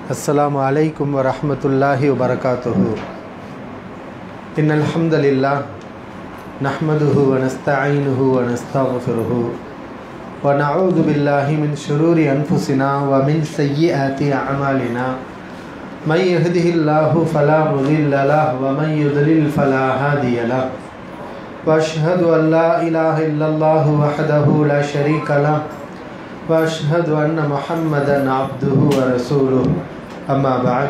अस्सलामु अलैकुम व रहमतुल्लाहि व बरकातुहू। इन्नल हम्दुलिल्लाह नहमदुहु व नस्तईनुहु व नस्तगफिरुहु व नऊज़ु बिल्लाहि मिन शुरूरि अनफुसिना व मिन सय्यिआति अअमालिना। मन यहदिहिल्लाहु फला मुदिल्ल लहु व मन युद्लिल फला हादिय लहु। व अशहदु अल्ला इलाहा इल्लल्लाहु वहदहु ला शरीका लहु व अशहदु अन्न मुहम्मदन अब्दुहु व रसूलुहु। अम्मा बाद।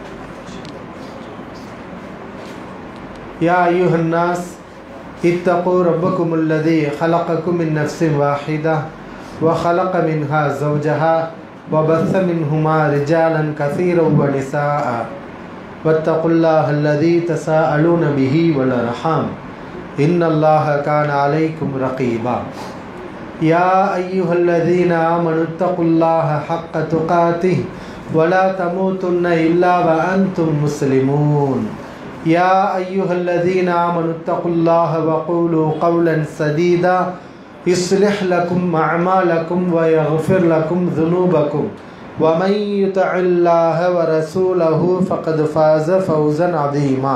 या अय्युहन्नास इत्तक़ू रब्बकुमुल्लज़ी खलक़कुम मिन नफ्सिन वाहिदा व खलक़ मिन्हा ज़ौजहा व बस्स मिन्हुमा रिजालन कसीरन व निसाअ वत्तक़ुल्लाहल्लज़ी तसाअलून बिही वल अर्हाम इन्नल्लाहा कान अलैकुम रक़ीबा। या अय्युहल्लज़ीना आमनुत्तक़ुल्लाहा हक़्क़ तुक़ातिह वला तमूतुन्ना इल्ला व अंतुम मुस्लिमून। या अय्युहल्लज़ीना आमनुत्तक़ुल्लाहा वक़ूलू क़ौलन सदीदा युस्लिह लकुम अअमालकुम व यग़फ़िर लकुम ज़ुनूबकुम व मन युतिइल्लाह व रसूलहु फ़क़द फ़ाज़ फ़ौज़न अज़ीमा।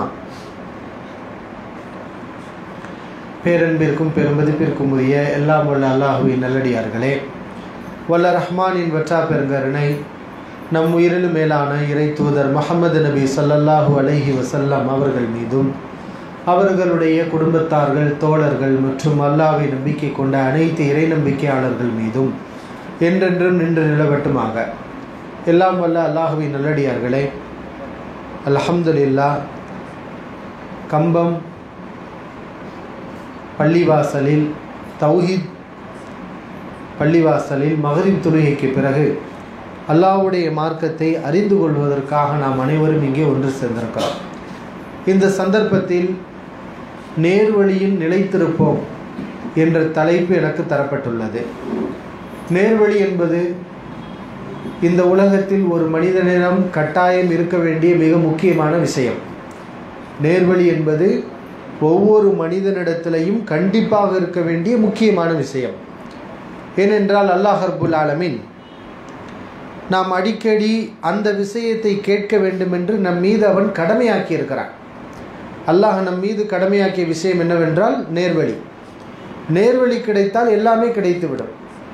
பேரன்பிற்கும் பெருமதிப்பிற்கும் உரிய எல்லாம் வல்ல அல்லாஹ்வின் நல்லடியார்களே, வல்ல ரஹ்மானின் வற்றா பெருங்கருணை நம் உயிரிலும் மேலான இறை தூதர் முஹம்மது நபி ஸல்லல்லாஹு அலைஹி வஸல்லம் அவர்கள் மீதும் அவர்களுடைய குடும்பத்தார்கள், தோழர்கள் மற்றும் அல்லாஹ்வை நம்பிக்கை கொண்ட அனைத்து இறை நம்பிக்கையாளர்கள் மீதும் என்றென்றும் நின்று நிலவட்டுமாக. எல்லாம் வல்ல அல்லாஹ்வின் நல்லடியார்களே, அல்ஹம்துலில்லாஹ், கம்பம் பள்ளிவாசலில் தௌஹீத் பள்ளிவாசலில் மக்ரிப் தொழுகைக்கு பிறகு அல்லாஹ்வுடைய மார்க்கத்தை அறிந்து கொள்வதற்காக நாம் அனைவரும் இங்கே ஒன்று சேர்ந்திருக்கிறோம். இந்த சந்தர்ப்பத்தில் நேர்வழியில் நிலைத்திருப்போம் என்ற தலைப்பு எனக்கு தரப்பட்டுள்ளது. நேர்வழி என்பது இந்த உலகத்தில் ஒரு மனிதனிடம் கட்டாயம் இருக்க வேண்டிய மிக முக்கியமான விஷயம். நேர்வழி என்பது ஒவ்வொரு மனிதனிடத்திலையும் கண்டிப்பாக இருக்க வேண்டிய முக்கியமான விஷயம். ஏனென்றால் அல்லாஹ் ரப்புல் ஆலமீன் நாம் அடிக்கடி அந்த விஷயத்தை கேட்க வேண்டும் என்று நம் மீது அவன் கடமையாக்கி இருக்கிறான். அல்லாஹ் நம் மீது கடமையாக்கிய விஷயம் என்னவென்றால் நேர்வழி. நேர்வழி கிடைத்தால் எல்லாமே கிடைத்துவிடும்.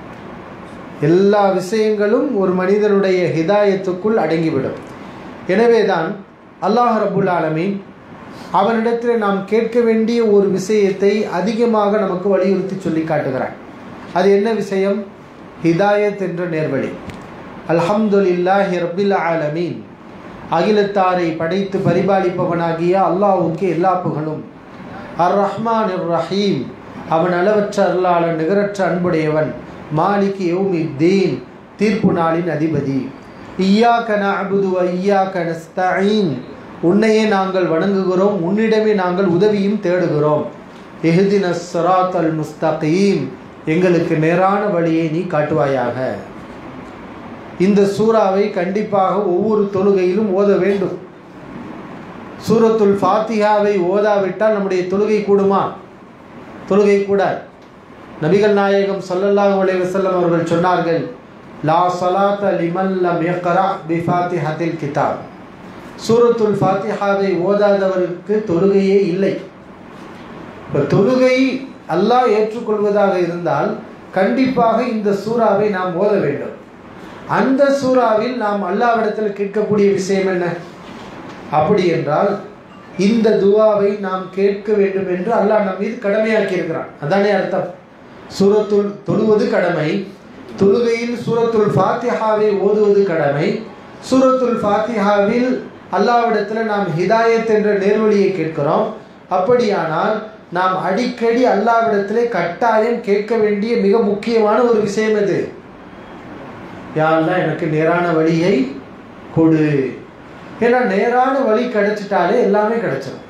எல்லா விஷயங்களும் ஒரு மனிதனுடைய ஹிதாயத்துக்குள் அடங்கிவிடும். எனவேதான் அல்லாஹ் ரப்புல் ஆலமீன் அவனிடத்தில் நாம் கேட்க வேண்டிய ஒரு விஷயத்தை அதிகமாக நமக்கு வலியுறுத்தி சொல்லி காட்டுகிறான். அது என்ன விஷயம்? ஹிதாயத் என்ற நேர்வழி. அல்ஹம்துலில்லாஹி ரப்பில் ஆலமீன், அகிலத்தாரை படைத்து பரிபாலிப்பவனாகிய அல்லாஹ்வுக்கு எல்லா புகழும். அர் ரஹ்மானிர் ரஹீம், அவன் அளவற்ற அருளாளன், நிகரற்ற அன்புடையவன். மாலிகி யௌமித்தீன், தீர்ப்பு நாளின் அதிபதி. இய்யாக நஅபுது வ இய்யாக நஸ்தஈன், உன்னையே நாங்கள் வணங்குகிறோம், உன்னிடமே நாங்கள் உதவியும் தேடுகிறோம். இஹ்தினஸ் ஸிராத்தல் முஸ்தகீம், எங்களுக்கு நேரான வழியை நீ காட்டுவாயாக. இந்த சூறாவை கண்டிப்பாக ஒவ்வொரு தொழுகையிலும் ஓத வேண்டும். சூரத்துல் ஃபாத்திஹாவை ஓதாவிட்டால் நம்முடைய தொழுகை கூடுமா? தொழுகை கூடாது. நபிகள் நாயகம் ஸல்லல்லாஹு அலைஹி வஸல்லம் அவர்கள் சொன்னார்கள், லா ஸலாத லிமன் லம் யக்ரா பிஃபாத்திஹத்தில் கிதாப். சூரத்துல் ஃபாத்திஹாவை ஓதாதவருக்கு தொழுகையே இல்லை. இப்போ தொழுகை அல்லாஹ் ஏற்றுக்கொள்வதாக இருந்தால் கண்டிப்பாக இந்த சூறாவை நாம் ஓத வேண்டும். அந்த சூறாவில் நாம் அல்லாஹ்விடத்தில் கேட்கக்கூடிய விஷயம் என்ன? அப்படி என்றால் இந்த துவாவை நாம் கேட்க வேண்டும் என்று அல்லாஹ் நம் மீது கடமையாக்கி இருக்கிறான். அதானே அர்த்தம். சூரத்துல் தொழுவது கடமை, தொழுகையில் சூரத்துல் ஃபாத்திஹாவை ஓதுவது கடமை. சூரத்துல் ஃபாத்திஹாவில் அல்லாஹ்விடத்தில் நாம் ஹிதாயத் என்ற நேர்வழியை கேட்கிறோம். அப்படியானால் நாம் அடிக்கடி அல்லாஹ்விடத்திலே கட்டாயம் கேட்க வேண்டிய மிக முக்கியமான ஒரு விஷயம் எது? யா அல்லாஹ், எனக்கு நேரான வழியை கொடு. ஏன்னா நேரான வழி கிடைச்சிட்டாலே எல்லாமே கிடைச்சிடும்.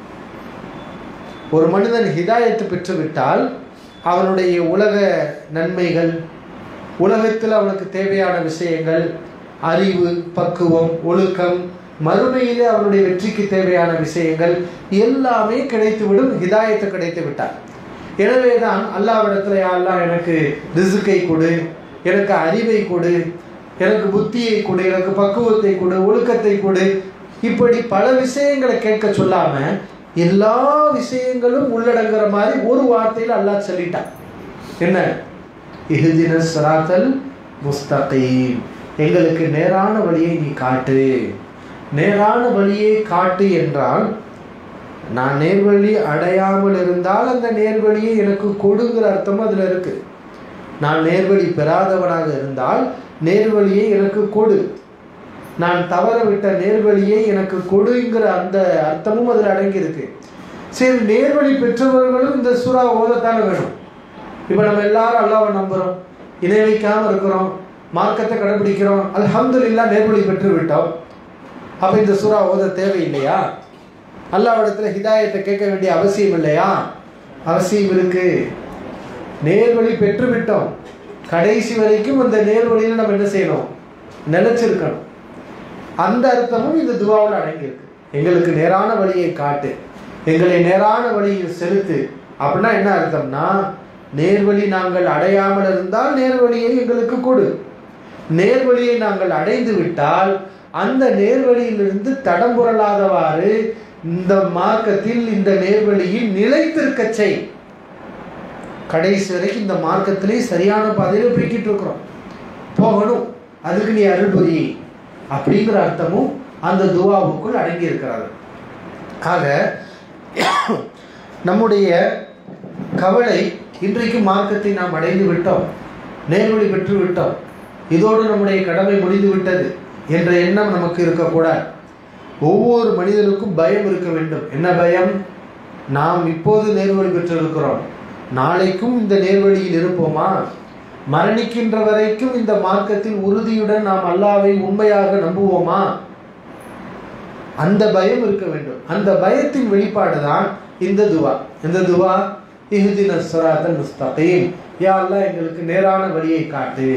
ஒரு மனிதன் ஹிதாயத்து பெற்றுவிட்டால் அவனுடைய உலக நன்மைகள், உலகத்தில் அவனுக்கு தேவையான விஷயங்கள், அறிவு, பக்குவம், ஒழுக்கம், மறுமையிலே அவனுடைய வெற்றிக்கு தேவையான விஷயங்கள் எல்லாமே கிடைத்துவிடும். ஹிதாயத்து கிடைத்து விட்டார். எனவேதான் அல்லாஹ்விடத்தில், யா அல்லாஹ், எனக்கு ரிஸ்கை கொடு, எனக்கு அறிவை கொடு, எனக்கு புத்தியை கொடு, எனக்கு பக்குவத்தை கொடு, ஒழுக்கத்தை கொடு, இப்படி பல விஷயங்களை கேட்க சொல்லாம எல்லா விஷயங்களும் உள்ளடங்குற மாதிரி ஒரு வார்த்தையில் அல்லாஹ் சொல்லிட்டான். என்ன? இஹ்தினஸ் ஸிராத்தல் முஸ்தகீம், எங்களுக்கு நேரான வழியை நீ காட்டு. நேரான வழியை காட்டு என்றால் நான் நேர்வழி அடையாமல் இருந்தால் அந்த நேர்வழியை எனக்கு கொடுங்கிற அர்த்தமும் அதில் இருக்கு. நான் நேர்வழி பெறாதவனாக இருந்தால் நேர்வழியை எனக்கு கொடு, நான் தவற விட்ட நேர்வழியை எனக்கு கொடுங்கிற அந்த அர்த்தமும் அதில் அடங்கியிருக்கு. சரி, நேர்வழி பெற்றவர்களும் இந்த சூறா ஓதத்தானே வேணும். இப்போ நம்ம எல்லாரும் அல்லாஹ்வை நம்புகிறோம், இணை வைக்காமல் இருக்கிறோம், மார்க்கத்தை கடைபிடிக்கிறோம், அல்ஹம்துலில்லாஹ் நேர்வழி பெற்று விட்டோம். அப்போ இந்த சூறா ஓத தேவையில்லையா? அல்லாஹ்விடத்தில் ஹிதாயத்தை கேட்க வேண்டிய அவசியம் இல்லையா? அவசியம் இருக்கு. நேர்வழி பெற்று விட்டோம், கடைசி வரைக்கும் அந்த நேர்வழியில் நம்ம என்ன செய்யணும்? நிலைச்சிருக்கணும். அந்த அர்த்தமும் இந்த துவாவில் அடங்கியிருக்கு. எங்களுக்கு நேரான வழியை காட்டு, எங்களை நேரான வழியில் செலுத்து. அப்படின்னா என்ன அர்த்தம்னா, நேர்வழி நாங்கள் அடையாமல் இருந்தால் நேர்வழியை எங்களுக்கு கொடு, நேர்வழியை நாங்கள் அடைந்து விட்டால் அந்த நேர்வழியிலிருந்து தடம்புரலாதவாறு இந்த மார்க்கத்தில் இந்த நேர்வழியில் நிலைத்திருக்க செய். கடைசி வரைக்கும் இந்த மார்க்கத்திலே சரியான பாதையில் போய்கிட்டு இருக்கிறோம், போகணும், அதுக்கு நீ அருள் புரி அப்படிங்கிற அர்த்தமும் அந்த துவாவுக்குள் அடங்கி இருக்கிறார். ஆக நம்முடைய கவலை இன்றைக்கு மார்க்கத்தை நாம் அடைந்து விட்டோம், நேர்வழி பெற்று விட்டோம், இதோடு நம்முடைய கடமை முடிந்து விட்டது என்ற எண்ணம் நமக்கு இருக்கக்கூடாது. ஒவ்வொரு மனிதனுக்கும் பயம் இருக்க வேண்டும். என்ன பயம்? நாம் இப்போது நேர்வழி பெற்றிருக்கிறோம், நாளைக்கும் இந்த நேர்வழியில் இருப்போமா? மரணிக்கின்ற வரைக்கும் இந்த மார்க்கத்தில் உறுதியுடன் நாம் அல்லாஹ்வை உண்மையாக நம்புவோமா? அந்த பயம் இருக்க வேண்டும். அந்த பயத்தின் வெளிப்பாடு தான் இந்த துவா. இந்த துவா இஹ்தினஸ் ஸிராத்தல் முஸ்தகீம், யா அல்லாஹ் எங்களுக்கு நேரான வழியை காட்டு.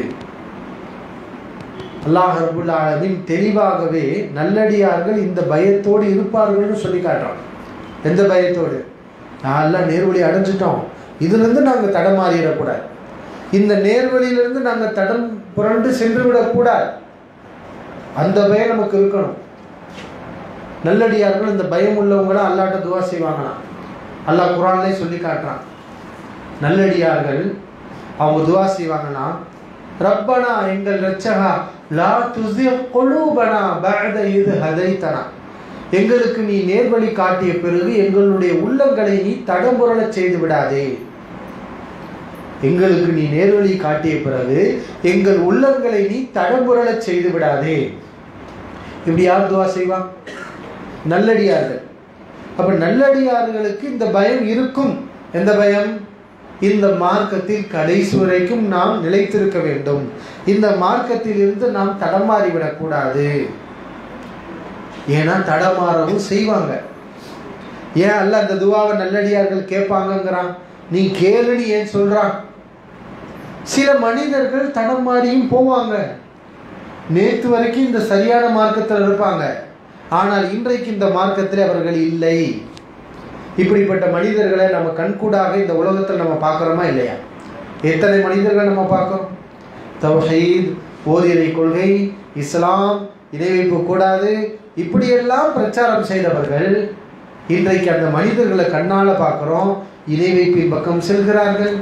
அல்லாஹ் ரப்புல் ஆலமீன் தெளிவாகவே நல்லடியார்கள் இந்த பயத்தோடு இருப்பார்கள்னு சொல்லி காட்டுறான். எந்த பயத்தோடு? எல்லாம் நேர்வழி அடைஞ்சிட்டோம், இதுலேருந்து நாங்கள் தடமாறிடக்கூடாது, இந்த நேர்வழியிலிருந்து நாங்கள் தடம் புரண்டு சென்று விடக்கூடாது, அந்த பயம் நமக்கு இருக்கணும். நல்லடியார்கள் இந்த பயம் உள்ளவங்களாம் அல்லாஹ்ட்ட துவா செய்வாங்களாம். அல்லாஹ் குர்ஆன்லயே சொல்லி காட்டுறான். நல்லடியார்கள் அவங்க துவா செய்வாங்கன்னா, ரப்பனா எங்கள் ரட்சகா லா துஸிக் குலூபனா பஅத இத் ஹதைதனா, எங்களுக்கு நீ நேர்வழி காட்டிய பிறகு எங்களுடைய உள்ளங்களை நீ தடம்புரளச் செய்து விடாதே. எங்களுக்கு நீ நேர்வழி காட்டிய பிறகு எங்கள் உள்ளங்களை நீ தடம்புரளச் செய்து விடாதே. இப்படி யார் துவா செய்வான்? நல்லடியார்கள். அப்ப நல்லடியார்களுக்கு இந்த பயம் இருக்கும். எந்த பயம்? இந்த மார்க்கத்தில் கடைசி வரைக்கும் நாம் நிலைத்திருக்க வேண்டும், இந்த மார்க்கத்தில் இருந்து நாம் தடமாறிவிடக்கூடாது. ஏன்னா தடமாறவும் செய்வாங்க. ஏன் அல்லாஹ் அந்த துவாவை நல்லடியார்கள் கேட்பாங்கங்கிறான்? நீ கேளுன்னு ஏன் சொல்றான்? சில மனிதர்கள் தடம் மாறியும் போவாங்க. நேற்று வரைக்கும் இந்த சரியான மார்க்கத்தில் இருப்பாங்க, ஆனால் இன்றைக்கு இந்த மார்க்கத்தில் அவர்கள் இல்லை. இப்படிப்பட்ட மனிதர்களை நம்ம கண்கூடாக இந்த உலகத்தில் நம்ம பார்க்குறோமா இல்லையா? எத்தனை மனிதர்கள் நம்ம பார்க்குறோம்? தௌஹீத், ஓதிரை கொள்கை, இஸ்லாம், இணை வைப்பு கூடாது, இப்படியெல்லாம் பிரச்சாரம் செய்தவர்கள் இன்றைக்கு அந்த மனிதர்களை கண்ணால் பார்க்குறோம், இணை வைப்பின் பக்கம் செல்கிறார்கள்.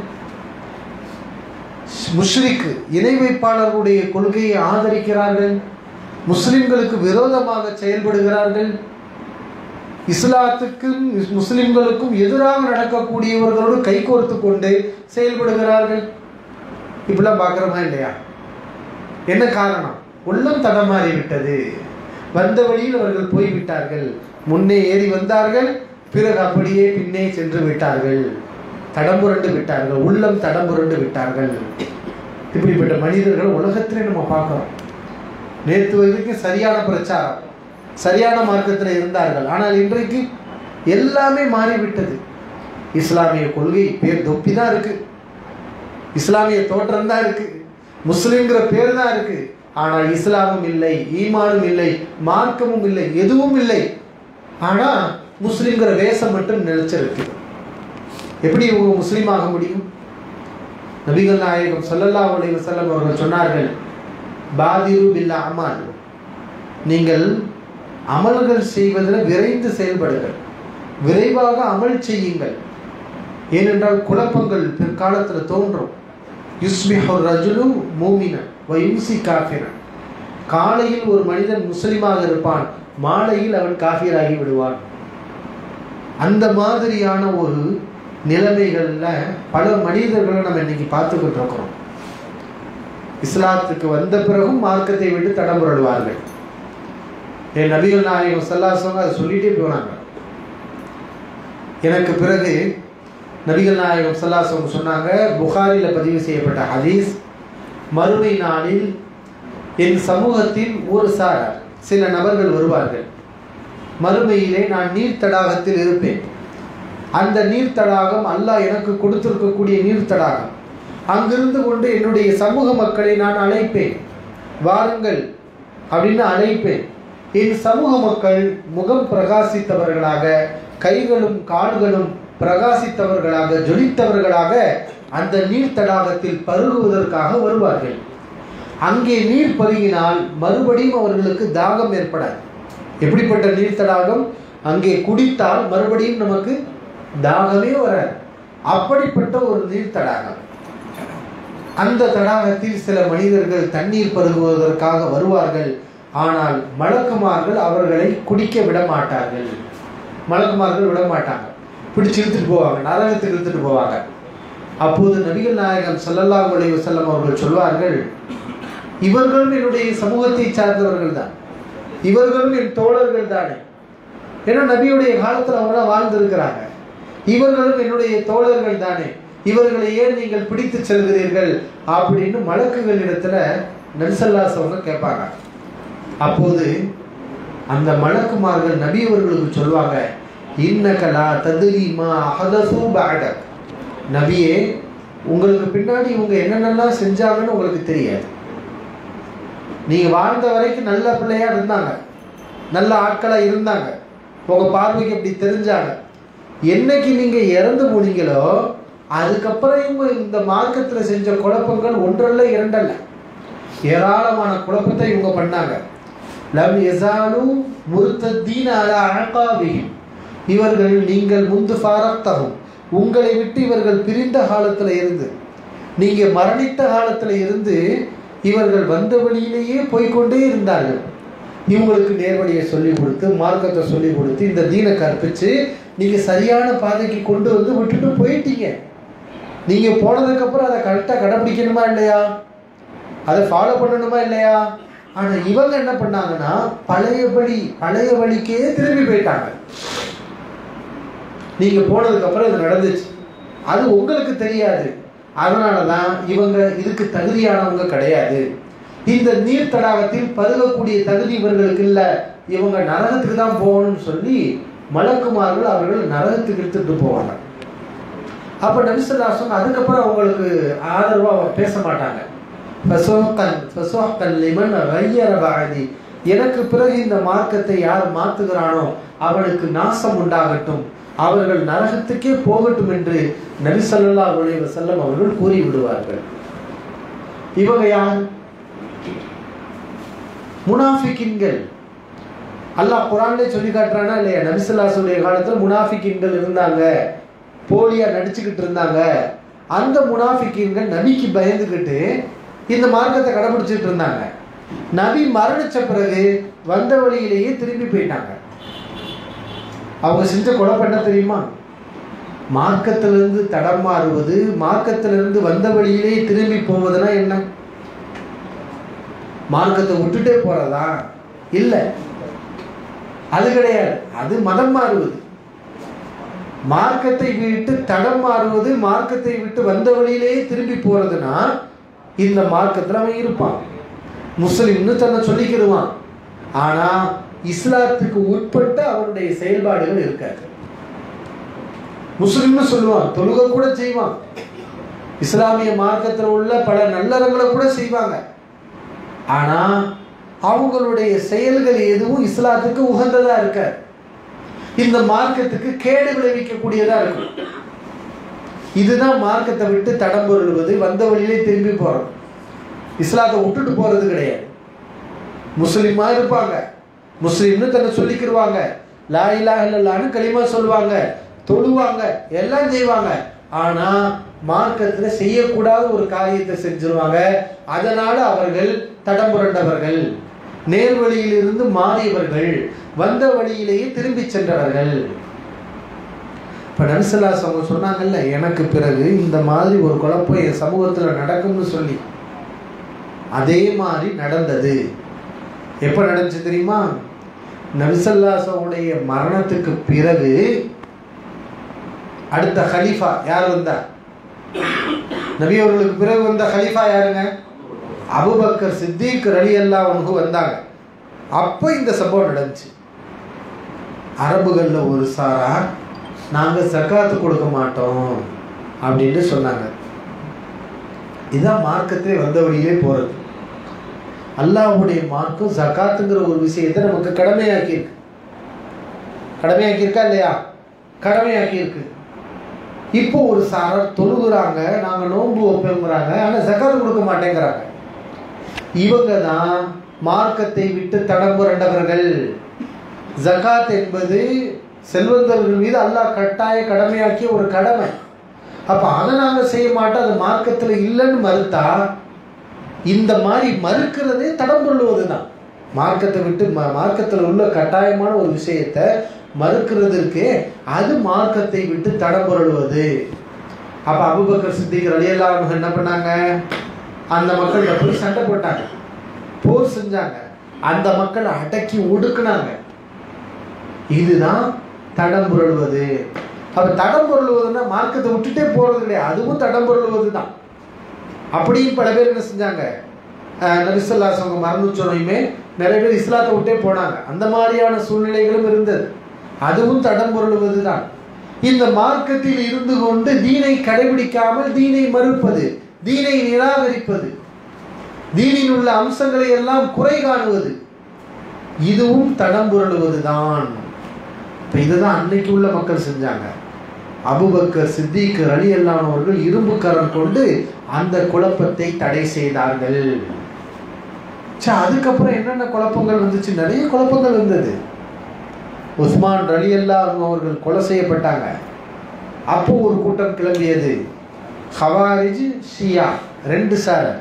முஷ்ரிக் இணை வைப்பாளர்களுடைய கொள்கையை ஆதரிக்கிறார்கள், முஸ்லிம்களுக்கு விரோதமாக செயல்படுகிறார்கள், இஸ்லாத்துக்கும் முஸ்லிம்களுக்கும் எதிராக நடக்கக்கூடியவர்களோடு கைகோர்த்து கொண்டு செயல்படுகிறார்கள். இப்படிலாம் பார்க்குறோமா இல்லையா? என்ன காரணம்? உள்ளம் தடமாறி விட்டது. வந்த வழியில் அவர்கள் போய்விட்டார்கள். முன்னே ஏறி வந்தார்கள், பிறகு அப்படியே பின்னே சென்று விட்டார்கள், தடம்புரண்டு விட்டார்கள், உள்ளம் தடம்புரண்டு விட்டார்கள். இப்படிப்பட்ட மனிதர்கள் உலகத்திலே நம்ம பார்க்கிறோம். நேற்று வரைக்கும் சரியான பிரச்சாரம், சரியான மார்க்கத்தில் இருந்தார்கள், ஆனால் இன்றைக்கு எல்லாமே மாறிவிட்டது. இஸ்லாமிய கொள்கை பேர் தொப்பி தான் இருக்கு, இஸ்லாமிய தோற்றம் தான் இருக்கு, முஸ்லிம்ங்கிற பேர் தான் இருக்கு, ஆனால் இஸ்லாமும் இல்லை, ஈமானும் இல்லை, மார்க்கமும் இல்லை, எதுவும் இல்லை. ஆனால் முஸ்லிம்ங்கிற வேஷம் மட்டும் நிலைச்சிருக்கு. எப்படி இவங்க முஸ்லீம் ஆக முடியும்? நபிகள் நாயகம் ஸல்லல்லாஹு அலைஹி வஸல்லம் அவர்கள் சொன்னார்கள், பாதிரு பில் அமால், நீங்கள் அமல்கள் செய்வதில் விரைந்து செயல்படுங்கள், விரைவாக அமல் செய்யுங்கள். ஏனென்றால் குழப்பங்கள் பிற்காலத்தில் தோன்றும். யுஸ்பிஹு ரஜுலு மூமினன் வ யும்சி காஃபிரன். காலையில் ஒரு மனிதன் முஸ்லிமாக இருப்பான், மாலையில் அவன் காஃபிராகி விடுவான். அந்த மாதிரியான ஒரு நிலைமைகளில் பல மனிதர்களை நம்ம இன்னைக்கு பார்த்துக்கிட்டு இருக்கிறோம். இஸ்லாத்துக்கு வந்த பிறகும் மார்க்கத்தை விட்டு தடம்புரடுவார்கள். என் நபிகள் நாயகம் ஸல்லல்லாஹு அலைஹி வஸல்லம் அதை சொல்லிட்டே போனாங்க. எனக்கு பிறகு நபிகள் நாயகம் ஸல்லல்லாஹு அலைஹி வஸல்லம் சொன்னாங்க, புகாரியில் பதிவு செய்யப்பட்ட ஹதீஸ், மறுமை நாளில் என் சமூகத்தில் ஒரு சாரார் சில நபர்கள் வருவார்கள். மறுமையிலே நான் நீர் தடாகத்தில் இருப்பேன். அந்த நீர் தடாகம் அல்லாஹ் எனக்கு கொடுத்திருக்கக்கூடிய நீர் தடாகம். அங்கிருந்து கொண்டு என்னுடைய சமூக மக்களை நான் அழைப்பேன், வாருங்கள் அப்படின்னு அழைப்பேன். என் சமூக மக்கள் முகம் பிரகாசித்தவர்களாக, கைகளும் கால்களும் பிரகாசித்தவர்களாக, ஜொலித்தவர்களாக அந்த நீர் தடாகத்தில் பருகுவதற்காக வருவார்கள். அங்கே நீர் பருகினால் மறுபடியும் அவர்களுக்கு தாகம் ஏற்படாது. எப்படிப்பட்ட நீர் தடாகம்? அங்கே குடித்தால் மறுபடியும் நமக்கு தாகமே வராது. அப்படிப்பட்ட ஒரு நீர் தடாகம். அந்த தடாகத்தில் சில மனிதர்கள் தண்ணீர் பருகுவதற்காக வருவார்கள். ஆனால் மலக்குமார்கள் அவர்களை குடிக்க விட மாட்டார்கள். மலக்குமார்கள் விட மாட்டாங்க, பிடிச்சு இழுத்துட்டு போவாங்க, நரகத்துக்கு இழுத்துட்டு போவாங்க. அப்போது நபிகள் நாயகம் ஸல்லல்லாஹு அலைஹி வஸல்லம் அவர்கள் சொல்வார்கள், இவர்களும் என்னுடைய சமூகத்தை சார்ந்தவர்கள் தான், இவர்களும் என் தோழர்கள் தானே. ஏன்னா நபியுடைய காலத்தில் அவங்களாம் வாழ்ந்திருக்கிறாங்க. இவர்களும் என்னுடைய தோழர்கள் தானே, இவர்களை ஏன் நீங்கள் பிடித்து செல்கிறீர்கள் அப்படின்னு மலக்குகளிடத்துல நபி ஸல்லல்லாஹு அலைஹி வஸல்லம் கேட்பாங்க. அப்போது அந்த மலக்குமார்கள் நபி அவர்களுக்கு சொல்வாங்க, இன்னக லா தத்ரி மா அஹதஸு பஅதக். நபியே, உங்களுக்கு பின்னாடி இவங்க என்னென்னலாம் செஞ்சாங்கன்னு உங்களுக்கு தெரியாது. நீங்க வாழ்ந்த வரைக்கும் நல்ல பிள்ளையா இருந்தாங்க, நல்ல ஆட்களா இருந்தாங்க, உங்க பார்வைக்கு அப்படி தெரிஞ்சாங்க. என்னைக்கு நீங்க இறந்து போனீங்களோ அதுக்கப்புறம் இவங்க இந்த மார்க்கத்தில் செஞ்ச குழப்பங்கள் ஒன்றல்ல இரண்டல்ல, ஏராளமான குழப்பத்தை இவங்க பண்ணாங்க. லம் யஸாலு முர்ததீன அலா அகாபிஹிம். இவர்கள் நீங்கள் முந்து ஃபாரக்தஹும், உங்களை விட்டு இவர்கள் பிரிந்த காலத்தில் இருந்து, நீங்க மரணித்த காலத்தில் இருந்து இவர்கள் வந்த வழியிலேயே போய்கொண்டே இருந்தார்கள். இவங்களுக்கு நேர்வழியை சொல்லிக் கொடுத்து, மார்க்கத்தை சொல்லிக் கொடுத்து, இந்த தீனை கற்பிச்சு நீங்க சரியான பாதைக்கு கொண்டு வந்து விட்டுட்டு போயிட்டீங்க. நீங்க போனதுக்கப்புறம் அதை கரெக்டாக கடைப்பிடிக்கணுமா இல்லையா, அதை ஃபாலோ பண்ணணுமா இல்லையா? ஆனா இவங்க என்ன பண்ணாங்கன்னா பழைய வழிக்கே திரும்பி போயிட்டாங்க. நீங்க போனதுக்கு அப்புறம் இது நடந்துச்சு, அது உங்களுக்கு தெரியாது. அதனாலதான் இவங்க இதுக்கு தகுதியானவங்க கிடையாது. இந்த நீர் தடாகத்தில் பருகக்கூடிய தகுதி இவர்களுக்கு இல்லை, இவங்க நரகத்துக்கு தான் போகணும்னு சொல்லி மலக்குமார்கள் அவர்கள் நரகத்துக்கு எடுத்துட்டு போவாங்க. அப்ப நபி ஸல்லல்லாஹு அலைஹி வஸல்லம் அதுக்கப்புறம் அவங்களுக்கு ஆதரவா பேச மாட்டாங்க. எனக்கு பிறகு இந்த மார்க்கத்தை யார் மாத்துகிறானோ அவனுக்கு நாசம் உண்டாகட்டும், அவர்கள் நரகத்துக்கே போகட்டும் என்று நபி ஸல்லல்லாஹு அலைஹி வஸல்லம் அவர்கள் கூறி விடுவார்கள். இவங்க யார்? முனாஃபிகின்கள். அல்லாஹ் குர்ஆன்ல சொல்லி காட்டுறானா இல்லையா? நபி ஸல்லல்லாஹு அலைஹி வஸல்லம் காலத்துல முனாஃபிகின்கள் இருந்தாங்க, போலியா நடிச்சுக்கிட்டு இருந்தாங்க. அந்த முனாஃபிகின்கள் நபிக்கு பயந்துக்கிட்டு இந்த மார்க்கத்தை கடைபிடிச்சிட்டு இருந்தாங்க. நபி மரணிச்ச பிறகு வந்த வழியிலேயே திரும்பி போயிட்டாங்க. அவங்க செஞ்ச குழப்பம் என்ன தெரியுமா? மார்க்கத்திலிருந்து தடமாறுவது, மார்க்கத்திலிருந்து வந்த வழியிலேயே திரும்பி போவதுனா என்ன? மார்க்கத்தை விட்டுட்டே போறதா? இல்லை, அது கிடையாது. அது மதம் மாறுவது. மார்க்கத்தை விட்டு தடம் மாறுவது, மார்க்கத்தை விட்டு வந்த வழியிலேயே திரும்பி போறதுன்னா இந்த மார்க்கத்தில் அவன் இருப்பான், முஸ்லிம்னு தன்னை சொல்லிக்கிடுவான். ஆனா இஸ்லாத்துக்கு உட்பட்ட அவனுடைய செயல்பாடுகள் இருக்காது. முஸ்லிம்னு சொல்லுவான், தொழுகை கூட செய்வான், இஸ்லாமிய மார்க்கத்தில் உள்ள பல நல்லறங்களை கூட செய்வாங்க. ஆனா அவங்களுடைய செயல்கள் எதுவும் இஸ்லாத்துக்கு உகந்ததா இருக்காது, இந்த மார்க்கத்துக்கு கேடு விளைவிக்கக்கூடியதா இருக்கும். இதுதான் மார்க்கத்தை விட்டு தடம் பொருள்வது, வந்த வழியிலே திரும்பி போறது. இஸ்லாத்தை விட்டுட்டு போறது கிடையாது. முஸ்லிமா இருப்பாங்க, முஸ்லிம்னு தன்னை சொல்லிக்கிடுவாங்க, லா இலாஹ இல்லல்லாஹ்னு கலிமா சொல்லுவாங்க, தொழுவாங்க, எல்லாம் செய்வாங்க. ஆனா மார்க்கத்துல செய்யக்கூடாத ஒரு காரியத்தை செஞ்சிருவாங்க. அதனால அவர்கள் தடம் புரண்டவர்கள், நேர்வழியில் இருந்து மாறியவர்கள், வந்த வழியிலேயே திரும்பி சென்றவர்கள். இப்ப நபி ஸல்லல்லாஹு அலைஹி வஸல்லம் சொன்னாங்கல்ல, எனக்கு பிறகு இந்த மாதிரி ஒரு குழப்பம் என் சமூகத்துல நடக்கும்னு சொல்லி, அதே மாதிரி நடந்தது. எப்ப நடந்துச்சு தெரியுமா? நபி ஸல்லல்லாஹு அலைஹி வஸல்லம் மரணத்துக்கு பிறகு அடுத்த ஹலீஃபா யார் வந்தா? நபி அவர்களுக்கு பிறகு வந்த ஹலீஃபா யாருங்க? அபூபக்கர் சித்திக் ரலியல்லாஹு அன்ஹு வந்தாங்க. அப்போ இந்த சம்பவம் நடந்துச்சு. அரபுகள்ல ஒரு சாரா நாங்க ஜகாத்து கொடுக்க மாட்டோம் அப்படின்னு சொன்னாங்க. இதுதான் மார்க்கத்திலே வந்த வழியிலே போறது. அல்லாஹ்வுடைய மார்க்கம் ஜகாத்துங்கிற ஒரு விஷயத்தை நமக்கு கடமையாக்கியிருக்கு. கடமையாக்கியிருக்கா இல்லையா? கடமையாக்கியிருக்கு. இப்போ ஒரு சாரர் தொழுகிறாங்க, நாங்க நோன்பு வைப்போங்கிறாங்க, ஆனா ஜகாத்து கொடுக்க மாட்டேங்கிறாங்க. இவங்க தான் மார்க்கத்தை விட்டு தடம் புரண்டவர்கள். ஜகாத் என்பது செல்வந்தர்கள் மீது அல்லாஹ் கட்டாய கடமையாக்கிய ஒரு கடமை. அப்ப அதை நாங்க செய்ய மாட்டோம், அது மார்க்கத்துல இல்லைன்னு மறுத்தா, இந்த மாதிரி மறுக்கிறதே தடம் புரளுவது தான். மார்க்கத்தை விட்டு மார்க்கத்தில் உள்ள கட்டாயமான ஒரு விஷயத்தை மறுக்கிறதுக்கு அது மார்க்கத்தை விட்டு தடம் புரளுவது. அப்ப அபூபக்கர் சித்திக் ரலியல்லாஹு அன்ஹு என்ன பண்ணாங்க? அந்த மக்கள்கிட்ட போய் சண்டை போட்டாங்க, போர் செஞ்சாங்க, அந்த மக்களை அடக்கி ஒடுக்குனாங்க. இதுதான் தடம் புரளுவது. அப்ப தடம் புரளுவதுன்னா மார்க்கத்தை விட்டுட்டே போறது கிடையாது, அதுவும் தடம் புரளுவது தான். அப்படியும் பல பேர் என்ன செஞ்சாங்க? நபி ஸல்லல்லாஹு அலைஹி வஸல்லம் மரண சொன்னையுமே நிறைய பேர் இஸ்லாத்தை விட்டே போனாங்க. அந்த மாதிரியான சூழ்நிலைகளும் இருந்தது. அதுவும் தடம் புரளுவது தான். இந்த மார்க்கத்தில் இருந்து கொண்டு தீனை கடைபிடிக்காமல் தீனை மறுப்பது, தீனை நிராகரிப்பது, தீனில் உள்ள அம்சங்களை எல்லாம் குறை காணுவது, இதுவும் தடம் புரளுவது தான். இதுதான் அன்னைக்கு உள்ள மக்கள் செஞ்சாங்க. அபூபக்கர் சித்திக் ரலியல்லாஹு அன்ஹு அவர்கள் இரும்பு கரம் கொண்டு அந்த குழப்பத்தை தடை செய்தார்கள். அதுக்கப்புறம் என்னென்ன குழப்பங்கள் வந்துச்சு? நிறைய குழப்பங்கள் வந்தது. உஸ்மான் ரலியல்லாஹு அன்ஹு அவர்கள் கொலை செய்யப்பட்டாங்க. அப்போ ஒரு கூட்டம் கிளம்பியது. ஹவாரிஜ், ஷியா, ரெண்டு சார்.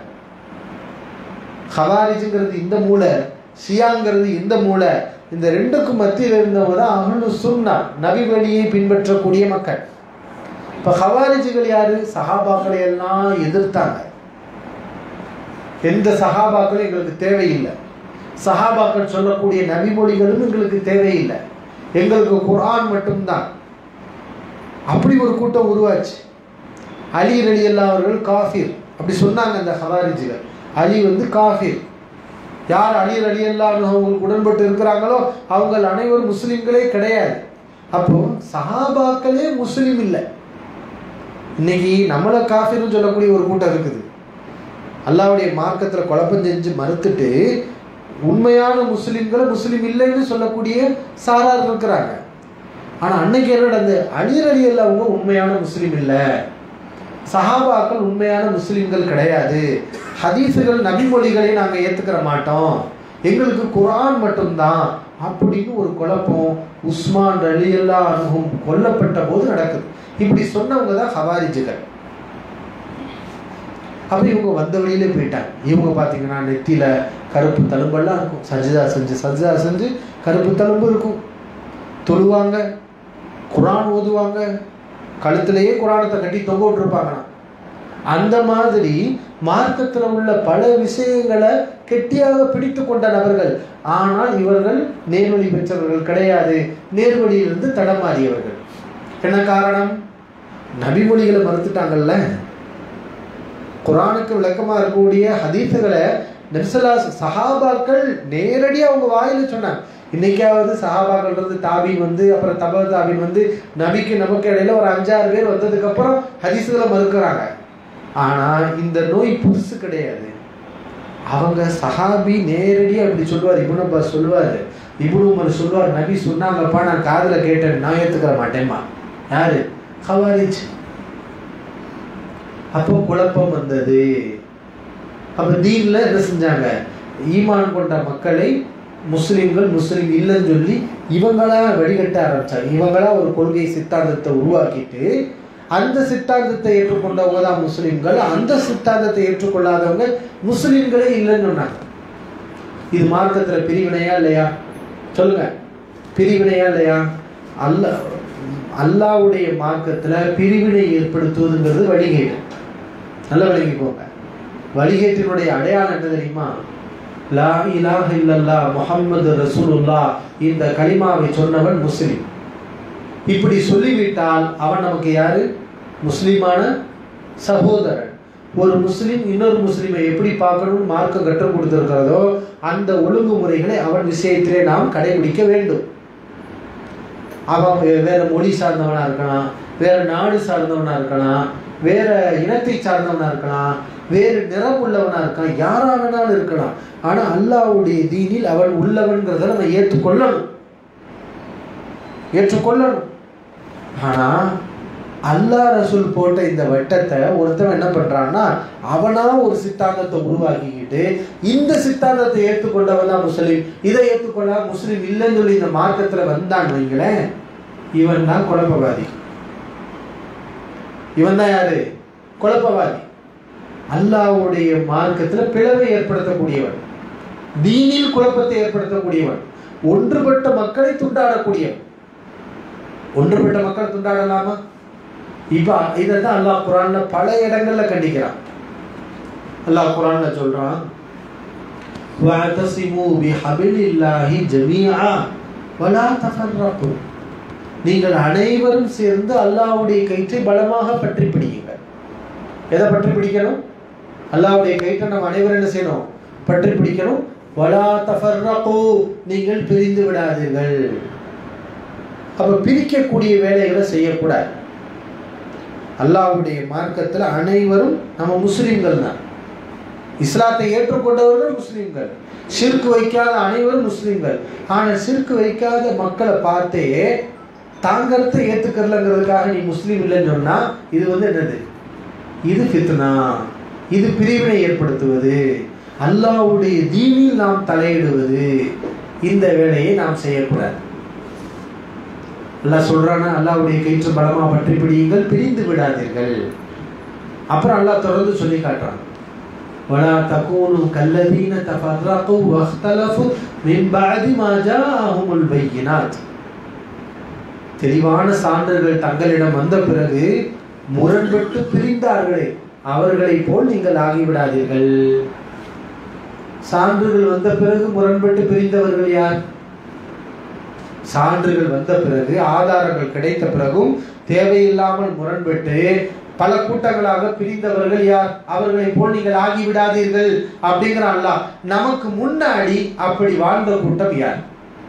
ஹவாரிஜுங்கிறது இந்த மூளை, ஷியாங்கிறது இந்த மூளை. இந்த ரெண்டுக்கும் மத்தியில் இருந்தவங்க தான் அஹ்லு சுன்னா, நபி வழியை பின்பற்றக்கூடிய மக்கள். இப்போ ஹவாரிஜுகள் யாரு? சஹாபாக்களை எல்லாம் எதிர்த்தாங்க. எந்த சஹாபாக்களும் எங்களுக்கு தேவையில்லை, சஹாபாக்கள் சொல்லக்கூடிய நபிமொழிகளும் எங்களுக்கு தேவையில்லை, எங்களுக்கு குர்ஆன் மட்டும்தான். அப்படி ஒரு கூட்டம் உருவாச்சு. அலி ரலியல்லாஹு அவர்கள் காஃபிர் அப்படி சொன்னாங்க அந்த ஹவாரிஜுகள். அலி வந்து காஃபிர். யார் அலி ரலியல்லாஹு அவங்களுக்கு உடன்பட்டு இருக்கிறாங்களோ அவங்க அனைவரும் முஸ்லிம்களே கிடையாது. அப்போ சஹாபாக்களே முஸ்லீம் இல்லை. இன்னைக்கு நம்மளை காஃபிர்னு சொல்லக்கூடிய ஒரு கூட்டம் இருக்குது. அல்லாஹ்வுடைய மார்க்கத்தில் குழப்பம் செஞ்சு மறுத்துட்டு உண்மையான முஸ்லிம்களை முஸ்லீம் இல்லைன்னு சொல்லக்கூடிய சாரார் இருக்கிறாங்க. ஆனால் அன்னைக்கு என்ன நடந்தது? அலி ரலியல்லாஹு அவங்க உண்மையான முஸ்லீம் இல்லை, சஹாபாக்கள் உண்மையான முஸ்லிம்கள் கிடையாது, ஹதீஸுகள் நபிமொழிகளை நாங்கள் ஏற்றுக்கிற மாட்டோம், எங்களுக்கு குர்ஆன் மட்டும்தான் அப்படின்னு ஒரு குழப்பம் உஸ்மான் ரலியல்லாஹு அன்ஹு கொல்லப்பட்ட போது நடக்குது. இப்படி சொன்னவங்க தான் ஹவாரிஜுகள். அப்போ இவங்க வந்த வழியிலே போயிட்டாங்க. இவங்க பார்த்தீங்கன்னா நெத்தியில கருப்பு தழும்பெல்லாம் இருக்கும், சஜ்ஜா செஞ்சு கருப்பு தழும்பு இருக்கும், தொழுவாங்க, குர்ஆன் ஓதுவாங்க, கழுத்திலேயே குர்ஆனத்தை கட்டி தொங்க விட்டுருப்பாங்கண்ணா. அந்த மாதிரி மார்க்கத்தில் உள்ள பல விஷயங்களை கெட்டியாக பிடித்து கொண்ட நபர்கள். ஆனால் இவர்கள் நேர்வழி பெற்றவர்கள் கிடையாது, நேர்வழியிலிருந்து தடமாறியவர்கள். என்ன காரணம்? நபிமொழிகளை மறுத்துட்டாங்கல்ல. குர்ஆனுக்கு விளக்கமாக இருக்கக்கூடிய ஹதீஸுகளை சஹாபாக்கள் நேரடியாக அவங்க வாயில சொன்னாங்க. இன்னைக்காவது சஹாபாக்கள் இருந்து தாபீன் வந்து, அப்புறம் தபா தாபீன் வந்து, நபிக்கு நமக்கு இடையில ஒரு 5-6 பேர் வந்ததுக்கு அப்புறம் ஹதீஸுகளை மறுக்கிறாங்க. ஆனா இந்த நோய் புதுசு கிடையாது. அவங்க சஹாபி நேரடியாக இப்படி சொல்லுவார். இப்னு அப்பாஸ் சொல்லுவார், இப்னு உமர் சொல்லுவார், நபி சொன்னாங்கப்பா, நான் காதுல கேட்டேன், நான் ஏத்துக்கிற மாட்டேன்மா. யாரு? ஹவாரிஜ். அப்போ குழப்பம் வந்தது. அப்போ தீனில் என்ன செஞ்சாங்க, ஈமான் கொண்ட மக்களை முஸ்லீம்கள் முஸ்லீம் இல்லைன்னு சொல்லி இவங்களா வழிகட்ட ஆரம்பிச்சாங்க. இவங்களா ஒரு கொள்கை சித்தாந்தத்தை உருவாக்கிட்டு அந்த சித்தாந்தத்தை ஏற்றுக்கொண்டவங்க தான் முஸ்லீம்கள், அந்த சித்தாந்தத்தை ஏற்றுக்கொள்ளாதவங்க முஸ்லீம்களே இல்லைன்னு சொன்னாங்க. இது மார்க்கத்தில் பிரிவினையா இல்லையா சொல்லுங்க, பிரிவினையா இல்லையா? அல்லாஹ்வுடைய மார்க்கத்தில் பிரிவினை ஏற்படுத்துவதுங்கிறது வழிகேடு. நல்ல வழிகேட்போங்க. வழிகேட்டினுடைய அடையாளம் என்ன தெரியுமா? லா இலாஹ இல்லல்லாஹ் முஹம்மது ரசூலுல்லாஹ் இந்த கலிமாவை சொன்னவன் முஸ்லிம். இப்படி சொல்லிவிட்டால் அவன் நமக்கு யாரு? முஸ்லிமான சகோதரன். ஒரு முஸ்லிம் இன்னொரு முஸ்லிமை எப்படி பார்க்கணும்னு மார்க்கம் கற்றுக் கொடுத்திருக்கிறதோ அந்த ஒழுங்குமுறைகளை அவன் விஷயத்திலே நாம் கடைபிடிக்க வேண்டும். அவன் வேற மொழி சார்ந்தவனா இருக்கலாம், வேற நாடு சார்ந்தவனா இருக்கலாம், வேற இனத்தை சார்ந்தவனா இருக்கலாம், வேறு நிறம் உள்ளவனா இருக்கலாம், யாரா வேணாலும் இருக்கலாம். ஆனா அல்லாஹ்வுடைய தீனில் அவன் உள்ளவன்கிறத நம்ம ஏற்றுக்கொள்ளணும். ஆனா அல்லாஹ் ரசூல் போட்ட இந்த வட்டத்தை ஒருத்தன் என்ன பண்றான்னா, அவனா ஒரு சித்தாந்தத்தை உருவாக்கிக்கிட்டு இந்த சித்தாந்தத்தை ஏற்றுக்கொண்டவன் தான் முஸ்லீம், இதை ஏற்றுக்கொள்ள முஸ்லீம் இல்லைன்னு சொல்லி இந்த மார்க்கத்துல வந்தான்னு வைங்களேன், இவன் தான் குழப்பவாதி. இவன் தான் யாரு? குழப்பவாதி. அல்லாஹ்வுடைய மார்க்கத்துல பிளவை ஏற்படுத்தக்கூடியவன், தீனில் குழப்பத்தை ஏற்படுத்தக்கூடியவன், ஒன்றுபட்ட மக்களை துண்டாடக்கூடியவன். ஒன்றுபட்ட மக்களை துண்டாடலாமா? இப்ப இதான் அல்லாஹ் குர்ஆன்ல பல இடங்கள்ல கண்டிக்கிறான். அல்லாஹ் குர்ஆன்ல சொல்றான், வஅதஸிமு பிஹபிலில்லாஹி ஜமீஆ வலா தஃபர்ரகு. நீங்கள் அனைவரும் சேர்ந்து அல்லாஹ்வுடைய கயிற்றை பலமாக பற்றி பிடியுங்கள். எதை பற்றி பிடிக்கணும்? அல்லாஹ்வுடைய கயிற்றை நம்ம அனைவரும் என்ன செய்யணும்? பற்றி பிடிக்கணும். வலா தஃபர்ரகு, நீங்கள் பிரிந்து விடாதீர்கள். அப்ப பிரிக்கக்கூடிய வேலைகளை செய்யக்கூடாது. அல்லாஹ்வுடைய மார்க்கத்தில் அனைவரும் நம்ம முஸ்லீம்கள் தான். இஸ்லாத்தை ஏற்றுக்கொண்டவர்கள் முஸ்லீம்கள், ஷிர்க் வைக்காத அனைவரும் முஸ்லீம்கள். ஆனால் ஷிர்க் வைக்காத மக்களை பார்த்தே தாங்கறதை ஏற்றுக்கறலங்கிறதுக்காக நீ முஸ்லீம் இல்லைன்னு சொன்னா இது என்னது? இது ஃபித்னா, இது பிரிவினை ஏற்படுத்துவது, அல்லாஹ்வுடைய தீனில் நாம் தலையிடுவது. இந்த வேலையை நாம் செய்யக்கூடாது. அல்லாஹ் சொல்றானா, அல்லாஹ்வுடைய கயிற்று பலமா பற்றி பிடியுங்கள், பிரிந்து விடாதீர்கள். அப்புறம் அல்லாஹ் தொடர்ந்து சொல்லி காட்டுறான், வலா தகூனு கல்லதீன தஃபர்ரகு வக்தலஃபு மின் பஅதி மா ஜாஅஹுமுல் பையினாத். தெளிவான சான்றுகள் தங்களிடம் வந்த பிறகு முரண்பட்டு பிரிந்தார்களே, அவர்களை போல் நீங்கள் ஆகிவிடாதீர்கள். சான்றுகள் வந்த பிறகு முரண்பட்டு பிரிந்தவர்கள் யார்? சான்றுகள் வந்த பிறகு, ஆதாரங்கள் கிடைத்த பிறகும் தேவையில்லாமல் முரண்பட்டு பல கூட்டங்களாக பிரிந்தவர்கள் யார்? அவர்களை போல் நீங்கள் ஆகிவிடாதீர்கள் அப்படிங்கிற அல்லாஹ். நமக்கு முன்னாடி அப்படி வாழ்ந்த கூட்டம் யார்?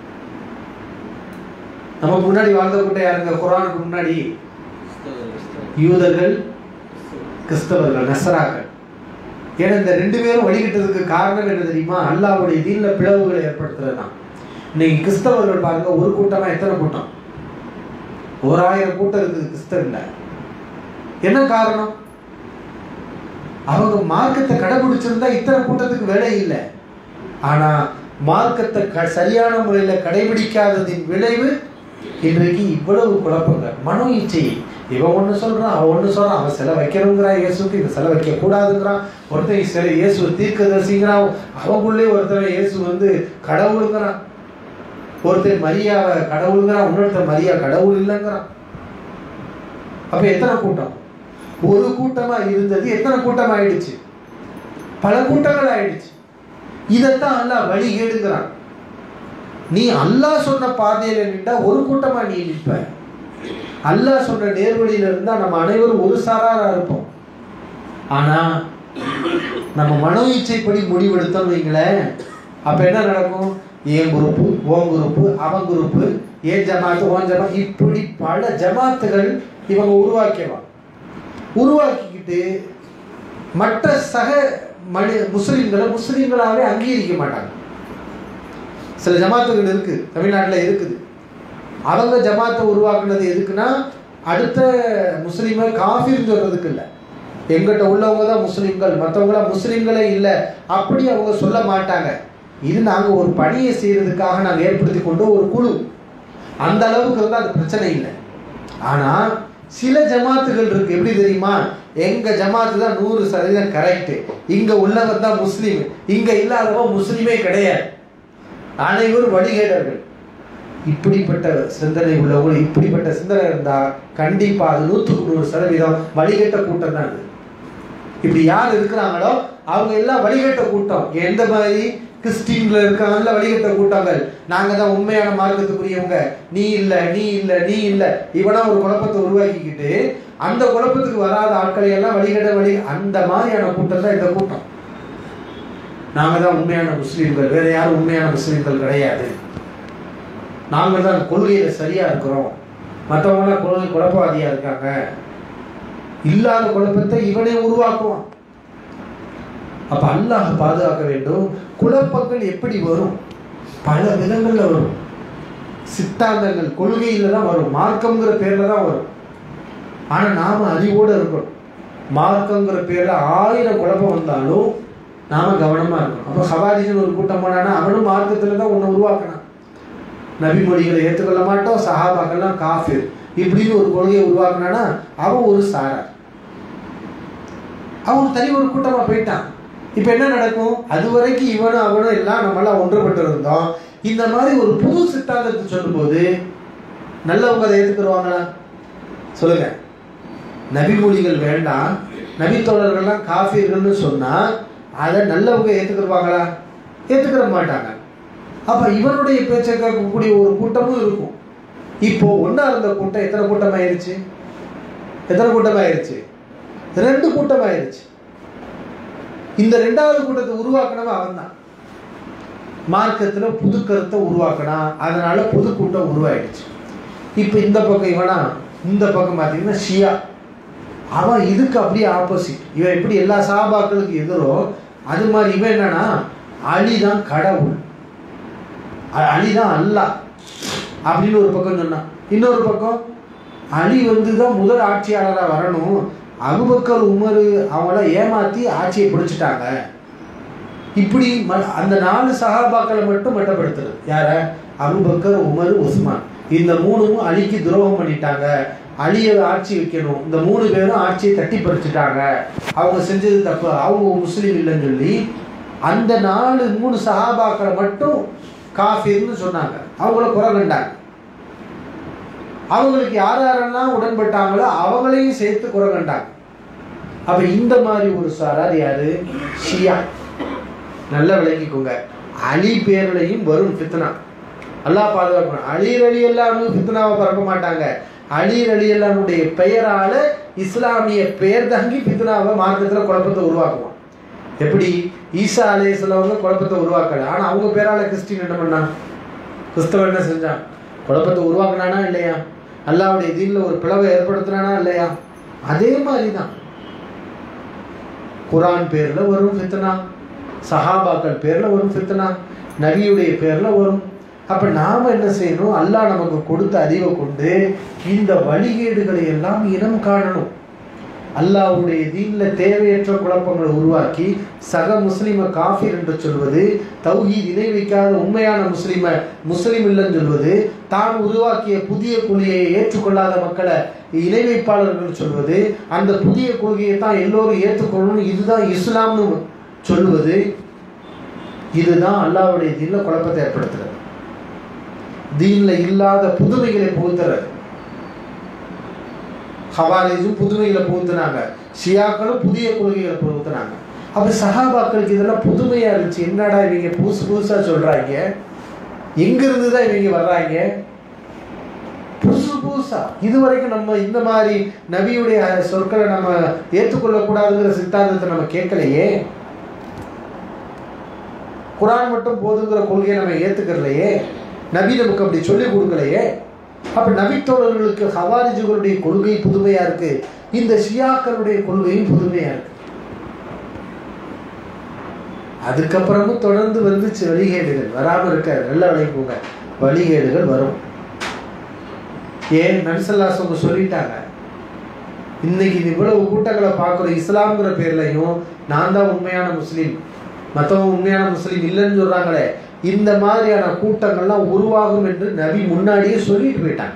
நமக்கு முன்னாடி வாழ்ந்த கூட்டம் யாருங்க? குர்ஆனுக்கு முன்னாடி யூதர்கள், கிறிஸ்தவர்கள், நஸ்ராக்கள். ஏன்னா இந்த ரெண்டு பேரும் வழிகிட்டதுக்கு காரணம் என்ன தெரியுமா? அல்லாஹ்வுடைய தீன்ல பிளவுகளை ஏற்படுத்துறதுதான். இன்னைக்கு கிறிஸ்தவர்கள் பாருங்க, ஒரு கூட்டமா எத்தனை கூட்டம்? 1000 கூட்டம் இருக்குது கிறிஸ்தவர்ல. என்ன காரணம்? அவங்க மார்க்கத்தை கடைபிடிச்சிருந்தா இத்தனை கூட்டத்துக்கு வேலை இல்லை. ஆனா மார்க்கத்தை சரியான முறையில கடைபிடிக்காததின் விளைவு இன்றைக்கு இவ்வளவு குழப்பங்கள். மனோ இச்சை, இவன் ஒண்ணு சொல்றான், அவன் ஒண்ணு சொல்றான். அவன் சிலை வைக்கணுங்கிறான் இயேசுக்கு, இவன் சிலை வைக்க கூடாதுங்கிறான். ஒருத்தன் சிலை இயேசு தீர்க்கதரிசிங்கிறான், அவங்களுள்ளே ஒருத்தன் இயேசு கடவுளுங்கிறான். ஒருத்தர் மரியாவை கடவுளுங்கிறான், இன்னொருத்தர் மரியா கடவுள் இல்லைங்கிறான். அப்ப எத்தனை கூட்டம்? ஒரு கூட்டமா இருந்தது எத்தனை கூட்டம் ஆயிடுச்சு? பல கூட்டங்கள் ஆயிடுச்சு. இதைத்தான் அல்லாஹ் வழிகேடுங்கிறான். நீ அல்லாஹ் சொன்ன பாதையில நின்றா ஒரு கூட்டமா நீ நிற்ப. அல்லாஹ் சொன்ன நேர்வழியில இருந்தா நம்ம அனைவரும் ஒரு சாராரா இருப்போம். ஆனா நம்ம மனோ இச்சைப்படி முடிவெடுத்தோம் வைங்களேன், அப்ப என்ன நடக்கும்? ஏன் குரூப்பு, ஓன் குரூப்பு, அவன் குரூப்பு, ஏன் ஜமாத்து, ஓன் ஜமாத், இப்படி பல ஜமாத்துகள் இவங்க உருவாக்கிக்கிட்டு மற்ற சக முஸ்லிம்களை முஸ்லிம்களாவே அங்கீகரிக்க மாட்டாங்க. சில ஜமாத்துகள் இருக்கு, தமிழ்நாட்டில் இருக்குது. அவங்க ஜமாத்தை உருவாக்குனது எதுக்குன்னா, அடுத்த முஸ்லீமை காஃபிர்னு சொல்றதுக்கு இல்லை, எங்கிட்ட உள்ளவங்க தான் முஸ்லீம்கள், மற்றவங்களாம் முஸ்லீம்களே இல்லை அப்படி அவங்க சொல்ல மாட்டாங்க. இது நாங்கள் ஒரு பணியை செய்யறதுக்காக நாங்கள் ஏற்படுத்தி கொண்ட ஒரு குழு, அந்த அளவுக்கு இருந்தால் அது பிரச்சனை இல்லை. ஆனால் சில ஜமாத்துகள் இருக்கு, எப்படி தெரியுமா? எங்க ஜமாத்து தான் 100% கரெக்ட், இங்க உள்ளவர் தான் முஸ்லீம், இங்க இல்லாதவங்க முஸ்லீமே கிடையாது, அனைவரும் வழிகேடர்கள். இப்படிப்பட்ட சிந்தனை உள்ளவங்க, இப்படிப்பட்ட சிந்தனை இருந்தா கண்டிப்பா அது 100% வழிகேட்ட கூட்டம் தான். இப்படி யார் இருக்கிறாங்களோ அவங்க எல்லாம் வழிகேட்ட கூட்டம். எந்த மாதிரி கிறிஸ்டின்ல இருக்காங்கல்ல வழிகேட்ட கூட்டங்கள், நாங்க தான் உண்மையான மார்க்கத்துக்குரியவங்க, நீ இல்லை நீ இல்லை நீ இல்லை, இவனா ஒரு குழப்பத்தை உருவாக்கிக்கிட்டு அந்த குழப்பத்துக்கு வராத ஆட்களை எல்லாம் வழிகேட்ட அந்த மாதிரியான கூட்டம் தான் இந்த கூட்டம். நாங்க தான் உண்மையான முஸ்லீம்கள், வேற யாரும் உண்மையான முஸ்லீம்கள் கிடையாது, நாங்கள் தான் கொள்கையில சரியா இருக்கிறோம், மற்றவங்களாம் கொள்கை குழப்பவாதியா இருக்காங்க. இல்லாத குழப்பத்தை இவனே உருவாக்குவான். அப்ப அல்லாஹ் பாதுகாக்க வேண்டும். குழப்பங்கள் எப்படி வரும்? பல விதங்கள்ல வரும். சித்தாந்தங்கள் கொள்கையில தான் வரும், மார்க்கம்ங்கிற பேர்ல தான் வரும். ஆனா நாம அறிவோடு இருக்கணும். மார்க்கங்கிற பேர்ல 1000 குழப்பம் வந்தாலும் நாம கவனமா இருக்கணும். அப்ப ஹவாரிஜின் ஒரு கூட்டம் போனானா அவனும் மார்க்கத்துல தான் ஒண்ணு உருவாக்கினான். நபி மொழிகளை ஏற்றுக்கொள்ள மாட்டோம், சஹாபாக்கள்லாம் காஃபிர் இப்படின்னு ஒரு கொள்கையை உருவாக்குனானா அவன் ஒரு சாரார், அவன் தனி ஒரு கூட்டமா போயிட்டான். இப்ப என்ன நடக்கும்? அது வரைக்கும் இவனும் அவனும் எல்லாம் நம்மளாம் ஒன்றுபட்டு இருந்தோம். இந்த மாதிரி ஒரு புது சித்தாந்தத்தை சொல்லும் போது நல்லவங்க அதை ஏற்றுக்குருவாங்களா? சொல்லுங்க. நபிமொழிகள் வேண்டாம், நபித்தோழர்கள்லாம் காஃபிர்கள்னு சொன்னா அதை நல்லவங்க ஏற்றுக்குருவாங்களா? ஏற்றுக்கிற மாட்டாங்க. அப்ப இவனுடைய பேச்சை கேட்கக்கூடிய ஒரு கூட்டமும் இருக்கும். இப்போ ஒன்னா இருந்த கூட்டம் எத்தனை கூட்டம் ஆயிருச்சு? எத்தனை கூட்டம் ஆயிருச்சு? 2 கூட்டம் ஆயிருச்சு. இந்த 2வது கூட்டத்தை உருவாக்கினவன் அவன் தான். மார்க்கத்துல புது கருத்தை உருவாக்கினா, அதனால புது கூட்டம் உருவாயிடுச்சு. இப்ப இந்த பக்கம் இவனா, இந்த பக்கம் பார்த்தீங்கன்னா ஷியா, அவன் இதுக்கு அப்படியே ஆப்போசிட். இவன் எப்படி எல்லா சஹாபாக்களுக்கு எதிரோ அது மாதிரி இவன் என்னன்னா அலிதான் கடவுள், அலிதான் அல்லாஹ் அப்படின்னு ஒரு பக்கம் சொன்னான். இன்னொரு பக்கம் அலி தான் முதல் ஆட்சியாளராக வரணும், அபூபக்கர் உமர் அவங்கள ஏமாத்தி ஆட்சியை பிடிச்சிட்டாங்க. இப்படி அந்த 4 சஹாபாக்களை மட்டும் மட்டப்படுத்துறது. யார? Abu Bakr, Umar, Usman. இந்த 3ம் அலிக்கு துரோகம் பண்ணிட்டாங்க, அலியை ஆட்சி வைக்கணும், இந்த 3 பேரும் ஆட்சியை தட்டி பறிச்சுட்டாங்க, அவங்க செஞ்சது தப்பு, அவங்க முஸ்லீம் இல்லைன்னு சொல்லி அந்த 3 சஹாபாக்களை மட்டும் காஃபிர்னு சொன்னாங்க. அவங்கள குறை கண்டாங்க. அவங்களுக்கு யார் யாரெல்லாம் உடன்பட்டாங்களோ அவங்களையும் சேர்த்து குறை கண்டாங்க. அப்ப இந்த மாதிரி ஒரு சாரார் யாரு? ஷியா. நல்லா விளங்கிக்கோங்க. அலி பேர்லையும் வரும் ஃபித்னா, அல்லாஹ் பாதுகாக்கணும். அலி அலி எல்லாம் ஃபித்னாவை பரப்ப மாட்டாங்க. அலி அலி எல்லாருடைய பெயரால இஸ்லாமிய பெயர் தங்கி ஃபித்னாவை மார்க்கத்துல குழப்பத்தை உருவாக்குவான். எப்படி ஈசா அலைஹிஸ்ஸலாமுங்க குழப்பத்தை உருவாக்கல, ஆனா அவங்க பேரால கிறிஸ்டின் என்ன பண்ணான்? கிறிஸ்தவன் என்ன செஞ்சான்? குழப்பத்தை உருவாக்குனானா இல்லையா? அல்லாஹ்வுடைய தீன்ல ஒரு பிளவை ஏற்படுத்தினானா இல்லையா? அதே மாதிரிதான் குர்ஆன் பேர்ல வரும் ஃபித்னா, சஹாபாக்கள் பேர்ல வரும் ஃபித்னா, நபியுடைய பேர்ல வரும். அப்ப நாம என்ன செய்யணும்? அல்லாஹ் நமக்கு கொடுத்த அறிவை கொண்டு இந்த வழிகேடுகளை எல்லாம் இனம் காணணும். அல்லாஹ்வுடைய தீன்ல தேவையற்ற குழப்பங்களை உருவாக்கி சக முஸ்லிம காஃபிர் என்று சொல்வது, தௌஹீத் இணை வைக்காத உண்மையான முஸ்லிம முஸ்லிம் இல்லைன்னு சொல்வது, தான் உருவாக்கிய புதிய கொள்கையை ஏற்றுக்கொள்ளாத மக்களை இணை வைப்பாளர்கள் சொல்வது, அந்த புதிய கொள்கையை தான் எல்லோரும் ஏற்றுக்கொள்ளணும், இதுதான் இஸ்லாம்னு சொல்லுவது, இதுதான் அல்லாஹ்வுடைய தீன்ல குழப்பத்தை ஏற்படுத்துறது. தீன்ல இல்லாத புதுமைகளை புகுத்துறது. ஹவாரிஜும் புதுமைகளை புகுத்துனாங்க, ஷியாக்களும் புதிய கொள்கைகளை புகுத்துனாங்க. அப்ப சஹாபாக்களுக்கு இதெல்லாம் புதுமையா இருந்துச்சு. என்னடா இவங்க புதுசு புதுசா சொல்றாங்க, எங்க இருந்துதான் இவங்க வர்றாங்க புதுசு புதுசா. இதுவரைக்கும் நம்ம இந்த மாதிரி நபியுடைய சொற்களை நம்ம ஏற்றுக்கொள்ளக்கூடாதுங்கிற சித்தாந்தத்தை நம்ம கேட்கலையே, குர்ஆன் மட்டும் போதுங்கிற கொள்கையை நம்ம ஏத்துக்கலையே, நபி நமக்கு அப்படி சொல்லிக் கொடுக்கலையே. அப்ப நபித்தோழர்களுக்கு ஹவாரிஜுகளுடைய கொள்கை புதுமையா இருக்கு, இந்த ஷியாக்களுடைய கொள்கையும் புதுமையா இருக்கு. அதுக்கப்புறமும் தொடர்ந்து வந்துச்சு வழிகேடுகள், வராம இருக்க. நல்லா விளைக்குங்க, வழிகேடுகள் வரும். ஏன்? நபி ஸல்லல்லாஹு அலைஹி வஸல்லம் சொல்லிட்டாங்க, இன்னைக்கு இவ்வளவு கூட்டங்களை பார்க்குறோம். இஸ்லாம்ங்கிற பேர்லையும் நான் தான் உண்மையான முஸ்லீம், மற்றவங்க உண்மையான முஸ்லீம் இல்லைன்னு சொல்றாங்களே, இந்த மாதிரியான கூட்டங்கள்லாம் உருவாகும் என்று நபி முன்னாடியே சொல்லிட்டு போயிட்டாங்க.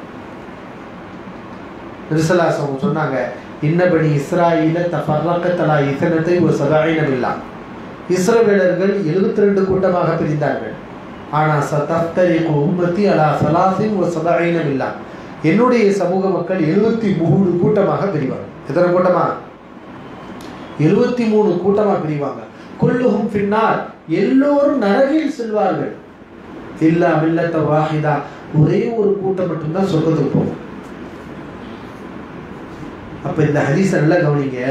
ரிசலாசம் சொன்னாங்க, இன்னபடி இஸ்ராயில தஃபர்ரகத் அலா இஸ்னத்தை வ சபஈன மில்லா, இஸ்ரவேலர்கள் 72 கூட்டமாக பிரிந்தார்கள். ஆனால் சதஃப்தரிகு உம்மத்தி அலா ஸலாஸின் வ சபஈன மில்லா, என்னுடைய சமூக மக்கள் 73 கூட்டமாக பிரிவாங்க. எத்தனை கூட்டமா? 73 கூட்டமா பிரிவாங்க. குல்லுஹும் ஃபின்னார், எல்லோரும் நரகில் செல்வார்கள். இல்லா மில்லத்த வாஹிதா, ஒரே ஒரு கூட்டம் மட்டும்தான் சொர்க்கத்துக்கு போகும். அப்ப இந்த ஹதீஸை நல்லா கவனிங்க.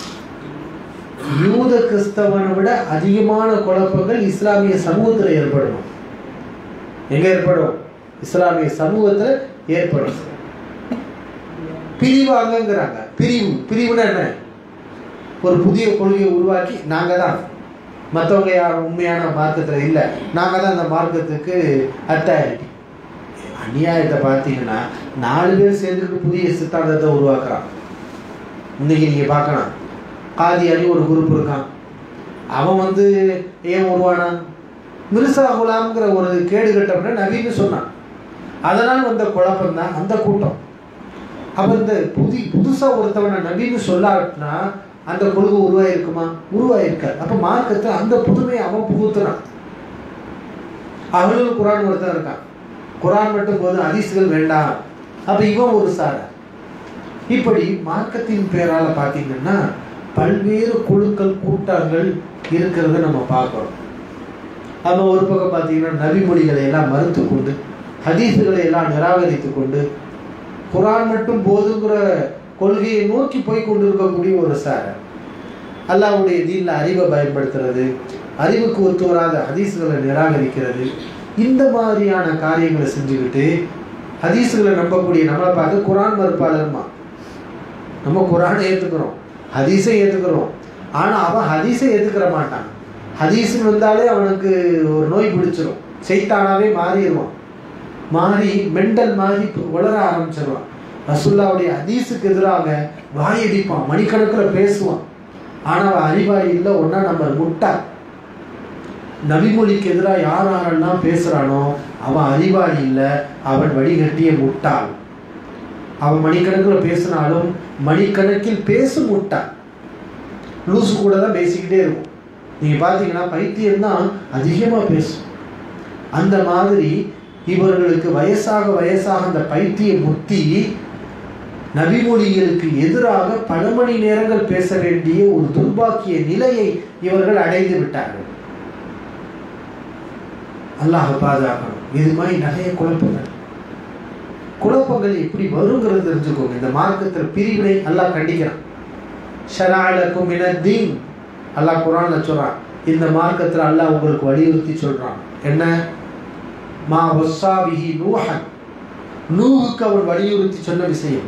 யூத கிறிஸ்தவனை விட அதிகமான குழப்பங்கள் இஸ்லாமிய சமூகத்தில் ஏற்படும். எங்க ஏற்படும்? இஸ்லாமிய சமூகத்தில் ஏற்படும். பிரிவாங்கிறாங்க. பிரிவுனா என்ன? ஒரு புதிய கொள்கையை உருவாக்கி நாங்க தான், மற்றவங்க யாரும் உண்மையான மார்க்கத்தில் இல்லை, நாங்க தான் அந்த மார்க்கத்துக்கு அத்தாரிட்டி. அநியாயத்தை பார்த்தீங்கன்னா 4 பேர் சேர்ந்துக்கிட்டு புதிய சித்தாந்தத்தை உருவாக்குறான். இன்னைக்கு நீங்க பார்க்கலாம், காதியானி ஒரு குரூப் இருக்கான். அவன் ஏன் உருவானான்? மிர்சா குலாம்ங்கிற ஒரு கேடு கட்டப்பட்ட நவீன்னு சொன்னான். அதனால் வந்த குழப்பம் தான் அந்த கூட்டம். அப்ப இந்த புதுசா ஒருத்தவனை நவீன்னு சொல்லாட்டினா அந்த கொள்கை உருவாயிருக்குமா? உருவாயிருக்காது. அப்ப மார்க்கத்தை அந்த புதுமையை அவன் புகுத்துறான். அவர்களும் குரான் ஒருத்தன் இருக்கான், குரான் மட்டும் போதும், ஹதீஸ்கள் வேண்டாம். அப்ப இவன் ஒரு சார. இப்படி மார்க்கத்தின் பேரால பார்த்தீங்கன்னா பல்வேறு குழுக்கள் கூட்டங்கள் இருக்கிறத நம்ம பார்க்கிறோம். நம்ம ஒரு பக்கம் பார்த்தீங்கன்னா நபிமொழிகளை எல்லாம் மறுத்து கொண்டு, ஹதீஸுகளை எல்லாம் நிராகரித்து கொண்டு, குரான் மட்டும் போதுங்கிற கொள்கையை நோக்கி போய் கொண்டு இருக்கக்கூடிய ஒரு சார. அல்லாஹ்வுடைய தீன்ல அறிவை பயன்படுத்துறது, அறிவுக்கு ஒத்து வராத ஹதீஸுகளை நிராகரிக்கிறது, இந்த மாதிரியான காரியங்களை செஞ்சுக்கிட்டு ஹதீஸுகளை நம்பக்கூடிய நம்மளை பார்த்து குரான் மறுப்பாளர்மா. நம்ம குரானை ஏற்றுக்கிறோம், ஹதீஸை ஏற்றுக்கிறோம். ஆனால் அவன் ஹதீஸை ஏற்றுக்கிற மாட்டான். ஹதீஸ்ன்னு வந்தாலே அவனுக்கு ஒரு நோய் பிடிச்சிரும், சைத்தானாவே மாறிடுவான். மாறி மெண்டல் மாதிரி வளர ஆரம்பிச்சிருவான். ரசூலுல்லாஹ்வுடைய ஹதீஸுக்கு எதிராக வாயடிப்பான், மணிக்கணக்கில் பேசுவான். ஆனால் அவன் அறிவாளி இல்லை, ஒன்றா நம்ம முட்டா. நபிமொழிக்கு எதிராக யாரெல்லாம் பேசுகிறானோ அவன் அறிவாளி இல்லை, அவன் வடிகட்டிய முட்டாள். அவன் மணிக்கணக்கில் பேசினாலும் மணிக்கணக்கில் பேசும் முட்டாள். லூசு கூட தான் பேசிக்கிட்டே இருக்கும். நீங்கள் பார்த்தீங்கன்னா பைத்தியம்தான் அதிகமாக பேசும். அந்த மாதிரி இவர்களுக்கு வயசாக அந்த பைத்திய புத்தி நபிமொழிகளுக்கு எதிராக பல மணி நேரங்கள் பேச வேண்டிய ஒரு துர்பாக்கிய நிலையை இவர்கள் அடைந்து விட்டார்கள். அல்லாஹ் பாதுகாக்கணும். இது மாதிரி நிறைய குழப்பங்கள் எப்படி வருங்கிறது தெரிஞ்சுக்கோங்க. இந்த மார்க்கத்தில் பிரிவினை அல்லாஹ் கண்டிக்கிறான். ஷரஅலக்கும் மினத்தீன், அல்லாஹ் குர்ஆன்ல சொல்றான். இந்த மார்க்கத்தில் அல்லாஹ் உங்களுக்கு வலியுறுத்தி சொல்றான். என்ன? மா வஸ்ஸா பிஹி நூஹன், நூஹுக்கு அவன் வலியுறுத்தி சொன்ன விஷயம்.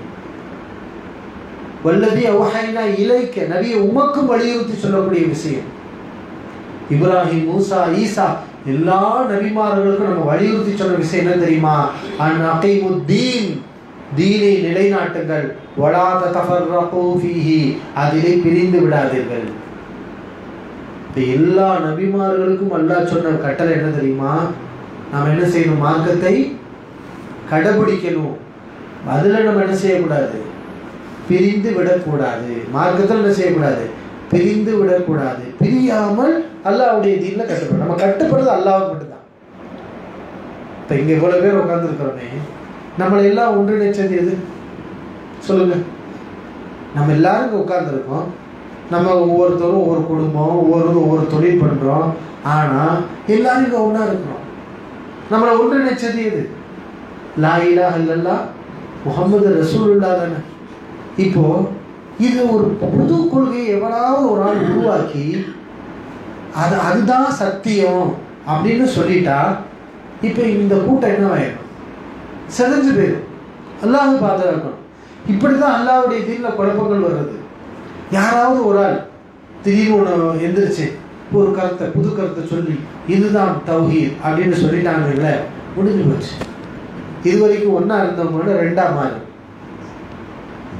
வல்லதி அவ்ஹைனா இலைக்க, நபியை உமக்கும் வலியுறுத்தி சொல்லக்கூடிய விஷயம். இப்ராஹிம், மூசா, ஈசா எல்லா நபிமார்களுக்கும் நம்ம வலியுறுத்தி சொன்ன விஷயம் என்ன தெரியுமா? அன் அகீமுத்தீன், தீனை நிலைநாட்டுங்கள். வலா தஃபர்ரகு ஃபீஹி, அதிலே பிரிந்து விடாதீர்கள். எல்லா நபிமார்களுக்கும் அல்லாஹ் சொன்ன கட்டளை என்ன தெரியுமா? நாம் என்ன செய்யணும்? மார்க்கத்தை கடைபிடிக்கணும். அதில் நம்ம என்ன செய்யக்கூடாது? பிரிந்து விடக்கூடாது. மார்க்கத்தில் என்ன செய்யக்கூடாது? பிரிந்து விடக்கூடாது. பிரியாமல் அல்லாஹ்வுடைய தீன்ல கட்டுப்படும். நம்ம கட்டுப்படுறது அல்லாஹ்வுக்கு மட்டும்தான். இப்போ இங்கே இவ்வளோ பேர் உட்காந்துருக்கிறோமே, நம்மளை எல்லாம் ஒன்றிணைச்சது எது சொல்லுங்க? நம்ம எல்லாரும் இங்கே உட்காந்துருக்கோம். நம்ம ஒவ்வொருத்தரும் ஒவ்வொரு குடும்பம், ஒவ்வொரு தொழில் பண்ணுறோம். ஆனால் எல்லாரும் இங்கே ஒன்றா இருக்கிறோம். நம்மளை ஒன்றிணைச்சது எது? லா இலாஹ இல்லல்லாஹ் முஹம்மது ரசூலுல்லாஹ் தானே. இப்போ இது ஒரு புது கொள்கையை எவனாவது ஒரு ஆள் உருவாக்கி அதுதான் சத்தியம் அப்படின்னு சொல்லிட்டா இப்போ இந்த கூட்டம் என்ன ஆயிடும்? செதஞ்சு போயிடும். அல்லாஹ் பாதுகாக்கணும். இப்படி தான் அல்லாஹ்வுடைய தீன்ல குழப்பங்கள் வர்றது. யாராவது ஒரு ஆள் திடீர்னு ஒன்று எந்திரிச்சு ஒரு கருத்தை, புது கருத்தை சொல்லி இதுதான் தௌஹீத் அப்படின்னு சொல்லிட்டாங்கல்ல, முடிஞ்சு போச்சு. இது வரைக்கும் ஒன்றா இருந்தவங்களோட ரெண்டா மாறும். இப்போ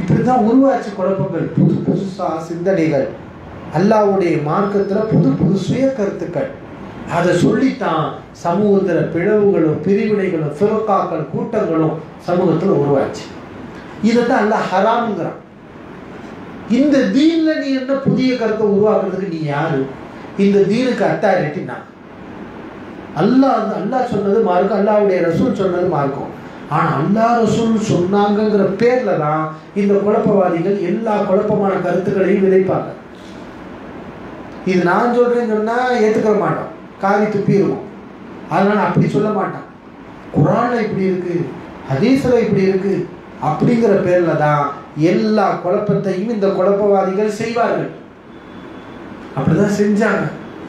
இப்படிதான் உருவாச்சு குழப்பங்கள், புது புதுசா சிந்தனைகள், அல்லாஹ்வுடைய மார்க்கத்துல புது புது சுய கருத்துக்கள். அதை சொல்லித்தான் சமூகத்துல பிளவுகளும் பிரிவினைகளும் ஃபிர்காக்கள் கூட்டங்களும் சமூகத்துல உருவாச்சு. இதைத்தான் அல்லாஹ் ஹராம்ங்கிறான். இந்த தீன்ல நீ என்ன புதிய கருத்தை உருவாக்குறதுக்கு நீ யாரு? இந்த தீனுக்கு அத்தாரிட்டி நான். அல்லாஹ் சொன்னது மார்க்கம், அல்லாஹ்வுடைய ரசூல் சொன்னது மார்க்கம். ஆனா அல்லாஹ் ரசூல் சொன்னாங்கிற பேர்ல தான் இந்த குழப்பவாதிகள் எல்லா குழப்பமான கருத்துக்களையும் விதைப்பாங்க. இது நான் சொல்றேன்னு சொன்னா ஏத்துக்க மாட்டோம், காவி துப்பிடுவோம். அதனால அப்படி சொல்ல மாட்டான். குர்ஆன்ல இப்படி இருக்கு, ஹதீஸ்ல இப்படி இருக்கு அப்படிங்கிற பேர்ல தான் எல்லா குழப்பத்தையும் இந்த குழப்பவாதிகள் செய்வார்கள். அப்படிதான் செஞ்சாங்க.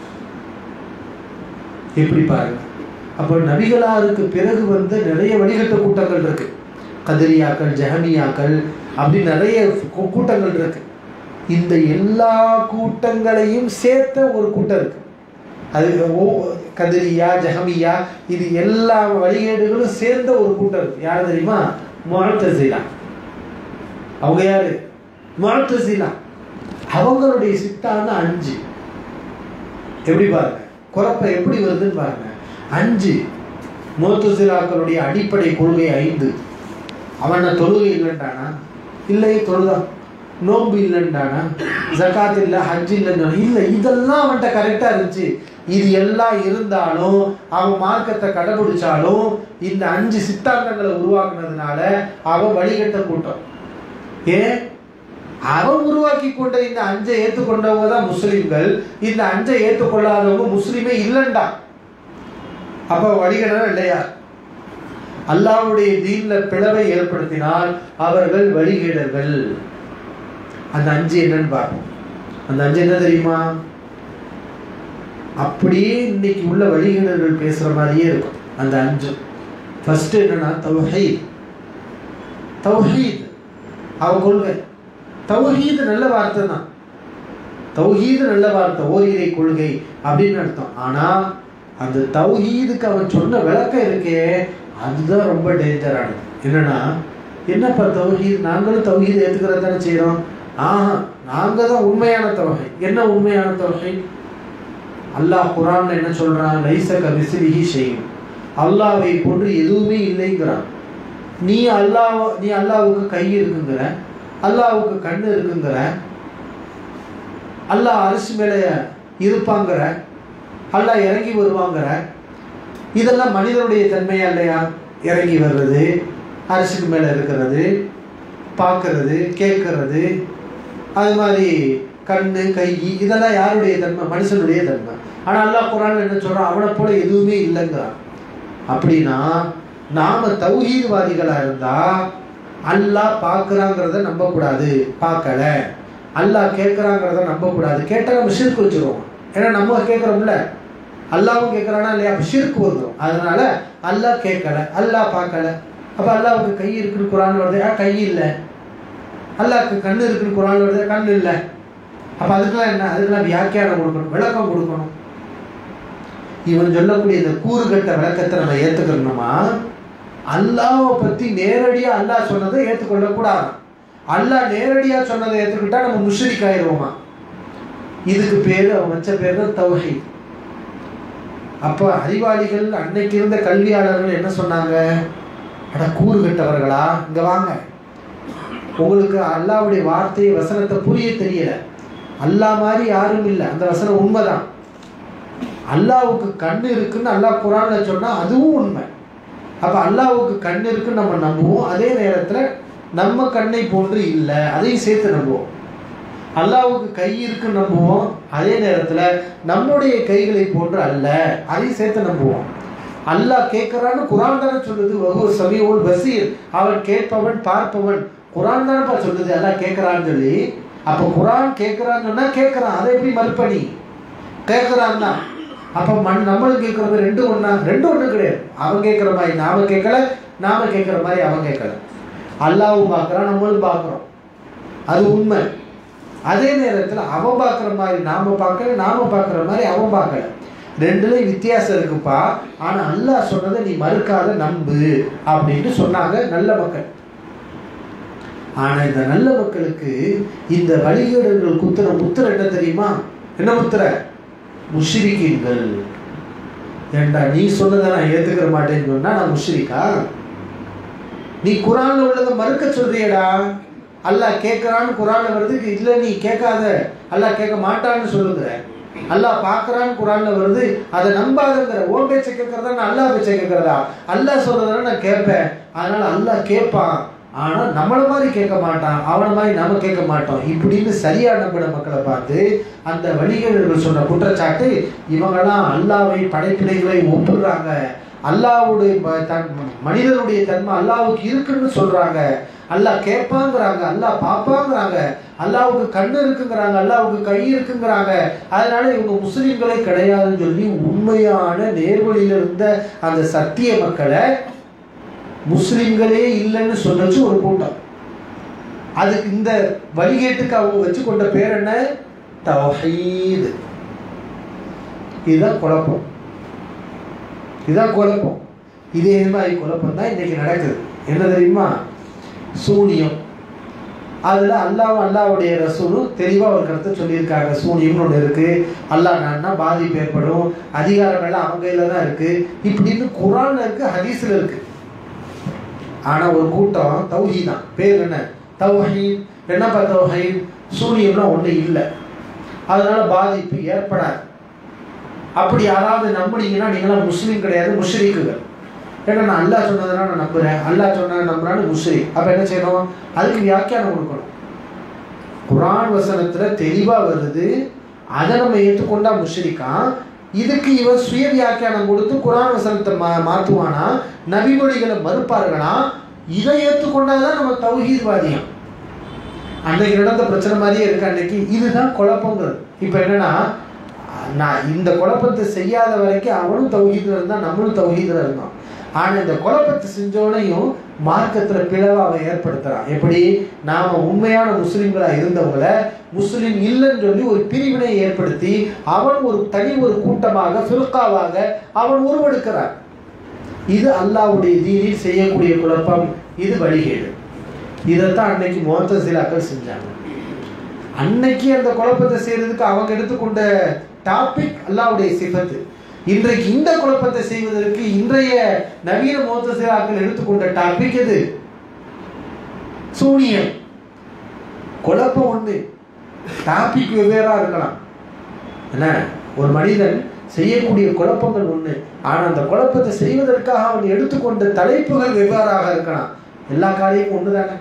எப்படி பாருங்க. அப்போ நபிகளாருக்கு பிறகு வந்து நிறைய வழிகட்ட கூட்டங்கள் இருக்கு. கதிரியாக்கள், ஜஹமியாக்கள், அப்படி நிறைய கூட்டங்கள் இருக்கு. இந்த எல்லா கூட்டங்களையும் சேர்த்த ஒரு கூட்டம் இருக்கு. அது கதிரியா, ஜஹமியா, இது எல்லா வழிகேடுகளும் சேர்ந்த ஒரு கூட்டம் இருக்கு. யார் தெரியுமா? முஅத்தஸிலா. அவங்க யாரு? முஅத்தஸிலா. அவங்களுடைய சித்தான 5. எப்படி பாருங்க, குழப்பம் எப்படி வருதுன்னு பாருங்க. 5 முஅத்தஸிலாக்களுடைய அடிப்படை கொள்கை 5. அவன தொழுகை இல்லைன்றானா? இல்லை, தொழுதான். நோன்பு இல்லைன்றானா? ஜகாத் இல்லை, ஹஜ் இல்லைன்னா இல்லை. இதெல்லாம் அவன்கிட்ட கரெக்டா இருந்துச்சு. இது எல்லாம் இருந்தாலும் அவன் மார்க்கத்தை கடைபிடிச்சாலும் இந்த 5 சித்தாந்தங்களை உருவாக்குனதுனால அவன் வழிகட்ட கூட்டம். ஏன்? அவன் உருவாக்கி கொண்ட இந்த 5 ஏற்றுக்கொண்டவங்க தான் முஸ்லிம்கள். இந்த 5 ஏற்றுக்கொள்ளாதவங்க முஸ்லிமே இல்லைண்டா. அப்ப வழிகடனா இல்லையா? அல்லாஹ்வுடைய தீன்ல பிளவை ஏற்படுத்தினால் அவர்கள் வழிகேடர்கள். அந்த 5 என்னன்னு பார்ப்போம். அந்த 5 என்ன தெரியுமா? அப்படியே இன்னைக்கு உள்ள வழிகேடர்கள் பேசுற மாதிரியே இருக்கும் அந்த 5. ஃபர்ஸ்ட் என்னன்னா தௌஹீத். தௌஹீத் அவ கொள்கை. தௌஹீத் நல்ல வார்த்தை தான். தௌஹீத் நல்ல வார்த்தை, ஓரிரை கொள்கை அப்படின்னு அர்த்தம். ஆனா அந்த தௌஹீதுக்கு அவன் சொன்ன விளக்கம் இருக்கே, அதுதான் ரொம்ப டேஞ்சரானது. என்னன்னா, என்னப்பா தௌஹீத், நாங்களும் தௌஹீத் ஏத்துக்கிறது தானே செய்யறோம். நாங்க தான் உண்மையான தௌஹீத். என்ன உண்மையான தௌஹீத்? அல்லாஹ் குர்ஆன்ல என்ன சொல்றான்? லைஸ கமிஸ்லிஹி ஷைஉன். அல்லாஹ்வை போன்று எதுவுமே இல்லைங்கிறான். நீ அல்லாஹ்வுக்கு கை இருக்குங்கிற, அல்லாஹ்வுக்கு கண்ணு இருக்குங்கிற, அல்லாஹ் அரிசி மேல இருப்பாங்கிற, அல்லாஹ் இறங்கி வருவாங்கிற. இதெல்லாம் மனிதனுடைய தன்மையா இல்லையா? இறங்கி வர்றது, அரிசிக்கு மேல இருக்கிறது, பார்க்கறது, கேட்கறது, அது மாதிரி கண்ணு, கை, இதெல்லாம் யாருடைய தன்மை? மனுஷனுடைய தன்மை. ஆனா அல்லாஹ் குர்ஆன்ல என்ன சொல்றான்? அவனை போல எதுவுமே இல்லைங்கிறான். அப்படின்னா நாம தௌஹீத்வாதிகளா இருந்தா அல்லாஹ் பார்க்கறாங்கிறத நம்ப கூடாது, பார்க்கல. அல்லாஹ் கேட்கறாங்கிறத நம்ப கூடாது. கேட்டா நம்ம ஷிர்க் வச்சிருவோம். ஏன்னா நம்ம கேட்கறோம்ல, அல்லாவும் கேட்கறானா இல்லையா? அப்ப ஷிர்க் வந்துடும். அதனால அல்லாஹ் கேட்கல, அல்லாஹ் பார்க்கல. அப்ப அல்லாஹ்வுக்கு கை இருக்குன்னு குர்ஆன்ல வருது, கை இல்லை. அல்லாஹ்க்கு கண்ணு இருக்குன்னு குர்ஆன்ல வருது, கண்ணு இல்லை. அப்ப அதுக்கெல்லாம் என்ன? அதுக்கெல்லாம் வியாக்கியானம் கொடுக்கணும், விளக்கம் கொடுக்கணும். இவன் சொல்லக்கூடிய இந்த கூறுகட்ட விளக்கத்தை நம்ம ஏத்துக்கணுமா? அல்லாஹ்வை பத்தி நேரடியா அல்லாஹ் சொன்னதை ஏற்றுக்கொள்ள கூடாது. அல்லாஹ் நேரடியா சொன்னதை ஏற்றுக்கிட்டா நம்ம முஷ்ரிக் ஆயிடுவோமா? இதுக்கு பேரு, அவன் வச்ச பேர் தான் தௌஹீத். அப்ப அறிவாளிகள், அன்னைக்கு இருந்த கல்வியாளர்கள் என்ன சொன்னாங்க? அட கூறுகட்டவர்களா, இங்க வாங்க, உங்களுக்கு அல்லாஹ்வுடைய வார்த்தையை, வசனத்தை புரிய தெரியல. அல்லாஹ் மாதிரி யாரும் இல்லை, அந்த வசனம் உண்மைதான். அல்லாஹ்வுக்கு கண்ணு இருக்குன்னு அல்லாஹ் குர்ஆன்ல சொன்னா அதுவும் உண்மை. அப்ப அல்லாஹ்வுக்கு கண் இருக்குன்னு நம்ம நம்புவோம். அதே நேரத்துல நம்ம கண்ணை போன்று இல்லை, அதையும் சேர்த்து நம்புவோம். அல்லாஹ்வுக்கு கை இருக்குன்னு நம்புவோம். அதே நேரத்துல நம்முடைய கைகளை போன்று அல்ல, அதையும் சேர்த்து நம்புவோம். அல்லாஹ் கேட்கிறான்னு குர்ஆன் தானே சொல்லுது. வஹுவ ஸமீஉல் பஸீர், அவன் கேட்பவன் பார்ப்பவன். குர்ஆன் தானப்பா சொல்லுது அல்லாஹ் கேட்கறான்னு சொல்லி. அப்ப குர்ஆன் கேட்கறான்னு சொன்னா கேட்கறான், அதை எப்படி மறுப்பணி? கேட்கறான் தான். அப்ப நம்மளும் கேட்கறது ரெண்டு ஒண்ணா? ரெண்டு ஒண்ணு கிடையாது. அவன் கேட்கிற மாதிரி நாம கேட்கல, நாம கேட்கிற மாதிரி அவன் கேட்கல. அல்லாஹ்வும் பார்க்கறான், நம்மளும் பார்க்கிறோம், அது உண்மை. அதே நேரத்தில் அவன் பார்க்குற மாதிரி நாம பார்க்கல, நாம பார்க்குற மாதிரி அவன் பார்க்கல. ரெண்டுலேயும் வித்தியாசம் இருக்குப்பா. ஆனால் அல்லாஹ் சொன்னதை நீ மறுக்காத, நம்பு அப்படின்னு சொன்னாங்க நல்ல மக்கள். ஆனால் இந்த நல்ல மக்களுக்கு இந்த வழிகேடர்கள் குத்துற முத்திரை என்ன தெரியுமா? என்ன முத்திரை? முஷ்ரிக்கீன்கள். ஏண்டா நீ சொன்னதை நான் ஏற்றுக்கிற மாட்டேன்னு சொன்னா நான் முஷ்ரிக்கா? நீ குரான்ல உள்ளதை மறுக்க சொல்றியடா. அல்லாஹ் கேட்கறான்னு குரான்ல வருது, இல்லை நீ கேட்காத, அல்லாஹ் கேட்க மாட்டான்னு சொல்லுங்க. அல்லாஹ் பார்க்கறான்னு குரான்ல வருது, அதை நம்பாதங்கிற. ஓ பேச்சை கேட்கறதா நான் அல்லாஹ் பேச்சை கேட்கறதா? அல்லாஹ் சொல்றதான நான் கேட்பேன். அதனால அல்லாஹ் கேட்பான், ஆனா நம்மள மாதிரி கேட்க மாட்டான், அவனை மாதிரி நம்ம கேட்க மாட்டோம் இப்படின்னு சரியா நம்பின மக்களை பார்த்து அந்த வணிகர்கள் சொன்ன குற்றச்சாட்டு, இவங்கெல்லாம் அல்லாஹ்வை படைப்பினைகளை ஒப்புடுறாங்க, அல்லாஹ்வுடைய மனிதனுடைய தன்மை அல்லாஹ்வுக்கு இருக்குன்னு சொல்றாங்க, அல்லாஹ் கேட்பாங்கிறாங்க, அல்லாஹ் பார்ப்பாங்கிறாங்க, அல்லாஹ்வுக்கு கண்ணு இருக்குங்கிறாங்க, அல்லாஹ்வுக்கு கை இருக்குங்கிறாங்க, அதனால இவங்க முஸ்லிம்களே கிடையாதுன்னு சொல்லி உண்மையான நேர்வழியில் இருந்த அந்த சத்திய மக்களை முஸ்லிம்களே இல்லைன்னு சொல்லிச்சு ஒரு கூட்டம். அதுக்கு இந்த வழிகேட்டுக்கு அவங்க வச்சு கொண்ட பேர் என்ன? தௌஹீத். இதுதான் குழப்பம், இதுதான் குழப்பம். இதே மாதிரி குழப்பம் தான் இன்னைக்கு நடக்குது. என்ன தெரியுமா? சூனியம். அதில் அல்லாவுடைய ரசூலும் தெளிவாக ஒரு கருத்தை சொல்லியிருக்காங்க. சூனியம்னு ஒன்று இருக்குது, அல்லாஹ் நான்னா பாதிப்பு ஏற்படும், அதிகாரங்கள்லாம் அவங்க கையில் தான் இருக்குது இப்படின்னு குரான்ல இருக்குது, ஹதீஸில் இருக்குது. ஆனால் ஒரு கூட்டம் தௌஹீத் தான். பேர் என்ன? தௌஹீத். என்னப்பா தௌஹீத்? சூனியம்னா ஒன்றும் இல்லை, அதனால பாதிப்பு ஏற்படாது. அப்படி யாராவது நம்புனீங்கன்னா நீங்களாம் முஸ்லீம் கிடையாது, முஷ்ரிக்குகள். ஏன்னா நான் அல்லாஹ் சொன்னதுனா நான் நம்புறேன், அல்லாஹ் சொன்னதை நம்புறான்னு முஷ்ரிக். அப்போ என்ன செய்யணும்? அதுக்கு வியாக்கியானம் கொடுக்கணும். குரான் வசனத்தில் தெளிவாக வருது, அதை நம்ம ஏற்றுக்கொண்டா முஷ்ரிக்கா? இதுக்கு இவன் சுய வியாக்கியானம் கொடுத்து குரான் வசனத்தை மாற்றுவானா? நபிமொழிகளை மறுப்பார்களா? இதை ஏற்றுக்கொண்டாதான் நம்ம தௌஹீத்வாதியம். அன்னைக்கு நடந்த பிரச்சனை மாதிரியே இருக்கு அன்னைக்கு. இதுதான் குழப்பங்கிறது. இப்போ என்னன்னா, நான் இந்த குழப்பத்தை செய்யாத வரைக்கும் அவனும் தௌஹீத்ல இருந்தான், நம்மளும் தௌஹீத்ல இருந்தோம். ஆனால் இந்த குழப்பத்தை செஞ்சோனையும் மார்க்கத்தில் பிளவை அவன் ஏற்படுத்துறான். எப்படி? நாம உண்மையான முஸ்லிம்களாக இருந்தவங்களை முஸ்லீம் இல்லைன்னு சொல்லி ஒரு பிரிவினை ஏற்படுத்தி அவன் ஒரு தனி ஒரு கூட்டமாக ஃபிர்காவாக அவன் உருவெடுக்கிறான். இது அல்லாஹ்வுடைய தீனில் செய்யக்கூடிய குழப்பம், இது வழிகேடு. இதைத்தான் அன்னைக்கு முஅத்தஸிலாக்கள் செஞ்சாங்க. அன்னைக்கு அந்த குழப்பத்தை செய்யறதுக்கு அவங்க எடுத்துக்கொண்ட டாபிக் அல்லாஹ்வுடைய சிஃபத்து. இன்றைக்கு இந்த குழப்பத்தை செய்வதற்கு இன்றைய நவீன முஅத்தஸிலாக்கள் எடுத்துக்கொண்ட டாபிக் எது? சூனியம். குழப்பம் ஒன்று, டாபிக் வெவ்வேறா இருக்கலாம். என்ன? ஒரு மனிதன் செய்யக்கூடிய குழப்பங்கள் ஒன்று, ஆனால் அந்த குழப்பத்தை செய்வதற்காக அவன் எடுத்துக்கொண்ட தலைப்புகள் வெவ்வேறாக இருக்கலாம். எல்லா காரியமும் ஒன்று தானே.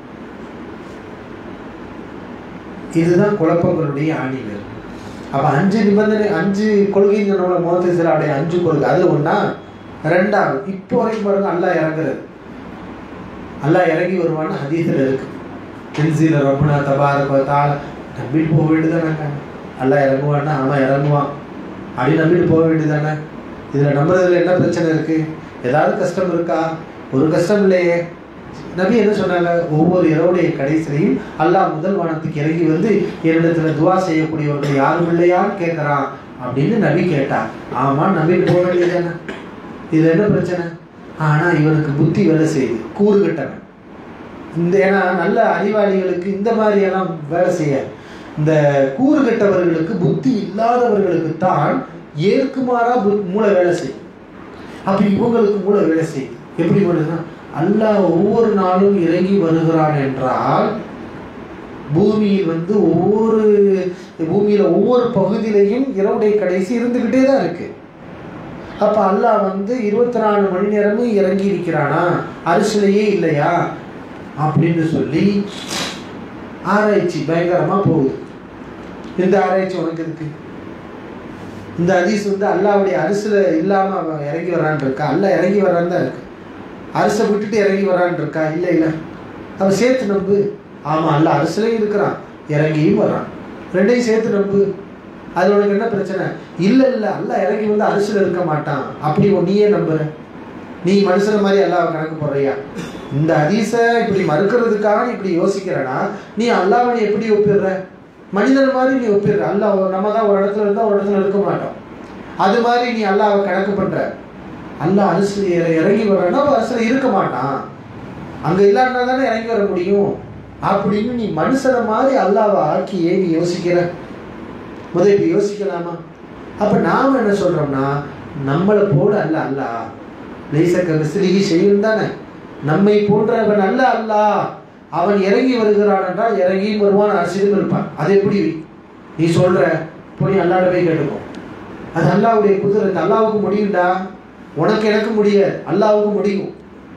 இதுதான் குழப்பங்களுடைய ஆணிகள். அப்போ 5 நிபந்தனை, 5 கொள்கைங்களோட முஅத்தஸிலாவுடைய 5 கொள்கை. அதில் ஒன்றா? ரெண்டாவது, இப்போ வரைக்கும் பாருங்க, அல்லாஹ் இறங்குறது, அல்லாஹ் இறங்கி வருவான்னு ஹதீஸில் இருக்கு. தன்ஸீல ரப்பனா தபாரக வ தஆலா. நம்பிட்டு போக வேண்டியதானே? அல்லாஹ் இறங்குவான்னா அவன் இறங்குவான் அப்படி நம்பிட்டு போக வேண்டியதானே? இதில் நம்புறதுல என்ன பிரச்சனை இருக்கு? ஏதாவது கஷ்டம் இருக்கா? ஒரு கஷ்டம் இல்லையே. நபி என்ன சொன்னாங்க? ஒவ்வொரு இரவுடைய கடைசிலையும் அல்லாஹ் முதல் வானத்துக்கு இறங்கி வந்து என்னிடத்துல துவா செய்யக்கூடியவர்கள் யாரும் இல்லையான்னு கேட்கறான் அப்படின்னு நபி கேட்டான். ஆமா, நம்பிட்டு போக வேண்டியதானே? இதுல என்ன பிரச்சனை? ஆனா இவனுக்கு புத்தி வேலை செய்யுது, கூறு கட்டவன். ஏன்னா நல்ல அறிவாளிகளுக்கு இந்த மாதிரியெல்லாம் வேலை செய்யாது. இந்த கூறு கட்டவர்களுக்கு, புத்தி இல்லாதவர்களுக்கு தான் ஏற்குமாறா மூளை வேலை செய்யும். அப்ப இவங்களுக்கு மூளை வேலை செய்யும். எப்படி பண்ணுதுன்னா, அல்லாஹ் ஒவ்வொரு நாளும் இறங்கி வருகிறான் என்றால் பூமியில் வந்து ஒவ்வொரு பகுதியிலையும் இரவுடைய கடைசி இருந்துகிட்டே தான் இருக்கு. அப்ப அல்லாஹ் வந்து 24 மணி நேரமும் இறங்கி இருக்கிறானா? அரிசிலேயே இல்லையா அப்படின்னு சொல்லி ஆராய்ச்சி பயங்கரமா போகுது. இந்த ஆராய்ச்சி உனக்கு இருக்கு? இந்த ஹதீஸ் வந்து அல்லாஹ்வுடைய அரிசில இல்லாம அவன் இறங்கி வரான்னு இருக்கா? அல்லாஹ் இறங்கி வரான்னு தான் இருக்கு. அரிசை விட்டுட்டு இறங்கி வரான்னு இருக்கா? இல்லை இல்லை. அவன் சேர்த்து நம்பு. ஆமாம், அல்லாஹ் அரிசிலையும் இருக்கிறான், இறங்கியும் வரான், ரெண்டையும் சேர்த்து நம்பு. அது உனக்கு என்ன பிரச்சனை? இல்லை இல்லை, அல்லாஹ் இறங்கி வந்து அரிசியில் இருக்க மாட்டான் அப்படி நீயே நம்புற. நீ மனுஷன மாதிரி அல்லாஹ் கணக்கு போடுறியா? இந்த ஹதீஸை இப்படி மறுக்கிறதுக்காக நீ இப்படி யோசிக்கிறனா, நீ அல்லாஹ்வை நீ எப்படி ஒப்பிடுற? மனிதன் மாதிரி நீ ஒப்பிடுற. அல்லாஹ் நம்ம தான் ஒரு இடத்துல இருந்தால் ஒரு இடத்துல இருக்க மாட்டோம். அது மாதிரி நீ அல்லாஹ்வை கணக்கு பண்ற. அல்லாஹ் அரிசில இறங்கி வர்றன்னா அரிசில இருக்க மாட்டான். அங்கே இல்லாட்டினா தானே இறங்கி வர முடியும். அப்படின்னு நீ மனுஷனை மாதிரி அல்லாவை ஆக்கியே நீ யோசிக்கிற. முதல் யோசிக்கலாமா? அப்ப நாம என்ன சொல்றோம்னா, நம்மளை போல அல்ல அல்லா லேசக்கி செய்யும் தானே, நம்மை போன்றவன் அல்ல அல்லா. அவன் இறங்கி வருகிறான் என்றால் இறங்கியும் வருவான், அரசியலும் இருப்பான். அது எப்படி நீ சொல்ற? போய் அல்லாட போய் கேட்டுக்கோ. அது அல்லாவுடைய குதிரத்து. அல்லாவுக்கு முடியும்டா, உனக்கு எனக்கு முடியாது, அல்லாவுக்கு முடியும்.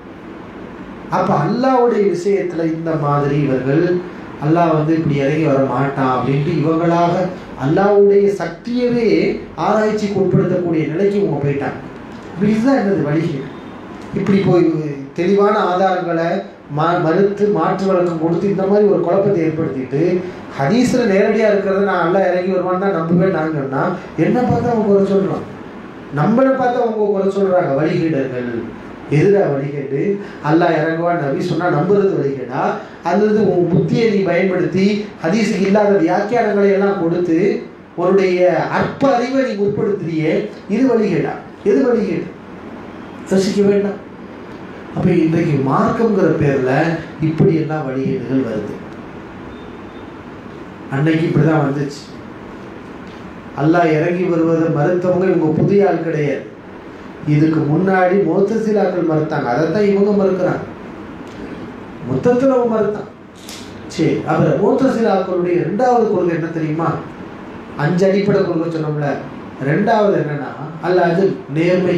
அப்ப அல்லாவுடைய விஷயத்துல இந்த மாதிரி இவர்கள் அல்லாஹ் இப்படி இறங்கி வர மாட்டான் அப்படின்ட்டு இவங்களாக அல்லாவுடைய சக்தியவே ஆராய்ச்சிக்கு உட்படுத்தக்கூடிய நிலைக்கு இவங்க போயிட்டாங்க. இதுதான் என்னது வழிகள். இப்படி போய் தெளிவான ஆதாரங்களை மறுத்து மாற்று வழக்கம் கொடுத்து இந்த மாதிரி ஒரு குழப்பத்தை ஏற்படுத்திட்டு ஹதீஸ்ல நேரடியாக இருக்கிறத நான் அல்லா இறங்கி வருவான்னு தான் நம்புவேன் நாங்கன்னா, என்ன பார்த்தா அவங்க குறை சொல்றான், நம்மளை பார்த்தா அவங்க குறை சொல்றாங்க. வழிகீடர்கள். எதிரா வழிகேடு? அல்லாஹ் இறங்குவான் நபி சொன்னா நம்புறது வழிகேடா? அல்லது உன் புத்தியை நீ பயன்படுத்தி ஹதீஸுக்கு இல்லாத வியாக்கியானங்களை எல்லாம் கொடுத்து உன்னுடைய அற்ப அறிவை நீ முற்படுத்துறியே, இது வழிகேடா? எது வழிகேடு? யோசிக்க வேண்டாம். அப்ப இன்றைக்கு மார்க்கம்ங்கிற பேர்ல இப்படி எல்லாம் வழிகேடுகள் வருது. அன்னைக்கு இப்படிதான் வந்துச்சு. அல்லாஹ் இறங்கி வருவதை மறுத்தவங்க இவங்க புதிய ஆள் கிடையாது. இதுக்கு முன்னாடி முத்தசிலாக்கள் மறுத்தாங்க, அதைத்தான் இவங்க மறுக்கிறாங்க. மொத்தத்தில் அவங்க மறுத்தான். சரி, அப்புறம் முத்தசிலாக்களுடைய 2வது கொள்கை என்ன தெரியுமா? 5 அடிப்படை கொள்கை சொன்னோம்ல. 2வது என்னன்னா, அல்ல அது நேர்மை.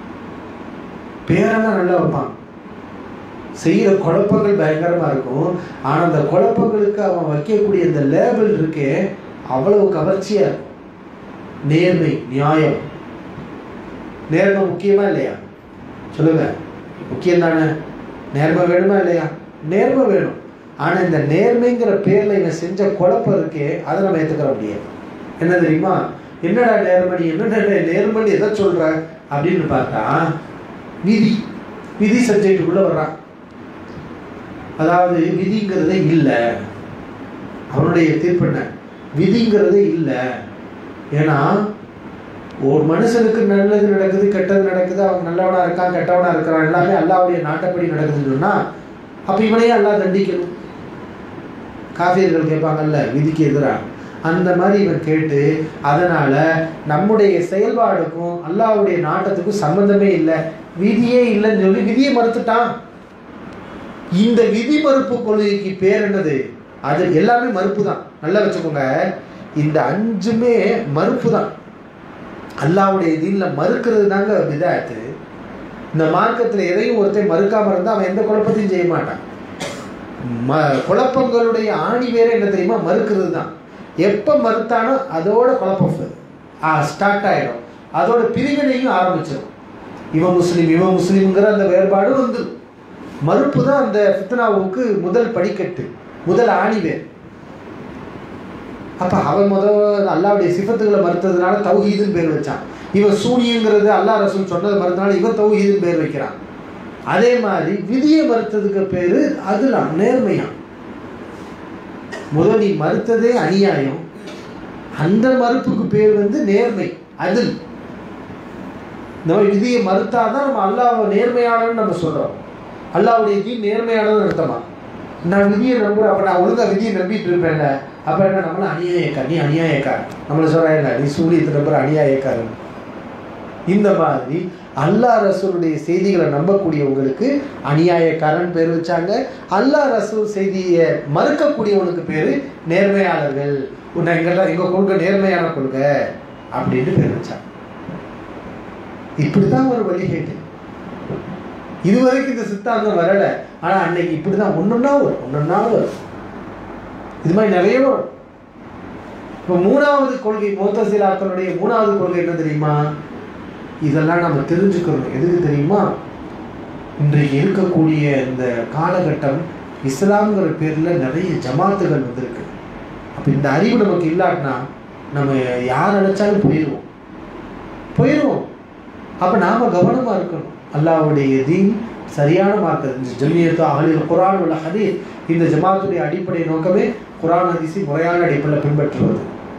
பேரெல்லாம் நல்லா வைப்பாங்க, செய்யற குழப்பங்கள் பயங்கரமா இருக்கும். ஆனா அந்த குழப்பங்களுக்கு அவன் வைக்கக்கூடிய இந்த லேபிள் இருக்கே அவ்வளவு கவர்ச்சியா இருக்கும். நேர்மை, நியாயம். நேர்மை முக்கியமா இல்லையா? சொல்லுங்க, முக்கியம் தானே? நேர்மை வேணுமா இல்லையா? நேர்மை வேணும். ஆனா இந்த நேர்மைங்கிற பேர்ல இவன் செஞ்ச குழப்பம் இருக்கே, அதை நம்ம ஏத்துக்கிற முடியாது. என்ன தெரியுமா? என்னடா நேர்மணி, என்னடா நேர்மணி எதை சொல்ற அப்படின்னு பார்த்தா, விதி சப்ஜெக்டுக்குள்ள வர்றான். அதாவது விதிங்கிறதே இல்லை. அவனுடைய தீர்ப்பு என்ன? விதிங்கிறதே இல்லை. ஏன்னா ஒரு மனுஷனுக்கு நல்லது நடக்குது, கெட்டது நடக்குது, அவன் நல்லவனா இருக்கான், கெட்டவனா இருக்கிறான், எல்லாமே அல்லாவுடைய நாட்டப்படி நடக்குதுன்னா அப்ப இவனையே அல்லாஹ் தண்டிக்கணும். காஃபியர்கள் கேட்பாங்கல்ல விதிக்கு எதிராக, அந்த மாதிரி இவன் கேட்டு அதனால நம்முடைய செயல்பாடுக்கும் அல்லாஹ்வுடைய நாட்டத்துக்கும் சம்பந்தமே இல்லை, விதியே இல்லைன்னு சொல்லி விதியை மறுத்துட்டான். இந்த விதி மறுப்பு கொள்கைக்கு பேர் என்னது? அது எல்லாமே மறுப்பு தான். நல்லா வச்சுக்கோங்க, இந்த 5மே மறுப்பு தான். அல்லாஹ்வுடைய தீன்ல மறுக்கிறது தாங்க பிதாஅத்து. இந்த மார்க்கத்தில் எதையும் ஒருத்தன் மறுக்காம இருந்தால் அவன் எந்த குழப்பத்தையும் செய்ய மாட்டான். குழப்பங்களுடைய ஆணி வேற என்ன தெரியுமா? மறுக்கிறது தான். எப்போ மறுத்தானோ அதோட குழப்பம் ஸ்டார்ட் ஆகிடும், அதோட பிரிவினையும் ஆரம்பிச்சிடும். இவன் முஸ்லீம்ங்கிற அந்த வேறுபாடு வந்து மறுப்பு தான் அந்த ஃபித்னாவுக்கு முதல் படிக்கட்டு, முதல் ஆணிவேர். அப்போ அவன் அல்லாவுடைய சிஃபத்துகளை மறுத்ததுனால தௌஹீதுன்னு பேர் வச்சான். இவன் சூனியங்கிறது அல்லாஹ் ரசூல் சொன்னதை மறுத்தனால இவன் தௌஹீதுன்னு பேர் வைக்கிறான். அதே மாதிரி விதியை மறுத்ததுக்கு பேரு அதுலாம் நேர்மையா. முதல் நீ மறுத்ததே அநியாயம், அந்த மறுப்புக்கு பேர் நேர்மை, அதில். இந்த மாதிரி விதியை மறுத்தாதான் நம்ம அல்லாஹ் நேர்மையானன்னு நம்ம சொல்றோம். அல்லாஹ்வுடைய தீன் நேர்மையானதுன்னு அர்த்தமா? நான் விதியை நம்புறேன், அப்ப நான் ஒழுங்கா விதியை நம்பிட்டு இருப்பேன்ல, அப்ப என்ன நம்மள அநியாயக்கார், நீ அநியாயக்கார், நம்மள சொல்றாங்க நீ சூரியத்தை நம்புற அநியாயக்கார். இந்த மாதிரி அல்லாஹ் ரசூலுடைய செய்திகளை நம்பக்கூடியவங்களுக்கு அநியாயக்காரன் பேர் வச்சாங்க. அல்லாஹ் ரசூல் செய்தியை மறுக்கக்கூடியவனுக்கு பேரு நேர்மையாளர்கள். எங்க கொள்கை நேர்மையான கொள்கை அப்படின்னு பேர் வச்சாங்க. இப்படிதான் ஒரு வழிகேட்டு. இதுவரைக்கும் இந்த சித்தாந்தம் வரல, ஆனா அன்னைக்கு இப்படிதான் ஒன்னொன்னா வரும். இது மாதிரி நிறைய வரும். இப்போ 3வது கொள்கை, முத்தசிலாக்களுடைய 3வது கொள்கை என்ன தெரியுமா? இதெல்லாம் நம்ம தெரிஞ்சுக்கணும். எதுக்கு தெரியுமா? இன்றைக்கு இருக்கக்கூடிய இந்த காலகட்டம் இஸ்லாம்ங்கிற பேர்ல நிறைய ஜமாத்துகள் வந்திருக்கு. அப்ப இந்த அறிவு நமக்கு இல்லாட்டினா நம்ம யார் நினைச்சாலும் போயிடுவோம். அப்ப நாம கவனமா இருக்கணும். அல்லாஹ்வுடைய தீன் சரியான மார்க்கம். ஜமியத்து அஹ்லுல் குர்ஆன் வல் ஹதீஸ், இந்த ஜமாத்துடைய அடிப்படை நோக்கமே குர்ஆன் ஹதீஸை முறையான அடிப்படையில் பின்பற்றுவது.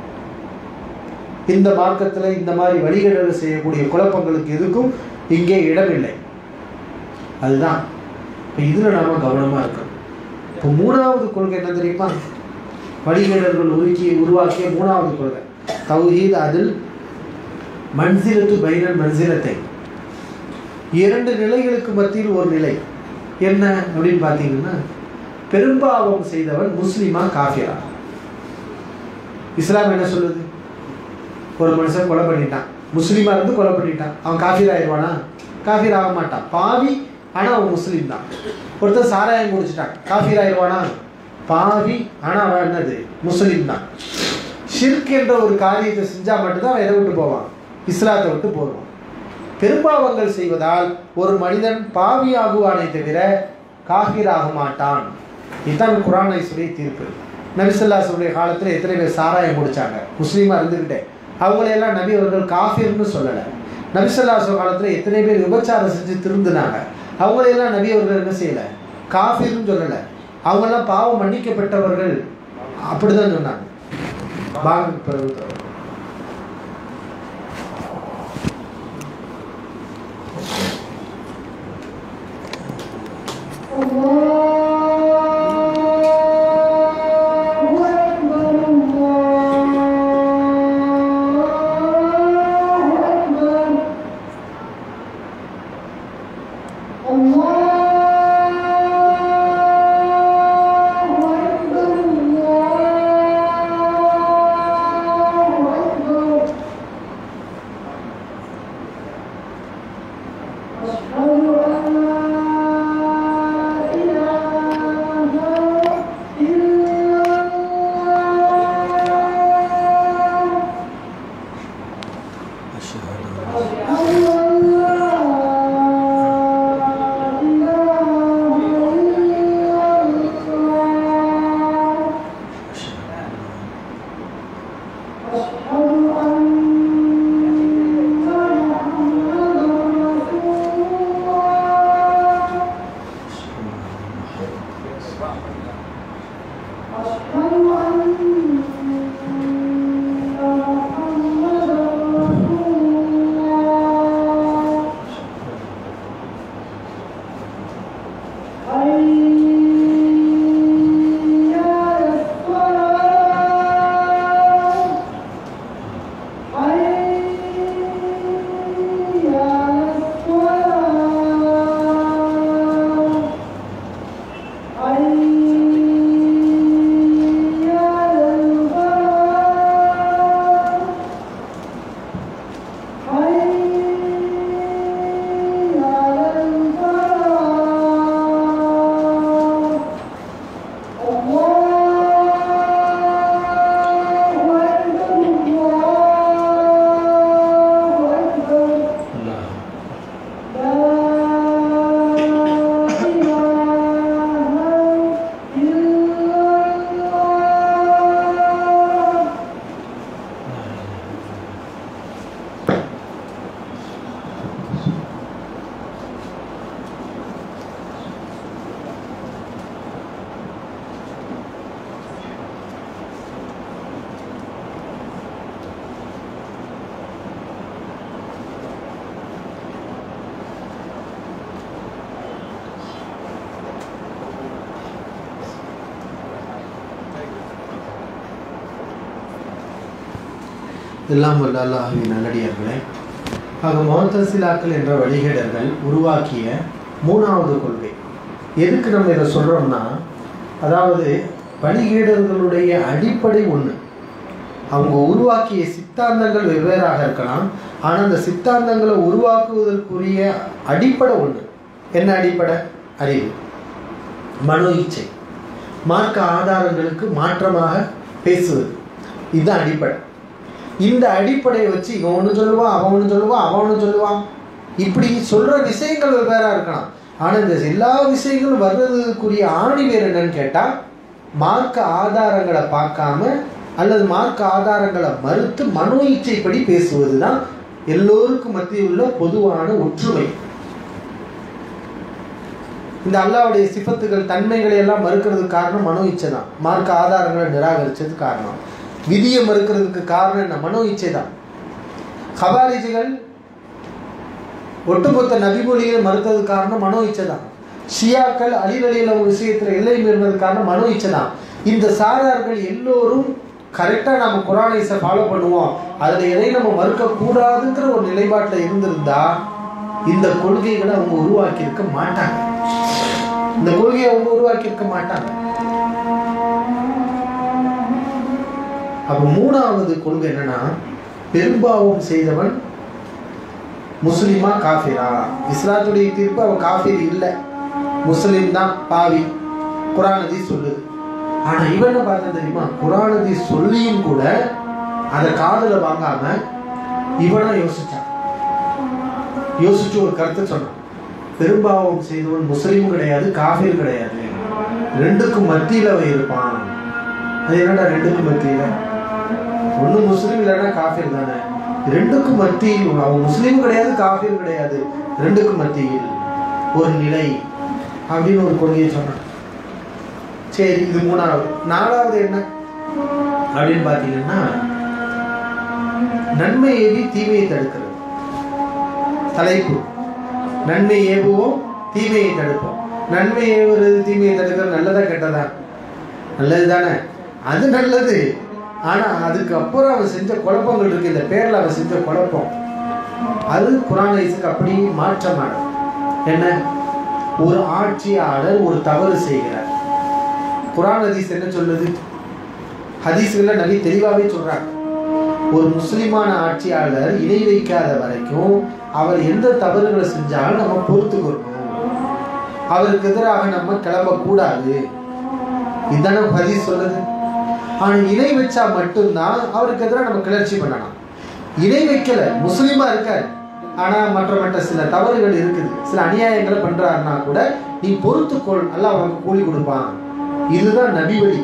இந்த மார்க்கத்தில் இந்த மாதிரி வழிகேடுகள் செய்யக்கூடிய குழப்பங்களுக்கு எதுக்கும் இங்கே இடமில்லை. அதுதான் இதுல நாம கவனமா இருக்கணும். இப்போ மூணாவது கொள்கை என்ன தெரியுமா? வழிகேடர்கள் உருவாக்கிய மூணாவது கொள்கை தௌஹீத். அதில் மன்சிலத்து பைனல் மன்சிலத்தை, இரண்டு நிலைகளுக்கு மத்தியில் ஒரு நிலை. என்ன அப்படின்னு பார்த்தீங்கன்னா, பெரும்பாவம் செய்தவன் முஸ்லிமா காஃபிரா? இஸ்லாம் என்ன சொல்லுது? ஒரு மனுஷன் கொலை பண்ணிட்டான், முஸ்லீமா இருந்து கொலை பண்ணிட்டான், அவன் காஃபிர் ஆயிடுவானா? காஃபிர் ஆக மாட்டான், பாவி, ஆனால் அவன் முஸ்லீம் தான். ஒருத்தர் சாராயம் குடிச்சிட்டான், காஃபிர் ஆயிடுவானா? பாவி, ஆனால் அவன் என்னது? முஸ்லீம் தான். ஷிர்க் என்ற ஒரு காரியத்தை செஞ்சால் மட்டும்தான் அவன் எதை விட்டு போவான்? இஸ்லாத்தை விட்டு போவான். பெரும்பாவங்கள் செய்வதால் ஒரு மனிதன் பாவி ஆகுவானே தவிர காஃபிர் ஆக மாட்டான். இதுதான் குர்ஆனை சொல்லி தீர்ப்பு. நபி ஸல்லல்லாஹு அலைஹி வஸல்லம் காலத்தில் எத்தனை பேர் சாராயம் குடிச்சாங்க முஸ்லீமாக இருந்துக்கிட்டே? அவங்களையெல்லாம் நபி அவர்கள் காஃபிர்னு சொல்லலை. நபி ஸல்லல்லாஹு அலைஹி வஸல்லம் காலத்தில் எத்தனை பேர் விபச்சாரம் செஞ்சு திருந்தினாங்க? அவங்களையெல்லாம் நபி அவர்கள் என்ன செய்யலை? காஃபிர்னு சொல்லலை. அவங்கெல்லாம் பாவம் மன்னிக்கப்பட்டவர்கள் அப்படிதான் சொன்னாங்க. எல்லாம் வல்ல அல்லாஹ்வின் நல்லடியார்களே, ஆக முஅத்தஸிலாக்கள் என்ற வழிகேடர்கள் உருவாக்கிய மூணாவது கொள்கை. எதுக்கு நம்ம இதை சொல்கிறோம்னா, அதாவது வழிகேடர்களுடைய அடிப்படை ஒன்று. அவங்க உருவாக்கிய சித்தாந்தங்கள் வெவ்வேறாக இருக்கலாம், ஆனால் அந்த சித்தாந்தங்களை உருவாக்குவதற்குரிய அடிப்படை ஒன்று. என்ன அடிப்படை? அறிவு, மனோ இச்சை, மார்க்க ஆதாரங்களுக்கு மாற்றமாக பேசுவது. இதுதான் அடிப்படை. இந்த அடிப்படையை வச்சு இவன் ஒன்று சொல்லுவான், அவன் ஒன்று சொல்லுவான், அவன் ஒன்று சொல்லுவான். இப்படி சொல்கிற விஷயங்கள் வெவ்வேறாக இருக்கலாம், ஆனால் இந்த எல்லா விஷயங்களும் வர்றதுக்குரிய ஆணி வேறு என்னன்னு கேட்டால், மார்க்க ஆதாரங்களை பார்க்காம அல்லது மார்க்க ஆதாரங்களை மறுத்து மனோ இச்சைப்படி பேசுவது தான் எல்லோருக்கும் மத்தியில் உள்ள பொதுவான ஒற்றுமை. இந்த அல்லாஹ்வுடைய சிஃபத்துகள் தன்மைகளை எல்லாம் மறுக்கிறதுக்கு காரணம் மனோ இச்சை தான். மார்க்க ஆதாரங்களை நிராகரிச்சது காரணம். விதியை மறுக்கிறதுக்கு காரணம் என்ன? மனோ இச்சை தான். ஹவாரிஜிகள் ஒட்டுமொத்த நபிமொழிகளை மறுத்ததுக்கு காரணம் மனோ இச்சை தான். ஷியாக்கள் அலி ரலியல்லாஹு அன்ஹு விஷயத்தில் எல்லை மீறினதுக்கான மனு இச்சதான். இந்த சாரார்கள் எல்லோரும் கரெக்டாக நம்ம குர்ஆனை ஃபாலோ பண்ணுவோம், அதில் எதையும் நம்ம மறுக்கக்கூடாதுங்கிற ஒரு நிலைப்பாட்டில் இருந்திருந்தா இந்த கொள்கைகளை அவங்க உருவாக்கியிருக்க மாட்டாங்க. இந்த கொள்கையை அவங்க உருவாக்கியிருக்க மாட்டாங்க. அப்போ மூணாவது கொள்கை என்னன்னா, பெரும்பாவம் செய்தவன் முஸ்லிமா காஃபிரா? இஸ்லாத்துடைய தீர்ப்பு அவன் காஃபிர் இல்லை, முஸ்லிம் தான், பாவி, குர்ஆன் ஹதீஸ் சொல்லுது. ஆனா இவன் என்ன பார்த்தா தெரியுமா, குர்ஆன் ஹதீஸ் சொல்லியும் கூட அதை காதுல வாங்காம இவனா யோசிச்சு ஒரு கருத்தை சொன்னான். பெரும்பாவம் செய்தவன் முஸ்லீம் கிடையாது, காஃபிர் கிடையாது, ரெண்டுக்கும் மத்தியில அவன் இருப்பான். அது என்னடா ரெண்டுக்கும் மத்தியில? ஒண்ணு முஸ்லீம் இல்லைன்னா காஃபிர் தானே. ரெண்டுக்கும் மத்தியில் அவன் முஸ்லீம் கிடையாது, காஃபிர் கிடையாது, ரெண்டுக்கும் மத்தியில் ஒரு நிலை அப்படின்னு ஒரு கொள்கையை சொன்னான். சரி, இது மூணாவது. நாலாவது என்ன அப்படின்னு பார்த்தீங்கன்னா, நன்மை ஏவி தீமையை தடுக்கிறது. தலைப்பு நன்மை ஏவுவோம், தீமையை தடுப்போம். நன்மை ஏவுறது தீமையை தடுக்கிறது நல்லதா கெட்டதா? நல்லது தானே, அது நல்லது. ஆனா அதுக்கு அப்புறம் அவன் செஞ்ச குழப்பங்கள் இருக்கு, இந்த பேர்ல அவன் செஞ்ச குழப்பம் அது குர்ஆன் ஹதீஸுக்கு அப்படி மாற்றமான. என்ன, ஒரு ஆட்சியாளர் ஒரு தவறு செய்கிறார், குர்ஆன் ஹதீஸ் என்ன சொல்லுது? ஹதீஸ்ல நபி தெளிவாகவே சொல்றாங்க, ஒரு முஸ்லிமான ஆட்சியாளர் இணை வைக்காத வரைக்கும் அவர் எந்த தவறுகளை செஞ்சாலும் நம்ம பொறுத்துக்கணும், அவருக்கு எதிராக நம்ம கிளம்பக்கூடாது, இதுதானே ஹதீஸ் சொல்லுது. ஆனா இணை வச்சா மட்டும்தான் அவருக்கு எதிராக நம்ம கிளர்ச்சி பண்ணலாம். இணை வைக்கல, முஸ்லீமா இருக்காரு, ஆனா மற்ற சில தவறுகள் இருக்குது, சில அநியாயங்களை பண்றாருன்னா கூட நீ பொறுத்துக்கொள், அல்லாஹ் அவனுக்கு கூலி கொடுப்பான். இதுதான் நபி வழி.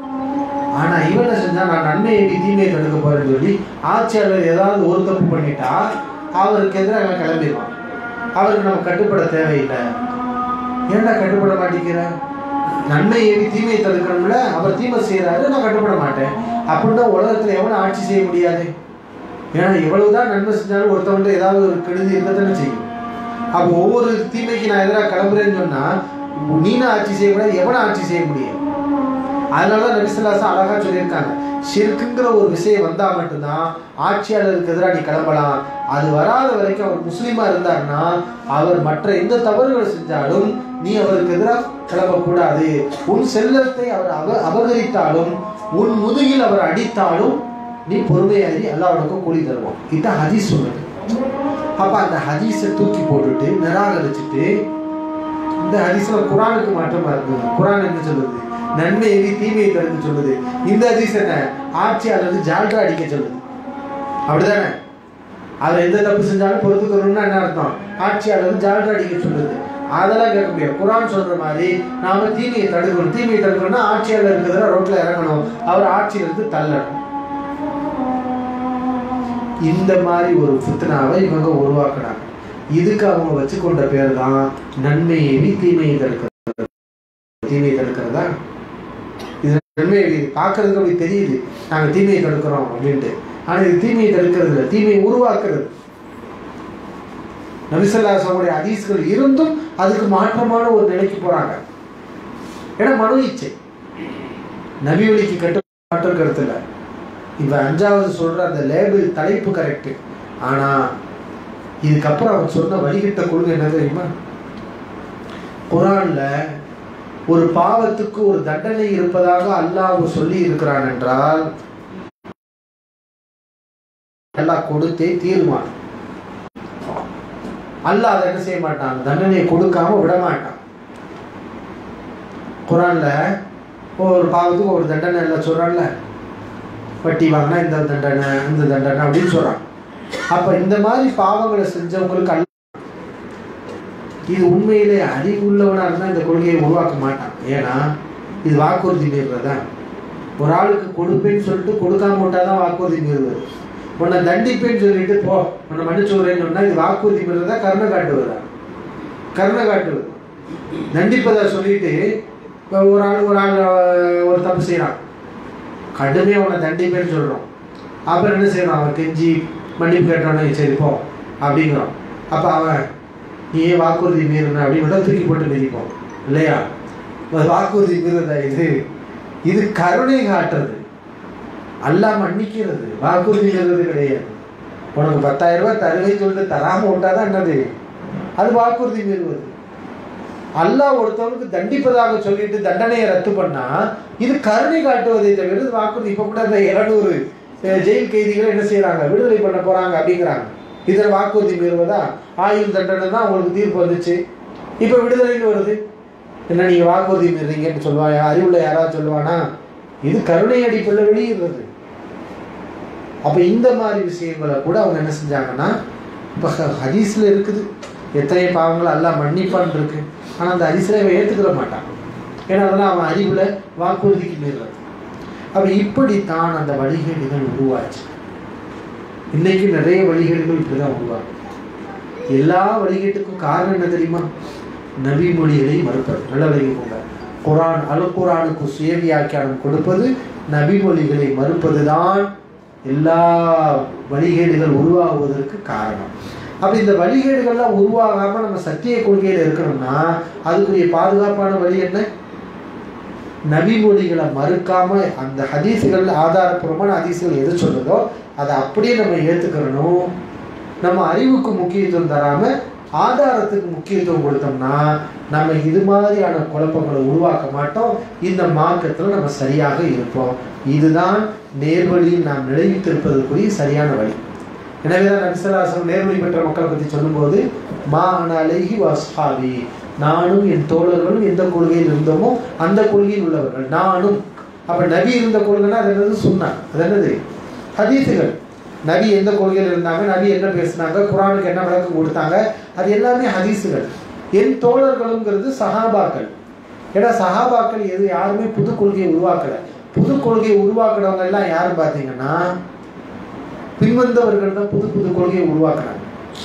ஆனா இவன் என்ன செஞ்சா, நான் நன்மையை தீமையை தடுக்க போறேன்னு சொல்லி ஆட்சியாளர் ஏதாவது ஒரு தப்பு பண்ணிட்டா அவருக்கு எதிராக அவன் கிளம்பிடுவான். அவருக்கு நம்ம கட்டுப்பட தேவையில்லை. ஏன்டா கட்டுப்பட மாட்டேங்கிற? நன்மை ஏவி தீமையை தடுக்கணும்ல, அவர் தீமை செய்யறாரு, நான் கட்டுப்பட மாட்டேன் அப்படின்னா உலகத்துல எவனும் ஆட்சி செய்ய முடியாது. ஏன்னா எவ்வளவுதான் நன்மை செஞ்சாலும் ஒருத்தவன்ட்டு ஏதாவது ஒரு கெடுதி இருக்கத்தானே செய்யும். அப்போ ஒவ்வொரு தீமைக்கு நான் எதிராக கிளம்புறேன்னு சொன்னா நீனா ஆட்சி செய்யக்கூடாது, எவனை ஆட்சி செய்ய முடியும்? அதனாலதான் நபி ஸல்லல்லாஹு அலைஹி வஸல்லம் அழகா சொல்லியிருக்காங்க, ஷிர்க்குங்கிற ஒரு விஷயம் வந்தா மட்டும்தான் ஆட்சியாளருக்கு எதிராக நீ கிளம்பலாம். அது வராத வரைக்கும் அவர் முஸ்லீமா இருந்தாருன்னா அவர் மற்ற எந்த தவறுகளை செஞ்சாலும் நீ அவருக்கு எதிராக கிளம்பக்கூடாது. உன் செல்வத்தை அவர் அபகரித்தாலும் உன் முதுகில் அவர் அடித்தாலும் நீ பொறுமையாகி அல்லாஹ்வுக்கு கூலி தருவோம். இதுதான் ஹதீஸ் சொல்லுது. அப்ப அந்த ஹதீஸை தூக்கி போட்டுட்டு நிராகரிச்சுட்டு இந்த ஹதீஸ்ல குர்ஆனுக்கு மாற்றமா இருக்குது. குர்ஆன் என்ன சொல்லுது? நன்மை ஏவி தீமையை தடுக்க சொல்லுது. இந்த ஹதீஸ் என்ன? ஆட்சியாளருக்கு ஜால்ரா அடிக்க சொல்லுது. அப்படிதானே? அவர் எந்த தப்பு செஞ்சாலும் பொறுத்துக்கணும்னா என்ன அர்த்தம்? ஆட்சியாளருக்கு ஜால்ரா அடிக்க சொல்லுது. அதெல்லாம் கேட்க முடியாது. குர்ஆன் சொல்ற மாதிரி நாம தீமையை தடுக்கணும். தீமையை தடுக்கணும்னா ஆட்சியாளருக்கு எதிராக ரோட்ல இறங்கணும், அவர் ஆட்சியிலிருந்து தள்ளணும். இந்த மாதிரி ஒரு ஃபித்னாவை இவங்க உருவாக்குறாங்க. இதுக்கு அவங்க வச்சுக்கொண்ட பேர் தான் நன்மை ஏவி தீமையை தடுக்கிறது. தீமையை தடுக்கிறதா? இது நன்மை பார்க்கறதுக்கு அப்படி தெரியுது, நாங்க தீமையை தடுக்கிறோம் அப்படின்ட்டு. ஆனா இது தீமையை தடுக்கிறது இல்லை, தீமையை உருவாக்குறது. நபி ஸல்லல்லாஹு அலைஹி வஸல்லம் ஹதீஸ்கள் இருந்தும் அதுக்கு மாற்றமான ஒரு நிலைக்கு போறாங்க. ஏன்னா மனோ இச்சை, நபி வழிக்கு கட்டுப்பாட்டு கருத்து இல்லை. இப்ப அஞ்சாவது சொல்ற அந்த லேபிள் தலைப்பு கரெக்ட். ஆனா இதுக்கப்புறம் அவர் சொன்ன வழிகிட்ட கொள்கை என்ன தெரியுமா? குர்ஆன்ல ஒரு பாவத்துக்கு ஒரு தண்டனை இருப்பதாக அல்லாஹ் சொல்லி இருக்கிறான் என்றால் அல்லாஹ் கொடுத்தே தீர்மான். அல்லாஹ் அதை என்ன செய்ய மாட்டான், தண்டனையை கொடுக்காம விட மாட்டான். குர்ஆன்ல ஒரு பாவத்துக்கு ஒரு தண்டனை எல்லாம் சொல்றான்ல, வட்டி வாங்கினா இந்த தண்டனை இந்த தண்டனை அப்படின்னு சொல்றான். அப்ப இந்த மாதிரி பாவங்களை செஞ்சவங்களுக்கு அல்ல, இது உண்மையிலே அறிவுள்ளவனா இருந்தா இந்த கொள்கையை உருவாக்க மாட்டான். ஏன்னா இது வாக்குறுதி மீறுறதா? ஒரு ஆளுக்கு கொடுப்பேன்னு சொல்லிட்டு கொடுக்காம விட்டாதான் வாக்குறுதி மீறுவது. உன்னை தண்டிப்பேன்னு சொல்லிட்டு போ உன்னை மன்னிச்சுடுறேன்னு சொன்னா இது வாக்குறுதி மீறுறதா? கருணை காட்டுவதா? கருணை காட்டுவது. தண்டிப்பதா சொல்லிட்டு ஒரு ஆள் ஒரு தப்பு செய்யறான், கடுமையாக அவனை தண்டிப்பேன்னு சொல்கிறோம். அப்புறம் என்ன செய்யணும்? அவன் கெஞ்சி மன்னிப்பு கேட்டவனே சரி போ அப்படிங்கிறோம். அப்போ அவன் நீ ஏன் வாக்குறுதி மீறின அப்படின்னு தூக்கி போட்டு மிதிப்போம் இல்லையா? வாக்குறுதி மீறுதா? இது கருணை காட்டுறது, அல்லாஹ் மன்னிக்கிறது. வாக்குறுதி மீறுறது கிடையாது. உனக்கு 10,000 ரூபாய் தருவேன்னு சொல்லிட்டு தராமல் விட்டாதான் என்னது? அது வாக்குறுதி மீறுவது. அல்லாஹ் ஒருத்தவனுக்கு தண்டிப்பதாக சொல்லிட்டு தண்டனையை ரத்து பண்ணா இது கருணை காட்டுவதை தவிர வாக்குறுதி. இப்போ கூட இந்த 200 ஜெயில் கைதிகளை என்ன செய்யறாங்க? விடுதலை பண்ண போறாங்க அப்படிங்கிறாங்க. இதில் வாக்குறுதி மீறுவதா? ஆயுள் தண்டனை தான் உங்களுக்கு தீர்ப்பு வந்துச்சு, இப்போ விடுதலைன்னு வருது. என்ன நீங்க வாக்குறுதி மீறீங்கன்னு சொல்லுவாங்க? அறிவுள்ள யாராவது சொல்லுவானா? இது கருணை அடிப்படையில் வெளியிடுறது. அப்ப இந்த மாதிரி விஷயங்களை கூட அவங்க என்ன செஞ்சாங்கன்னா, இப்போ ஹதீஸ்ல இருக்குது எத்தனை பாவங்கள் அல்லாஹ் மன்னிப்பான் இருக்கு. ஆனா அந்த ஹதீஸ்ல இவன் ஏற்றுக்கிற மாட்டான். ஏன்னா அதெல்லாம் அவன் அறிவுல வாக்குறுதிக்கு மீறுறது. அப்ப இப்படித்தான் அந்த வழிகேடுகள் உருவாச்சு. இன்னைக்கு நிறைய வழிகேடுகள் இப்படிதான் உருவாகும். எல்லா வழிகேட்டுக்கும் காரணம் என்ன தெரியுமா? நபி மொழிகளை மறுப்பது. நல்ல வழிகேடு. குரான் அல்-குரானுக்கு சுயவியாக்கியானம் கொடுப்பது, நபி மொழிகளை மறுப்பதுதான் எல்லா வழிகேடுகள் உருவாகுவதற்கு காரணம். அப்ப இந்த வழிகேடுகள்லாம் உருவாகாம நம்ம சத்திய கொள்கையில இருக்கணும்னா அதுக்குரிய பாதுகாப்பான வழி என்ன? நபி மொழிகளை மறுக்காம அந்த ஹதீஸுகள், ஆதாரப்பூர்வமான ஹதீஸுகள் எது சொல்றதோ அதை அப்படியே நம்ம ஏற்றுக்கிறணும். நம்ம அறிவுக்கு முக்கியத்துவம் தராம ஆதாரத்துக்கு முக்கியத்துவம் கொடுத்தோம்னா நம்ம இது மாதிரியான குழப்பங்களை உருவாக்க மாட்டோம். இந்த மார்க்கத்தில் நம்ம சரியாக இருப்போம். இதுதான் நேர்வழியில் நாம் நிலைத்திருப்பதற்குரிய சரியான வழி. எனவேதான் நபி ஸல்லல்லாஹு அலைஹி வஸல்லம் நேர்வழி பெற்ற மக்களை பற்றி சொல்லும்போது, மா அனா அலைஹி வஸ்ஹாபி, நானும் என் தோழர்களும் எந்த கொள்கையில் இருந்தோமோ அந்த கொள்கையில் உள்ளவர்கள் நானும். அப்ப நபி இருந்த கொள்கைன்னா அது என்னது? சுன்னா. அது என்னது? ஹதீஸுகள். நபி எந்த கொள்கையில் இருந்தாங்க, நபி என்ன பேசினாங்க, குரானுக்கு என்ன விளக்கம் கொடுத்தாங்க, அது எல்லாமே ஹதீஸுகள். என் தோழர்களுங்கிறது சஹாபாக்கள். ஏன்னா சஹாபாக்கள் யாருமே புது கொள்கையை உருவாக்கல. புது கொள்கையை உருவாக்குறவங்க எல்லாம் யாரும் பார்த்தீங்கன்னா பின்வந்தவர்கள் தான் புது புது கொள்கையை உருவாக்குறாங்க.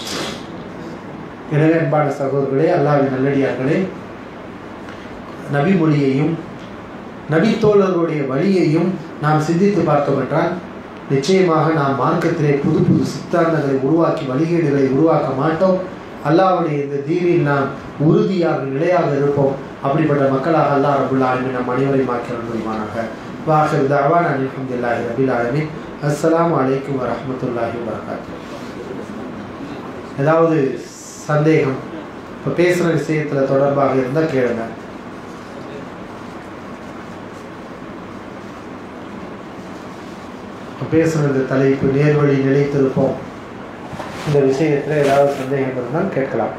எனவே அன்பான சகோதரர்களே, அல்லாஹ்வின் நல்லடியார்களே, நபி மொழியையும் நபி தோழர்களுடைய வழியையும் நாம் சிந்தித்து பார்த்தோம் என்றால் நிச்சயமாக நாம் மார்க்கத்திலே புது புது சித்தாந்தங்களை உருவாக்கி வழிகேடுகளை உருவாக்க மாட்டோம். அல்லாஹ்வுடைய இந்த தீனில் நாம் உறுதியாக நிலையாக இருப்போம். அப்படிப்பட்ட மக்களாக அல்லாஹ் ரப்புல் ஆலமீன் நம் அனைவரையும் ஆக்கிரல் புரிவானாக. வாஹிர் தஅவானா அல்ஹம்துலில்லாஹி ரப்பில் ஆலமீன். அஸ்ஸலாமு அலைக்கும் வரஹ்மத்துல்லாஹி வபரகாத்துஹு. ஏதாவது சந்தேகம் இப்போ பேசுகிற விஷயத்தில் தொடர்பாக இருந்தால் கேளுங்க. பேசுனது தலைப்பு நேர்வழி நிலைத்திருப்போம். இந்த விஷயத்தில் ஏதாவது சந்தேகம் இருந்தால் கேட்கலாம்.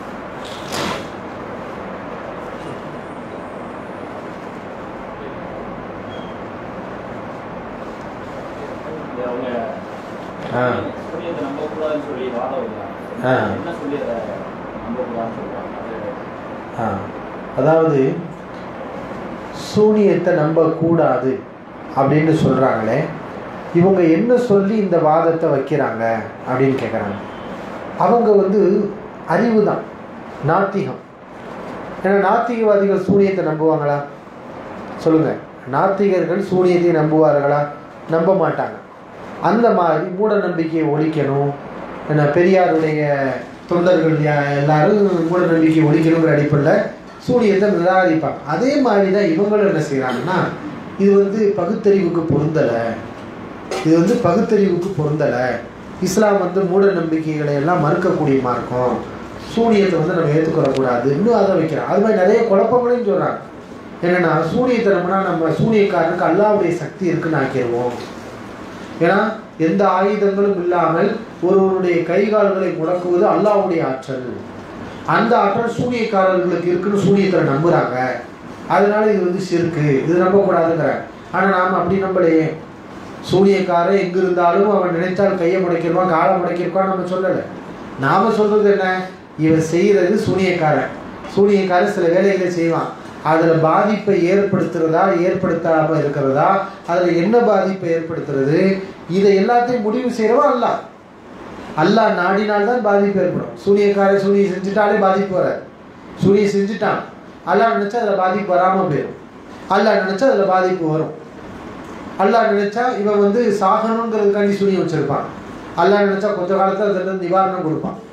அதாவது சூனியத்தை நம்பக்கூடாது அப்படின்னு சொல்றாங்களே, இவங்க என்ன சொல்லி இந்த வாதத்தை வைக்கிறாங்க அப்படின்னு கேட்குறாங்க. அவங்க அறிவு தான், நாத்திகம். ஏன்னா நாத்திகவாதிகள் சூனியத்தை நம்புவாங்களா? சொல்லுங்க. நாத்திகர்கள் சூனியத்தை நம்புவார்களா? நம்ப மாட்டாங்க. அந்த மாதிரி மூட நம்பிக்கையை ஒழிக்கணும். ஏன்னா பெரியாருடைய தொண்டர்கள் எல்லாரும் மூட நம்பிக்கையை ஒழிக்கணுங்கிற அடிப்படையில் சூனியத்தை நிராகரிப்பாங்க. அதே மாதிரி தான் இவங்களும் என்ன செய்கிறாங்கன்னா, இது பகுத்தறிவுக்கு பொருந்தலை, இது பகுத்தறிவுக்கு பொருந்தலை, இஸ்லாம் மூட நம்பிக்கைகளை எல்லாம் மறுக்கக்கூடிய மார்க்கம், சூனியத்தை நம்ம ஏற்றுக்கொள்ளக்கூடாது இன்னும் அதை வைக்கிறோம். அது மாதிரி நிறைய குழப்பங்களையும் சொல்கிறாங்க. என்னென்னா சூனியத்தை நம்பினா நம்ம சூனியக்காரனுக்கு அல்லாஹ்வுடைய சக்தி இருக்குன்னு ஆக்கிடுவோம். ஏன்னா எந்த ஆயுதங்களும் இல்லாமல் ஒருவருடைய கை கால்களை முடக்குவது அல்லாஹ்வுடைய ஆற்றல். அந்த ஆற்றல் சூனியக்காரர்களுக்கு இருக்குன்னு சூனியத்தை நம்புகிறாங்க. அதனால இது ஷிர்க்கு, இது நம்பக்கூடாதுங்கிறாங்க. ஆனால் நாம் அப்படி நம்பலையே. சூனியக்காரன் எங்கே இருந்தாலும் அவன் நினைத்தால் கையை முடைக்கிடுவான், காலை முடைக்கிருப்பான் நம்ம சொல்லலை. நாம் சொல்கிறது என்ன? இவன் செய்கிறது சூனியக்காரன். சூனியக்காரன் சில வேலைகளை செய்வான். அதில் பாதிப்பை ஏற்படுத்துறதா ஏற்படுத்தாமல் இருக்கிறதா, அதில் என்ன பாதிப்பை ஏற்படுத்துறது, இதை எல்லாத்தையும் முடிவு செய்கிறவா அல்லாஹ். அல்லாஹ் நாடினால்தான் பாதிப்பு ஏற்படும். சூனியக்காரன் சூனியை செஞ்சுட்டாலே பாதிப்பு வராது. சூனியை செஞ்சுட்டான், அல்லாஹ் நினச்சா அதில் பாதிப்பு வராமல் போயிடும். அல்லாஹ் நினச்சா அதில் பாதிப்பு வரும். அல்லாஹ் நினச்சா இவன் சாகணுங்கிறதுக்காண்டி சூனியம் வச்சுருப்பான். அல்லாஹ் நினச்சா கொஞ்ச காலத்தில் அதில் நிவாரணம் கொடுப்பான்.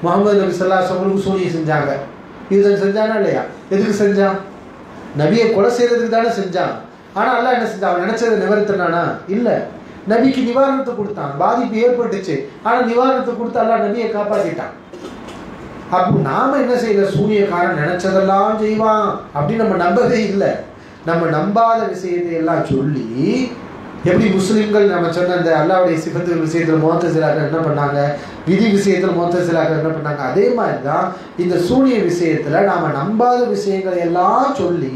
முகமது நபி ஸல்லல்லாஹு அலைஹி வஸல்லம் சூனியம் செஞ்சாங்க. இது செஞ்சானா இல்லையா? எதுக்கு செஞ்சான்? நபியை கொலை செய்யறதுக்கு தானே செஞ்சான். ஆனால் அல்லாஹ் என்ன செஞ்சான்? அவன் நினைச்சதை நிவர்த்தினானா? இல்லை. நபிக்கு நிவாரணத்தை கொடுத்தான். பாதிப்பு ஏற்பட்டுச்சு, ஆனால் நிவாரணத்தை கொடுத்து அல்லாஹ் நபியை காப்பாற்றிட்டான். அப்போ நாம என்ன செய்யல? சூனியக்காரன் நினைச்சதெல்லாம் செய்வான் அப்படின்னு நம்ம நம்பவே இல்லை. நம்ம நம்பாத விஷயத்தை எல்லாம் சொல்லி, எப்படி முஸ்லிம்கள் நம்ம சொன்ன அந்த அல்லாஹ்வுடைய சிஃபத்துகள் விஷயத்தில் முஅத்தஸிலாக்கள் என்ன பண்ணாங்க, விதி விஷயத்தில் முஅத்தஸிலாக்கள் என்ன பண்ணாங்க, அதே மாதிரி தான் இந்த சூனிய விஷயத்தில் நாம் நம்பாத விஷயங்களை எல்லாம் சொல்லி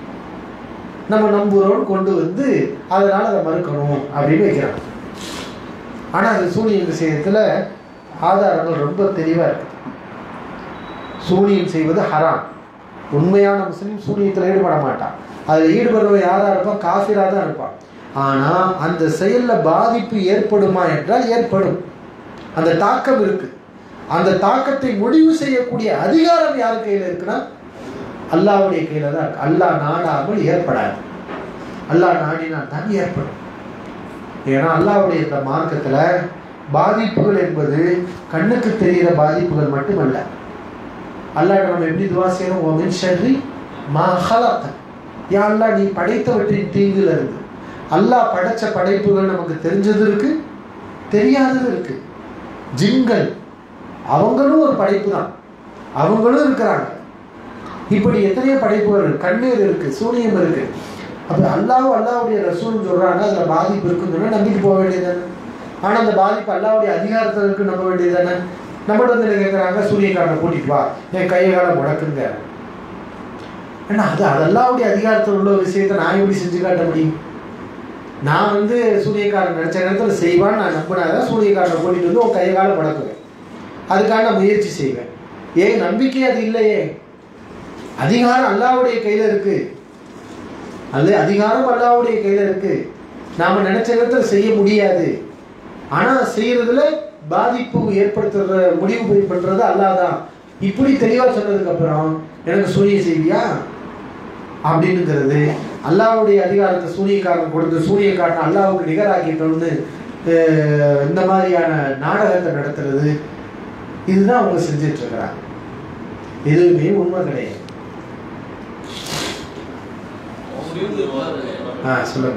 நம்ம நம்புகிறோன்னு கொண்டு வந்து அதனால் அதை மறுக்கணும் அப்படின்னு வைக்கிறாங்க. ஆனால் அந்த சூனிய விஷயத்தில் ஆதாரங்கள் ரொம்ப தெளிவாக இருக்கு. சூனியம் செய்வது ஹராம். உண்மையான முஸ்லீம் சூனியத்தில் ஈடுபட மாட்டான். அதில் ஈடுபடுறவன் யாராக இருப்பான்? காஃபிராக தான் இருப்பான். ஆனால் அந்த செயலில் பாதிப்பு ஏற்படுமா என்றால் ஏற்படும். அந்த தாக்கம் இருக்கு. அந்த தாக்கத்தை முடிவு செய்யக்கூடிய அதிகாரம் யார் கையில் இருக்குன்னா அல்லாஹ்வுடைய கையில தான் இருக்கு. அல்லாஹ் நாடாமல் ஏற்படாது. அல்லாஹ் நாடினால் தான் ஏற்படும். ஏன்னா அல்லாஹ்வுடைய இந்த மார்க்கத்தில் பாதிப்புகள் என்பது கண்ணுக்கு தெரிகிற பாதிப்புகள் மட்டுமல்ல. அல்லாஹ் நம்ம எப்படி துவா செய்யணும்? ஒமின் ஷர்ரி மா ஹலக். யா அல்லாஹ் நீ படைத்தவற்றின் தீங்குல இருந்து. அல்லாஹ் படைச்ச படைப்புகள் நமக்கு தெரிஞ்சது இருக்கு, தெரியாதது இருக்கு. ஜின்கள் அவங்களும் ஒரு படைப்பு தான், அவங்களும் இருக்கிறாங்க. இப்படி எத்தனையோ படைப்புகள், கண்ணீர் இருக்கு, சூனியம் இருக்கு. அப்போ அல்லாஹ்வுடைய ரசூல் சொல்றாங்க அதில் பாதிப்பு இருக்குன்னு சொன்னா நம்பிட்டு போக வேண்டியதானே. ஆனால் அந்த பாதிப்பு அல்லாஹ்வுடைய அதிகாரத்தில் இருக்கு, நம்ப வேண்டியதானே. நம்மகிட்ட வந்து கேட்குறாங்க, சூரியக்காரனை கூட்டிட்டு வா, என் கையை கால முடக்குங்க. ஏன்னா அது அல்லாஹ்வுடைய அதிகாரத்தில் உள்ள விஷயத்தை நான் எப்படி செஞ்சு காட்ட முடியும்? நான் வந்து சூரியக்காரன் நினைச்ச நேரத்தில் செய்வான்னு நான் நம்பினாதான் சூரியக்காரனை கூட்டிட்டு வந்து உன் கையை கால முடக்குவேன். அதுக்காக நான் முயற்சி செய்வேன். ஏன் நம்பிக்கை அது இல்லையே. அதிகாரம் அல்லாஹ்வுடைய கையில இருக்கு. அது அதிகாரம் அல்லாஹ்வுடைய கையில இருக்கு. நாம நினைச்ச நேரத்தில் செய்ய முடியாது. ஆனா செய்யறதுல பாதிப்பு ஏற்படுத்துற முடிவு பண்றது அல்லாஹ் தான். இப்படி தெளிவா சொன்னதுக்கு அப்புறம் எனக்கு சூனியம் செய்வியா அப்படின்னுங்கிறது அல்லாஹ்வுடைய அதிகாரத்தை சூனியக்காரன் கொடுத்து சூனியக்காரன் அல்லாஹ்வுக்கு நிகராக்கிட்டோம்னு இந்த மாதிரியான நாடகத்தை நடத்துறது, இதுதான் அவங்க செஞ்சிட்டு இருக்கிறாங்க. எதுவுமே உண்மை கிடையாது. சொல்லுங்க.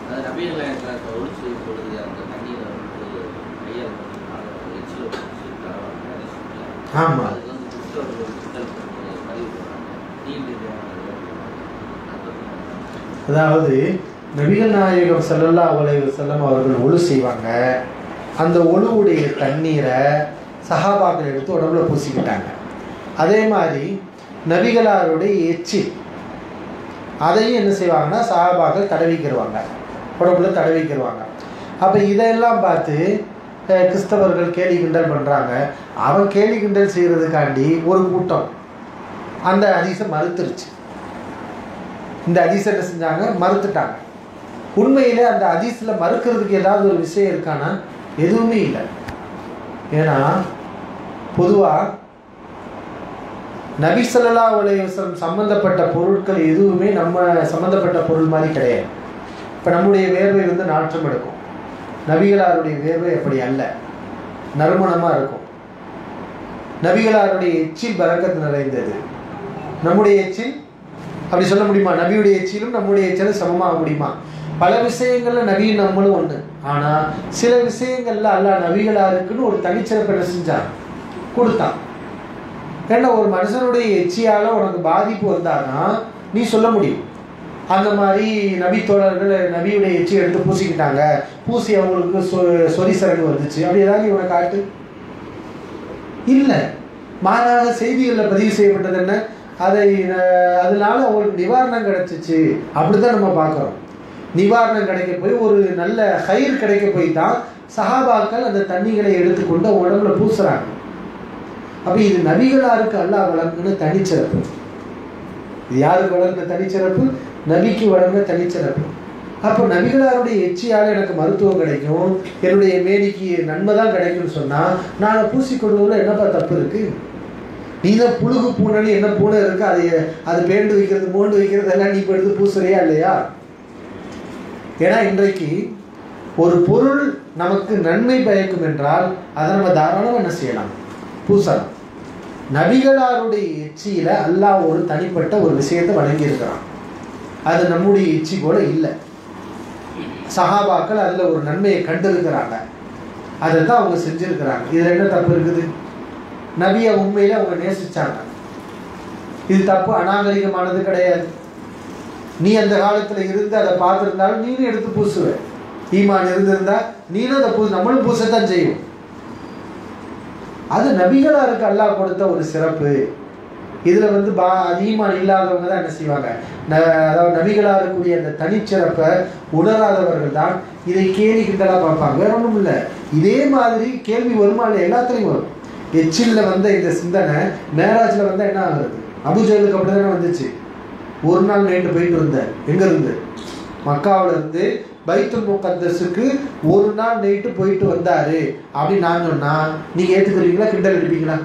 ஆமா, அதாவது நபிகள் நாயகம் ஸல்லல்லாஹு அலைஹி வஸல்லம் அவர்கள் ஒழு செய்வாங்க. அந்த ஒழுவுடைய தண்ணீரை சஹாபாக்கள் எடுத்து உடம்புல பூசிக்கிட்டாங்க. அதே மாதிரி நபிகளாருடைய எச்சி அதையும் என்ன செய்வாங்கன்னா சஹாபாக்கள் தடவிக்கிடுவாங்க, உடம்புல தடவிக்கிடுவாங்க. அப்போ இதெல்லாம் பார்த்து கிறிஸ்தவர்கள் கேலி கிண்டல் பண்ணுறாங்க. அவன் கேலி கிண்டல் செய்கிறதுக்காண்டி ஒரு கூட்டம் அந்த ஹதீஸை மறுத்துருச்சு. இந்த ஹதீஸை என்ன செஞ்சாங்க? மறுத்துட்டாங்க. உண்மையிலே அந்த ஹதீஸில் மறுக்கிறதுக்கு ஏதாவது ஒரு விஷயம் இருக்கானா? எதுவுமே இல்லை. ஏன்னா பொதுவாக நபி ஸல்லல்லாஹு அலைஹி வஸல்லம் சம்மந்தப்பட்ட பொருட்கள் எதுவுமே நம்ம சம்மந்தப்பட்ட பொருள் மாதிரி கிடையாது. இப்போ நம்முடைய வேர்வை வந்து நாற்றம் எடுக்கும். நபிகளாருடைய வேர்வை அப்படி அல்ல, நறுமணமாக இருக்கும். நபிகளாருடைய எச்சில் பரக்கத்து நிறைந்தது. நம்முடைய எச்சில் அப்படி சொல்ல முடியுமா? நபியுடைய எச்சிலும் நம்முடைய எச்சிலும் சமமாக முடியுமா? பல விஷயங்கள்ல நபியும் நம்மளும் ஒன்று. ஆனால் சில விஷயங்கள்ல அல்லாஹ் நபிகளாருக்குன்னு ஒரு தனிச்சிறப்பை என்ன செஞ்சான்? கொடுத்தான். ஏன்னா ஒரு மனுஷனுடைய எச்சியால் உனக்கு பாதிப்பு வந்தாதான் நீ சொல்ல முடியும். அந்த மாதிரி நபி தோழர்கள் நபியுடைய எச்சி எடுத்து பூசிக்கிட்டாங்க, பூசி அவங்களுக்கு சொறி சரங்கு வந்துச்சு, அப்படி ஏதாவது இவனை காட்டு இல்லை. மாறாக செய்திகளில் பதிவு செய்யப்பட்டது என்ன? அதனால அவங்களுக்கு நிவாரணம் கிடைச்சிச்சு, அப்படிதான் நம்ம பார்க்குறோம். நிவாரணம் கிடைக்க போய் ஒரு நல்ல ஹைர் கிடைக்க போய் தான் சஹாபாக்கள் அந்த தண்ணிகளை எடுத்துக்கொண்டு உடம்புல பூசுறாங்க. அப்போ இது நபிகளாருக்கு அல்லாஹ் வழங்குன தனிச்சிறப்பு. இது யாருக்கு வழங்குன தனிச்சிறப்பு? நபிக்கு வழங்குன தனிச்சிறப்பு. அப்போ நபிகளாருடைய எச்சியால் எனக்கு மருத்துவம் கிடைக்கும், என்னுடைய மேனிக்கு நன்மை தான் கிடைக்கும்னு சொன்னால் நான் பூசிக்கொள்வதில் என்னப்பா தப்பு இருக்கு? நீ தான் புழுகு பூனைன்னு என்ன பூனை இருக்கு, அது பேண்டு வைக்கிறது மோண்டு வைக்கிறது எல்லாம் நீ இப்போ எடுத்து பூசுறியா இல்லையா? ஏன்னா இன்றைக்கு ஒரு பொருள் நமக்கு நன்மை பயக்கும் என்றால் அதை நம்ம தாராளமாக என்ன செய்யலாம்? பூசலாம். நபிகளாருடைய எச்சியில் அல்லாஹ் ஒரு தனிப்பட்ட ஒரு விஷயத்தை வழங்கியிருக்கிறான். அது நம்முடைய எச்சி போல இல்லை. சஹாபாக்கள் அதில் ஒரு நன்மையை கண்டிருக்கிறாங்க, அதை தான் அவங்க செஞ்சுருக்கிறாங்க. இதில் என்ன தப்பு இருக்குது? நபியை உண்மையில் அவங்க நேசிச்சாங்க. இது தப்பு, அநாகரிகமானது கிடையாது. நீ அந்த காலத்தில் இருந்து அதை பார்த்துருந்தாலும் நீனும் எடுத்து பூசுவ. ஈமான் இருந்திருந்தா நீனும் அதை நம்மளும் பூசத்தான் செய்யும். அது நபிகளாருக்கு அல்லாஹ் கொடுத்த ஒரு சிறப்பு. இதில் வந்து ஈமான் இல்லாதவங்க தான் என்ன செய்வாங்க, அதாவது நபிகளாருக்குரிய அந்த தனிச்சிறப்பை உணராதவர்கள் தான் இதை கேலி கிண்டலாக பார்ப்பாங்க. வேற ஒன்றும் இல்லை. இதே மாதிரி கேள்வி வருமா இல்லை? எல்லாத்துலேயும் வரும். எச்சிலில் வந்த இந்த சிந்தனை மேராஜில் வந்தால் என்ன ஆகுறது? அபுஜலுக்கு அப்படி தானே வந்துச்சு. ஒரு நாள் நைட்டு போயிட்டு வந்தார். எங்கேருந்து? மக்காவில் இருந்து பைத்துல் முகத்தஸுக்கு ஒரு நாள் நைட்டு போயிட்டு வந்தார் அப்படின்னு நான் சொன்னால் நீங்கள் ஏற்றுக்கிறீங்களா, கிண்டல் அடிப்பீங்களா?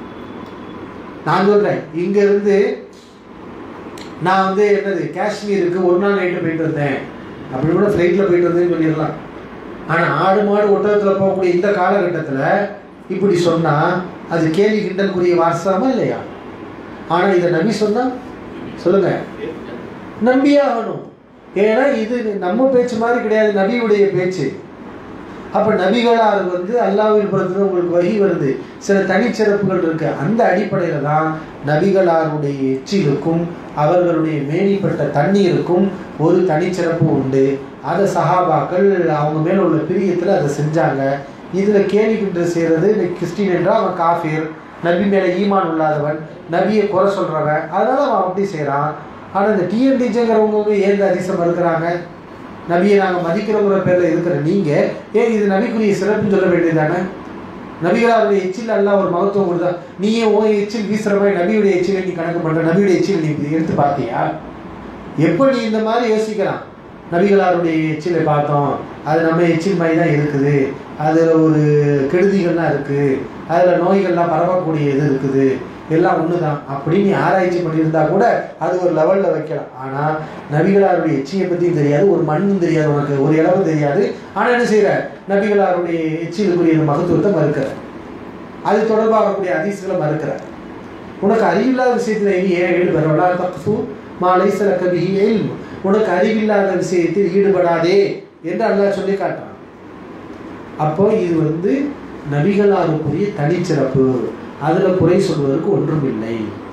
நான் சொல்கிறேன், இங்கேருந்து நான் வந்து என்னது காஷ்மீருக்கு ஒரு நாள் நைட்டு போயிட்டு வந்தேன் அப்படி கூட ஃப்ளைட்டில் போயிட்டு வந்தேன்னு சொல்லிடலாம். ஆனால் ஆடு மாடு ஒட்டகத்தில் போகக்கூடிய இந்த காலகட்டத்தில் இப்படி சொன்னால் அது கேலி கிண்டலுக்குரிய வாசமா இல்லையா? ஆனால் இதை நபி சொன்னால் சொல்லுங்க, நம்பியே ஆகணும். ஏன்னா இது நம்ம பேச்சு மாதிரி கிடையாது, நபியுடைய பேச்சு. அப்போ நபிகளார் வந்து அல்லாஹ்வின் புறத்துல உங்களுக்கு வகி வருது, சில தனிச்சிறப்புகள் இருக்கு. அந்த அடிப்படையில் தான் நபிகளாருடைய எச்சிலுக்கும் அவர்களுடைய மேனிப்பட்ட தண்ணீருக்கும் ஒரு தனிச்சிறப்பு உண்டு. அதை சஹாபாக்கள் அவங்க மேல உள்ள பிரியத்தில் அதை செஞ்சாங்க. இதில் கேலி கிண்டல் செய்கிறது, கிறிஸ்டின் என்றால் அவன் காஃபிர், நபி மேலே ஈமான் இல்லாதவன், நபியை குறை சொல்கிறவன், அதனால அவன் அப்படி செய்கிறான். ஆனால் இந்த டிஎன்டிஜேங்கிறவங்க ஏன் இந்த அதிசயம் இருக்கிறாங்க? நபியை நாங்கள் மதிக்கிறோங்கிற பேரில் இருக்கிற நீங்கள் ஏன் இது நபிக்குரிய சிறப்புன்னு சொல்ல வேண்டியதானே? நபிகளாருடைய எச்சில் அல்லாஹ் ஒரு மகத்துவம் கொடுத்தா, நீயே ஓ எச்சில் வீசுகிற மாதிரி நபியுடைய எச்சிலை நீ கணக்கு பண்ணுற, நபியுடைய எச்சில் நீ எடுத்து பார்த்தியா? எப்போ நீ இந்த மாதிரி யோசிக்கலாம்? நபிகளாருடைய எச்சிலை பார்த்தோம், அது நம்ம எச்சில் மாதிரி தான் இருக்குது, அதில் ஒரு கெடுதிகள்லாம் இருக்குது, அதில் நோய்கள்லாம் பரவக்கூடிய இது இருக்குது, எல்லாம் ஒன்று தான் அப்படின்னு ஆராய்ச்சி பண்ணியிருந்தா கூட அது ஒரு லெவலில் வைக்கலாம். ஆனால் நபிகளாருடைய எச்சியை பற்றியும் தெரியாது, ஒரு மண்ணும் தெரியாது, உனக்கு ஒரு இளவும் தெரியாது. ஆனால் என்ன செய்கிற, நபிகளாருடைய எச்சிலுக்குரிய மகத்துவத்தை மறுக்கிற, அது தொடர்பாகக்கூடிய ஹதீஸ்களை மறுக்கிற. உனக்கு அறிவில்லாத விஷயத்தில் இனி ஏன் ஈடுபடுறா? தக்ஃபு மா லைஸ லக பிஹி இல்ம். உனக்கு அறிவில்லாத விஷயத்தில் ஈடுபடாதே என்று அல்லாஹ் சொல்லி காட்டுறான். அப்போ இது வந்து நபிகளாருக்குரிய தனிச்சிறப்பு, அதில் குறை சொல்வதற்கு ஒன்றும் இல்லை.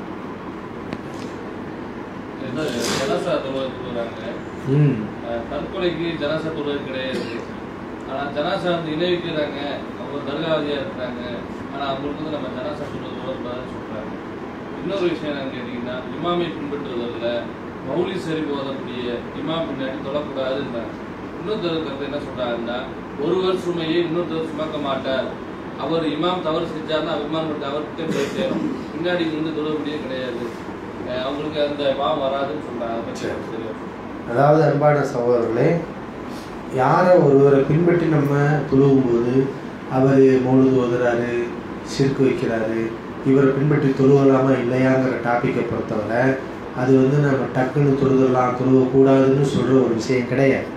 தற்கொலைக்கு ஜனாசா தொழுவது கிடையாது. ஆனால் ஜனாசா வந்து இணைவிக்கிறாங்க, அவங்க தர்காவதியாக இருக்கிறாங்க. ஆனால் அவங்களுக்கு வந்து நம்ம ஜனாசா தொழுவது தொடர்பாக சொல்கிறாங்க. இன்னொரு விஷயம் என்னன்னு கேட்டிங்கன்னா, இமாமை பின்பற்றுவதில் மௌலி சரி போதக்கூடிய இமாம் பின்னாடி தொழக்கூடாதுன்றாங்க. இன்னொருத்தர் கருத்து என்ன சொல்கிறாங்கன்னா, ஒருவர் சுமையை இன்னொருத்தர் சுமக்க மாட்டார், அவர் இமாம் தவறு செஞ்சாருன்னா இமாம் அவர்கிட்ட போய் சேரும், பின்னாடி வந்து தொழுவடியே கிடையாது, அவங்களுக்கு அந்த பாவம் வராதுன்னு சொல்றாங்க. அதாவது அன்பான சகோதரர்களே, யாரை ஒருவரை பின்பற்றி நம்ம தொழுவும்போது அவர் மௌலுது ஓதுறாரு, சிறுக்கு வைக்கிறாரு, இவரை பின்பற்றி தொழுவலாமா இல்லையாங்கிற டாப்பிக்கை பொறுத்தவரை அது வந்து நம்ம டக்குன்னு தொழுதலாம் தொழுவக்கூடாதுன்னு சொல்கிற ஒரு விஷயம் கிடையாது.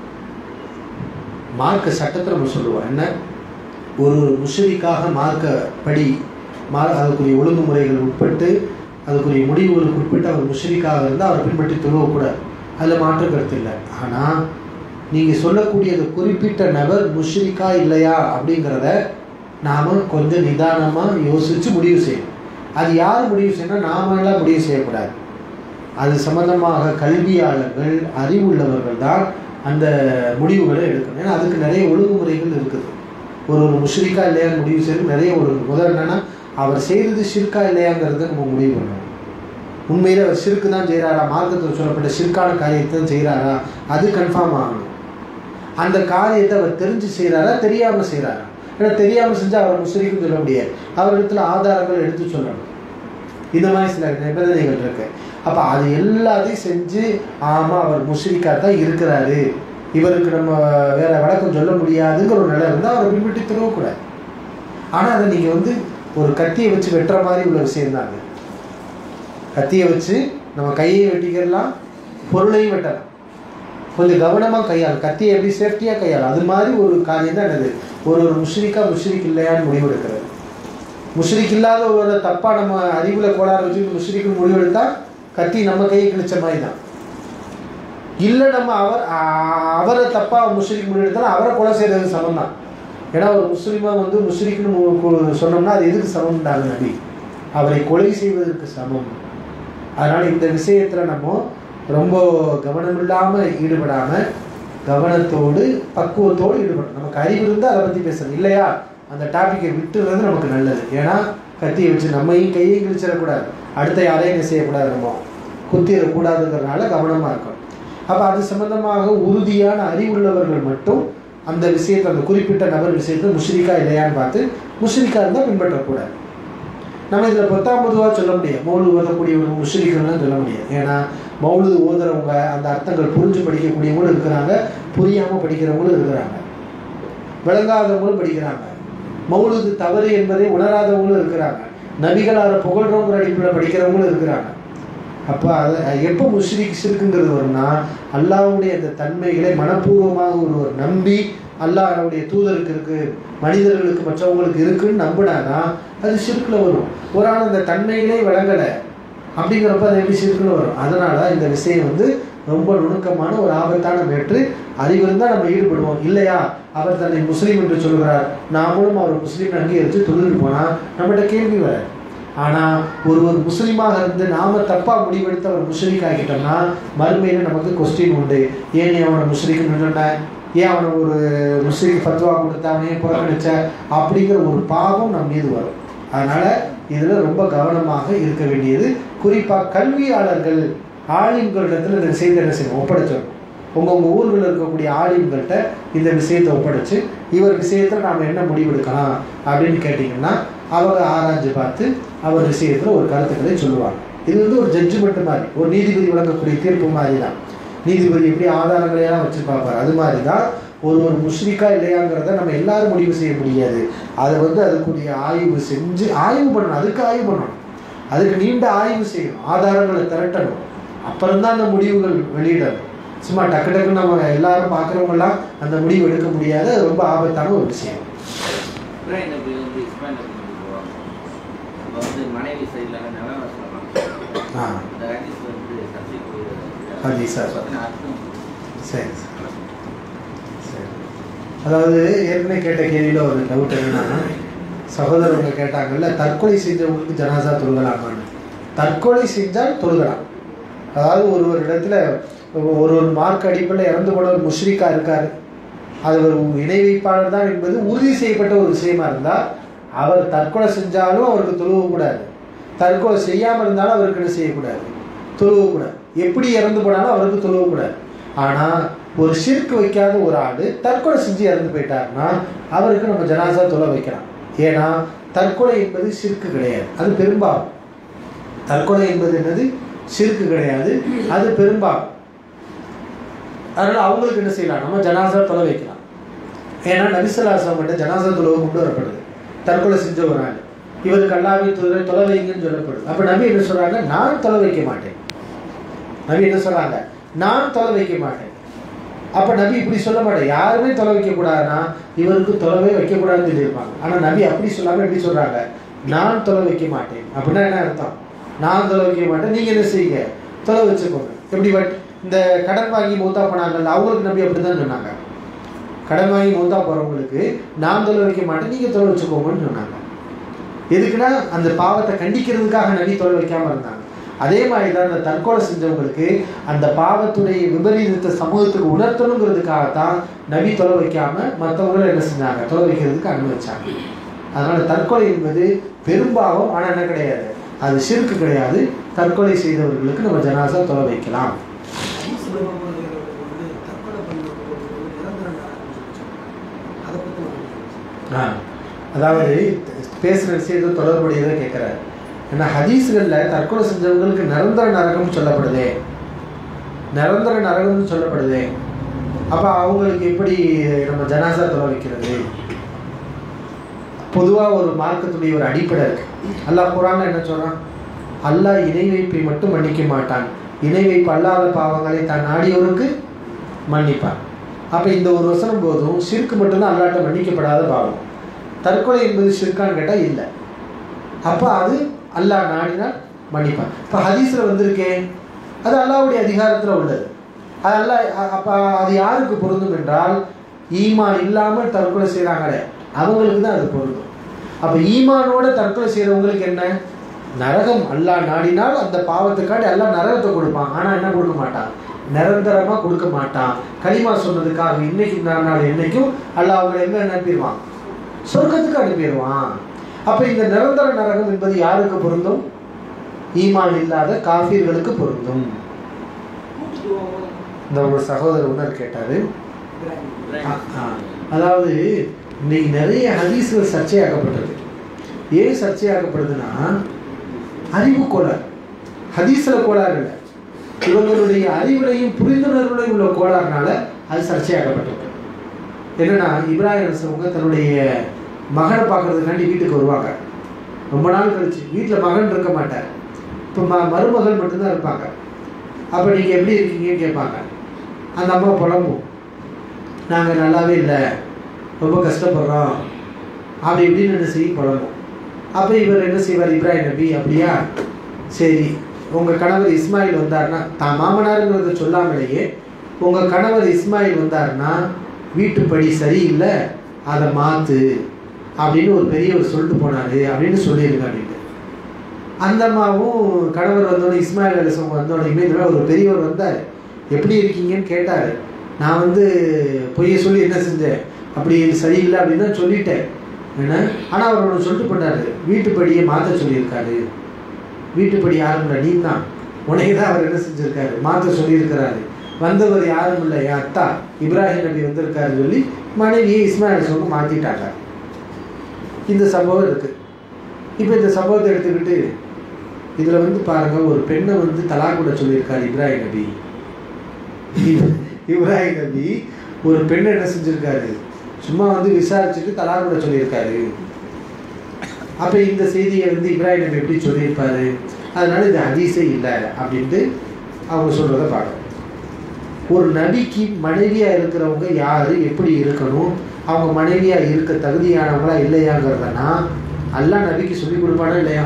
மார்க்க சட்டத்தை நம்ம சொல்லுவோம் என்ன, ஒரு முஷ்ரிக்காக மார்க்கப்படி அதுக்குரிய ஒழுங்குமுறைகள் உட்பட்டு அதுக்குரிய முடிவுகளுக்கு உட்பட்டு அவர் முஷ்ரிக்காக இருந்தால் அவரை பின்பற்றி தொழுவக்கூடாது, அதில் மாற்று கருத்து இல்லை. ஆனால் நீங்கள் சொல்லக்கூடிய அந்த குறிப்பிட்ட நபர் முஷ்ரிக்கா இல்லையா அப்படிங்கிறத நாம் கொஞ்சம் நிதானமாக யோசித்து முடிவு செய்யணும். அது யார் முடிவு செய்யணும்? நாமெல்லாம் முடிவு செய்யக்கூடாது. அது சம்பந்தமாக கல்வியாளர்கள், அறிவுள்ளவர்கள் தான் அந்த முடிவுகளை எடுக்கணும். ஏன்னா அதுக்கு நிறைய ஒழுங்குமுறைகள் இருக்குது. ஒரு முஷ்ரிக்கா இல்லையான்னு முடிவு செய்யறது நிறைய ஒழுங்கு. முதல் என்னன்னா, அவர் செய்கிறது ஷிர்கா இல்லையாங்கிறத நம்ம முடிவு பண்ணணும். உண்மையில் அவர் ஷிர்க்கு தான் செய்கிறாரா, மார்க்கத்தில் சொல்லப்பட்ட ஷிர்கான காரியத்தை தான் செய்கிறாரா, அது கன்ஃபார்ம் ஆகணும். அந்த காரியத்தை அவர் தெரிஞ்சு செய்கிறாரா, தெரியாமல் செய்கிறாரா? ஏன்னா தெரியாமல் செஞ்சால் அவர் முஷ்ரிக்குன்னு சொல்ல முடியாது. அவரிடத்துல ஆதாரங்கள் எடுத்து சொல்லணும். இந்த மாதிரி சில நிபந்தனைகள் இருக்கு. அப்போ அது எல்லாத்தையும் செஞ்சு ஆமாம் அவர் முஷ்ரிக்கா தான் இருக்கிறாரு, இவருக்கு நம்ம வேற வழக்கம் சொல்ல முடியாதுங்கிற ஒரு நிலை இருந்தால் அவரை பின்பற்றி திருவக்கூடாது. ஆனால் அதை நீங்கள் வந்து ஒரு கத்தியை வச்சு வெட்டுற மாதிரி உள்ள விஷயம்தாங்க. கத்தியை வச்சு நம்ம கையை வெட்டிக்கிறலாம், பொருளையும் வெட்டலாம். கொஞ்சம் கவனமாக கையாள், கத்தியை எப்படி சேஃப்டியாக கையாள், அது மாதிரி ஒரு காரியம் தான் என்னது, ஒரு முஷ்ரிக்கா முஷ்ரிக் இல்லையான்னு முடிவெடுக்கிறது. முஷ்ரிக் இல்லாத ஒரு தப்பா நம்ம அறிவுல கோளாறு வச்சுட்டு முஷ்ரிக்கு முடிவெடுத்தா கத்தி நம்ம கையை கிழிச்ச மாதிரி தான். இல்லை நம்ம அவரை தப்பா முஷ்ரிக் முடிவெடுத்தாலும் அவரை கொலை செய்யறது சமம் தான். ஏன்னா ஒரு முஸ்லீமா வந்து முஷ்ரிக்குன்னு சொன்னோம்னா அது எதுக்கு சமம்ன்றாங்க நபி? அவரை கொலை செய்வதற்கு சமம். அதனால இந்த விஷயத்துல நம்ம ரொம்ப கவனமில்லாமல் ஈடுபடாமல் கவனத்தோடு பக்குவத்தோடு ஈடுபடணும். நமக்கு அறிவு இருந்தால் அதை பற்றி பேசணும், இல்லையா அந்த டாப்பிக்கை விட்டுறது நமக்கு நல்லது. ஏன்னா கத்தியை வச்சு நம்மையும் கையையும் கிழிச்சிடக்கூடாது, அடுத்த யாரையும் என்ன செய்யக்கூடாது, நம்ம குத்திடக்கூடாதுங்கிறதுனால கவனமாக இருக்கணும். அப்போ அது சம்பந்தமாக உறுதியான அறிவுள்ளவர்கள் மட்டும் அந்த விஷயத்தை, அந்த குறிப்பிட்ட நபர் விஷயத்தை முஷ்ரிக்கா இல்லையான்னு பார்த்து, முஷ்ரிக்கா இருந்தால் பின்பற்றக்கூடாது. நம்ம இதில் பொதுவாக சொல்ல முடியாது, மௌலுது ஓதக்கூடியவங்க முஷ்ரிக்குன்னு சொல்ல முடியாது. ஏன்னா மௌலுது ஓதுறவங்க அந்த அர்த்தங்கள் புரிஞ்சு படிக்கக்கூடியவங்களும் இருக்கிறாங்க, புரியாமல் படிக்கிறவங்களும் இருக்கிறாங்க, விளங்காதவங்களும் படிக்கிறாங்க, மௌலுது தவறு என்பதை உணராதவங்களும் இருக்கிறாங்க, நபிகளார புகழ்றவங்கிற அடிப்படையில் படிக்கிறவங்களும் இருக்கிறாங்க. அப்போ அதை எப்போ முஷ்ரிக் ஷிர்க்குங்கிறது வரும்னா, அல்லாஹ்வுடைய அந்த தன்மைகளை மனப்பூர்வமாக ஒருவர் நம்பி அல்லாஹ்வுடைய தூதருக்கு இருக்கு, மனிதர்களுக்கு மற்றவங்களுக்கு இருக்குன்னு நம்பினாதான் அது ஷிர்க்கில் வரும். ஒரு ஆள் அந்த தன்மைகளே விளங்கலை அப்படிங்கிறப்ப அது எப்படி ஷிர்க்கில் வரும்? அதனால இந்த விஷயம் வந்து ரொம்ப நுணுக்கமான ஒரு ஆபத்தான மேற்று. அறிவு இருந்தால் நம்ம ஈடுபடுவோம், இல்லையா அவர் தன்னை முஸ்லீம் என்று சொல்கிறார், நாமளும் அவர் முஸ்லீம் அங்கீகரித்து தொழில் போனால் நம்மகிட்ட கேள்வி வர. ஆனால் ஒருவர் முஸ்லீமாக இருந்து நாம தப்பாக முடிவெடுத்து அவர் முஸ்லீக் ஆகிட்டோம்னா மறுமையில் நமக்கு கொஸ்டின் உண்டு. ஏன் நீ அவனை முஸ்லீக்னு சொன்ன, ஏன் அவனை ஒரு முஸ்லீக் ஃபத்வா கொடுத்த, அவனையே புறக்கணிச்ச அப்படிங்கிற ஒரு பாவம் நம் மீது வரும். அதனால் இதில் ரொம்ப கவனமாக இருக்க வேண்டியது. குறிப்பாக கல்வியாளர்கள் ஆலிம்களிடத்தில் இந்த விஷயத்தை என்ன செய்யணும், ஒப்படைச்சிடணும். உங்கள் ஊர்களில் இருக்கக்கூடிய ஆலிம்கள்கிட்ட இந்த விஷயத்தை ஒப்படைச்சு, இவர் விஷயத்தில் நாம் என்ன முடிவெடுக்கலாம் அப்படின்னு கேட்டிங்கன்னா அவங்க ஆராய்ஞ்சு பார்த்து அவர் விஷயத்தில் ஒரு கருத்துக்களை சொல்லுவாங்க. இது வந்து ஒரு ஜட்ஜ்மெண்ட் மாதிரி, ஒரு நீதிபதி வழங்கக்கூடிய தீர்ப்பு மாதிரி தான். நீதிபதி எப்படி ஆதாரங்களையெல்லாம் வச்சு பார்ப்பார், அது மாதிரி தான் ஒரு முஷ்ரிக்கா இல்லையாங்கிறத நம்ம எல்லாரும் முடிவு செய்ய முடியாது. அதை வந்து அதுக்குரிய ஆய்வு செஞ்சு ஆய்வு பண்ணணும், அதுக்கு ஆய்வு பண்ணணும், அதுக்கு நீண்ட ஆய்வு செய்யணும், ஆதாரங்களை திரட்டணும், அப்புறம்தான் அந்த முடிவுகள் வெளியிடணும். சும்மா டக்கு டக்குன்னு நம்ம எல்லாரும் பார்க்குறவங்கலாம் அந்த முடிவு எடுக்க முடியாது, அது ரொம்ப ஆபத்தான ஒரு விஷயம். சரி சரி. அதாவது ஏற்கனவே கேட்ட கேள்வியில் ஒரு டவுட் என்னன்னா, சகோதரவங்க கேட்டாங்கல்ல தற்கொலை செஞ்சவங்களுக்கு ஜனாசா தொழுகலாமான்னு. தற்கொலை செஞ்சால் தொழுகலாம். அதாவது ஒரு இடத்துல ஒரு மார்க் அடிப்படையில் இறந்து போன ஒரு முஷ்ரிக்கா இருக்காரு, அது ஒரு இணை வைப்பாளர் தான் என்பது உறுதி செய்யப்பட்ட ஒரு விஷயமா இருந்தால் அவர் தற்கொலை செஞ்சாலும் அவருக்கு தொழுவக்கூடாது, தற்கொலை செய்யாமல் இருந்தாலும் அவருக்கு என்ன செய்யக்கூடாது, தொழுவக்கூடாது. எப்படி இறந்து போனாலும் அவருக்கு தொழுவக்கூடாது. ஆனால் ஒரு ஷிர்க் வைக்காத ஒரு ஆள் தற்கொலை செஞ்சு இறந்து போயிட்டாருன்னா அவருக்கு நம்ம ஜனாசா தொலை வைக்கலாம். ஏன்னா தற்கொலை என்பது ஷிர்க்கு கிடையாது, அது பெரும்பாலும். தற்கொலை என்பது என்னது, ஷிர்க்கு கிடையாது, அது பெரும்பாலும். அதனால் அவங்களுக்கு என்ன செய்யலாம், நம்ம ஜனாசா தொலை வைக்கலாம். ஏன்னா நபி ஸல்லல்லாஹு அலைஹி வஸல்லம் கிட்ட ஜனாசா தொழுவை கொண்டு வரப்படுது. தற்கொலை செஞ்ச ஒரு ஆள் இவருக்கு அல்லாஹ்வின் தூதரை தொலை வைங்கன்னு சொல்லப்படுது. அப்போ நபி என்ன சொல்கிறாங்க, நான் தொலை வைக்க மாட்டேன். நபி என்ன சொல்கிறாங்க, நான் தொலை வைக்க மாட்டேன். அப்போ நபி இப்படி சொல்ல மாட்டேன், யாருமே தொலை வைக்கக்கூடாதுன்னா இவருக்கு தொலைவே வைக்கக்கூடாதுன்னு சொல்லியிருப்பாங்க. ஆனால் நபி அப்படி சொல்லாமல் எப்படி சொல்கிறாங்க, நான் தொலை வைக்க மாட்டேன். அப்படின்னா என்ன அர்த்தம், நான் தொலை வைக்க மாட்டேன், நீங்கள் என்ன செய்யுங்க, தொலை வச்சுக்கோங்க. எப்படி இந்த கடன் வாங்கி மௌத்தா போனாங்கல்ல, அவங்களுக்கு நபி அப்படி தான் சொன்னாங்க. கடன் வாங்கி மௌத்தா போகிறவங்களுக்கு நான் தொலை வைக்க மாட்டேன், நீங்கள் தொலை வச்சுக்கோங்கன்னு சொன்னாங்க. எதுக்குன்னா அந்த பாவத்தை கண்டிக்கிறதுக்காக நபி தொலை வைக்காமல் இருந்தாங்க. அதே மாதிரி தான் அந்த தற்கொலை செஞ்சவங்களுக்கு அந்த பாவத்துடைய விபரீதத்தை சமூகத்துக்கு உணர்த்தணுங்கிறதுக்காகத்தான் நபி தொலை வைக்காமல் மற்றவங்களும் என்ன செஞ்சாங்க, தொலை வைக்கிறதுக்கு அனுமதிச்சாங்க. அதனால் தற்கொலை என்பது பெரும்பாவம், ஆனால் என்ன கிடையாது, அது ஷிர்க்கு கிடையாது. தற்கொலை செய்தவர்களுக்கு நம்ம ஜனாசா தொலை வைக்கலாம். அதாவது பேசுகிற விஷயத்தை தொடர்புடையதை கேட்குறாரு. ஏன்னா ஹதீஸ்களில் தற்கொலை செஞ்சவங்களுக்கு நிரந்தர நரகம்னு சொல்லப்படுதே, நிரந்தர நரகம்னு சொல்லப்படுதே. அப்போ அவங்களுக்கு எப்படி நம்ம ஜனாசா தொலை வைக்கிறது? பொதுவாக ஒரு மார்க்கத்துடைய ஒரு அடிப்படை இருக்கு. அல்லாஹ் குர்ஆன்ல என்ன சொல்றான், அல்லாஹ் இணை வைப்பை மட்டும் மன்னிக்க மாட்டான், இணை வைப்பு அல்லாத பாவங்களை தான் நாடியோருக்கு மன்னிப்பான். அப்போ இந்த ஒரு வசனம் போதும் ஷிர்க் மட்டும்தான் அல்லாஹ்ட்ட மன்னிக்கப்படாத பாவம். தற்கொலை என்பது ஷிர்கான்னு கேட்டால் இல்லை. அப்போ அது அல்லாஹ் நாடினால் மன்னிப்பான். இப்போ ஹதீஸில் வந்திருக்கேன், அது அல்லாஹ்வுடைய அதிகாரத்தில் உள்ளது. அது அல்லாஹ் அப்போ அது யாருக்கு பொருந்தும் என்றால், ஈமான் இல்லாமல் தற்கொலை செய்கிறாங்களே அவங்களுக்கு தான் அது பொருந்தும். அப்போ ஈமானோட தற்கொலை செய்கிறவங்களுக்கு என்ன, நரகம் அல்லாஹ் நாடினால் அந்த பாவத்துக்காண்டி அல்லாஹ் நரகத்தை கொடுப்பான். ஆனால் என்ன கொடுக்க மாட்டான், நிரந்தரமாக கொடுக்க மாட்டான். கலிமா சொன்னதுக்காக இன்னைக்கு நாள் என்னைக்கும் அல்லாஹ் அவங்களை எங்கே அனுப்பிடுவான், சொர்க்கத்துக்கு அனுப்பிடுவான். அப்போ இந்த நிரந்தர நரகம் என்பது யாருக்கு பொருந்தும், ஈமான் இல்லாத காஃபிர்களுக்கு பொருந்தும். இந்த ஒரு சகோதரர் உணர் கேட்டாரு, அதாவது இன்னைக்கு நிறைய ஹதீஸ்கள் சர்ச்சையாக்கப்பட்டது. ஏன் சர்ச்சையாக்கப்படுதுன்னா, அறிவு கோளாறு, ஹதீஸில் கோளாறு இல்லை, இவங்களுடைய அறிவுலையும் புரிந்துணர்வுலையும் உள்ள கோளாறுனால அது சர்ச்சையாக்கப்பட்டது. என்னன்னா, இப்ராஹிம் அலைஹிஸ்ஸலாம் தன்னுடைய மகனை பார்க்கறதுக்காண்டி வீட்டுக்கு வருவாங்க. ரொம்ப நாள் கழிச்சு வீட்டில் மகன் இருக்க மாட்டார், இப்போ மருமகள் மட்டும்தான் இருப்பாங்க. அப்போ நீங்கள் எப்படி இருக்கீங்கன்னு கேட்பாங்க. அந்த அம்மா புலம்பும், நாங்கள் நல்லாவே இல்லை, ரொம்ப கஷ்டப்படுறோம் அப்படி இப்படின்னு என்ன செய்ய புலம்பும். அப்போ இவர் என்ன செய்வார், இப்ராஹிம் நபி அப்படியா சரி, உங்கள் கணவர் இஸ்மாயில் வந்தார்னா, தான் மாமனாருங்கிறத சொல்லாமலேயே உங்கள் கணவர் இஸ்மாயில் வந்தார்னா வீட்டுப்படி சரியில்லை, அதை மாற்று அப்படின்னு ஒரு பெரியவர் சொல்லிட்டு போனார் அப்படின்னு சொல்லியிருங்க அப்படின்ட்டு. அந்த அம்மாவும் கணவர் வந்தோடனே, இஸ்மாயில் அலைஹிஸ்ஸலாம் வந்தோடனே ஒரு பெரியவர் வந்தார், எப்படி இருக்கீங்கன்னு கேட்டார். நான் பொய்யை சொல்லி என்ன செஞ்சேன், அப்படி சரியில்லை அப்படின்னு தான் சொல்லிட்டேன் என்ன. ஆனால் அவர் ஒன்று சொல்லிட்டு போனார், வீட்டுப்படியை மாற்ற சொல்லியிருக்காரு. வீட்டுப்படி யாரும் இல்லை, நீ தான், உனக்கு தான் அவர் என்ன செஞ்சுருக்காரு, மாற்ற சொல்லியிருக்கிறாரு. வந்தவர் யாரும் இல்லை, என் அத்தா இப்ராஹிம் நபி வந்திருக்காருன்னு சொல்லி மனைவியை இஸ்மாயில் அலைஹிஸ்ஸலாம் மாற்றிட்டாங்க. இந்த சம்பவம் இருக்குது. இப்போ இந்த சம்பவத்தை எடுத்துக்கிட்டு இதில் பாருங்கள், ஒரு பெண்ணை தலாக் கூட சொல்லியிருக்காரு இப்ராஹிம் நபி. இப்ராஹிம் நபி ஒரு பெண்ணை என்ன செஞ்சுருக்காரு, சும்மா விசாரிச்சுட்டு தலாக் கூட சொல்லியிருக்காரு. அப்போ இந்த செய்தியை இப்ராஹிம் நபி எப்படி சொல்லியிருப்பாரு, அதனால இது ஹதீஸே இல்லை அப்படின்ட்டு அவங்க சொல்கிறத பார்க்கணும். ஒரு நபிக்கு மனைவியாக இருக்கிறவங்க யார், எப்படி இருக்கணும், அவங்க மனைவியாக இருக்க தகுதியானவங்களா இல்லையாங்கிறதுனா அல்லாஹ் நபிக்கு சொல்லி கொடுப்பானா இல்லையா.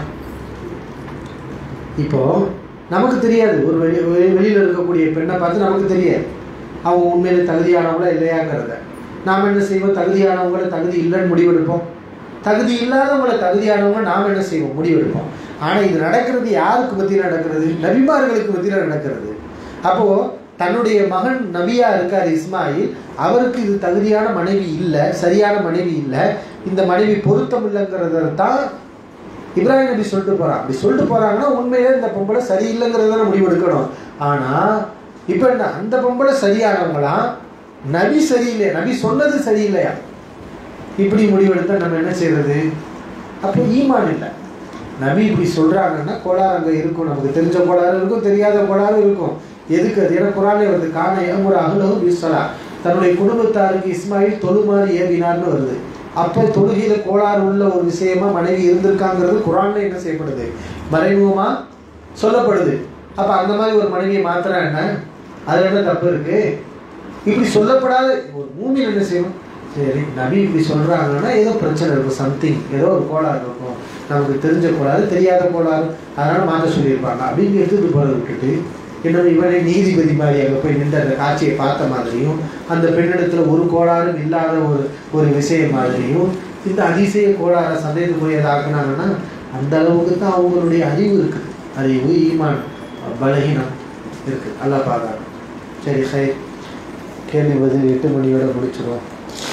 இப்போது நமக்கு தெரியாது, ஒரு வெளியில் இருக்கக்கூடிய பெண்ணை பார்த்து நமக்கு தெரியாது அவங்க உண்மையில தகுதியானவங்களா இல்லையாங்கிறத. நாம் என்ன செய்வோம், தகுதியானவங்கள தகுதி இல்லைன்னு முடிவெடுப்போம், தகுதி இல்லாதவங்கள தகுதியானவங்க நாம் என்ன செய்வோம், முடிவெடுப்போம். ஆனால் இது நடக்கிறது யாருக்கு மத்தியில் நடக்கிறது, நபிமார்களுக்கு மத்தியில் நடக்கிறது. அப்போது தன்னுடைய மகன் நபியாக இருக்கார் இஸ்மாயில், அவருக்கு இது தகுதியான மனைவி இல்லை, சரியான மனைவி இல்லை, இந்த மனைவி பொருத்தம் இல்லைங்கிறத தான் இப்ராஹிம் நபி சொல்லிட்டு போகிறான். அப்படி சொல்லிட்டு போகிறாங்கன்னா உண்மையிலே இந்த பொம்பளை சரியில்லைங்கிறத முடிவெடுக்கணும். ஆனால் இப்போ என்ன, அந்த பொம்பளை சரியானவங்களா, நபி சரியில்லையா, நபி சொன்னது சரியில்லையா, இப்படி முடிவெடுத்தால் நம்ம என்ன செய்யறது. அப்போ ஈமான் இல்லை. நபி இப்படி சொல்கிறாங்கன்னா கோளாறு அங்கே இருக்கும், நமக்கு தெரிஞ்ச கோளாறு இருக்கும், தெரியாத கோளாறு இருக்கும். எதுக்கு அது, ஏன்னா குரானே வருது, காண ஒரு அகலகும் யூஸ்வலா, தன்னுடைய குடும்பத்தாருக்கு இஸ்மாயில் தொழுமாறு ஏவினார்னு வருது. அப்போ தொழுகையில் கோளாறு உள்ள ஒரு விஷயமா மனைவி இருந்திருக்காங்கிறது குரான்ல என்ன செய்யப்படுது, மறைமுகமாக சொல்லப்படுது. அப்போ அந்த மாதிரி ஒரு மனைவியை மாத்திரா என்ன, அதில் என்ன தப்பு இருக்கு. இப்படி சொல்லப்படாத ஒரு மூமின் என்ன செய்யணும், சரி நபி இப்படி சொல்கிறாங்கன்னா ஏதோ பிரச்சனை இருக்கும், சம்திங் ஏதோ ஒரு கோளாறு இருக்கும், நமக்கு தெரிஞ்ச கோளாறு தெரியாத கோளாறு, அதனால் மாற்ற சொல்லியிருப்பாங்க அப்படின்னு எடுத்துகிட்டு போகிறத விட்டுட்டு இன்னொரு இவனை நீதிபதி மாதிரி அங்கே போய் நின்று அந்த காட்சியை பார்த்த மாதிரியும், அந்த பெண்ணிடத்தில் ஒரு கோளாறும் இல்லாத ஒரு விஷயம் மாதிரியும் இந்த அதிசய கோளாறை சந்தேகத்துக்குரியதாக்குனாங்கன்னா அந்த அளவுக்கு தான் அவங்களுடைய அறிவு இருக்குது. அறிவு ஈமான் பலகீனம் இருக்குது. அல்லாஹ் பார்க்கலாம். சரி சரி, கேள்வி பதில் 8 மணியோட முடிச்சிடுவோம்.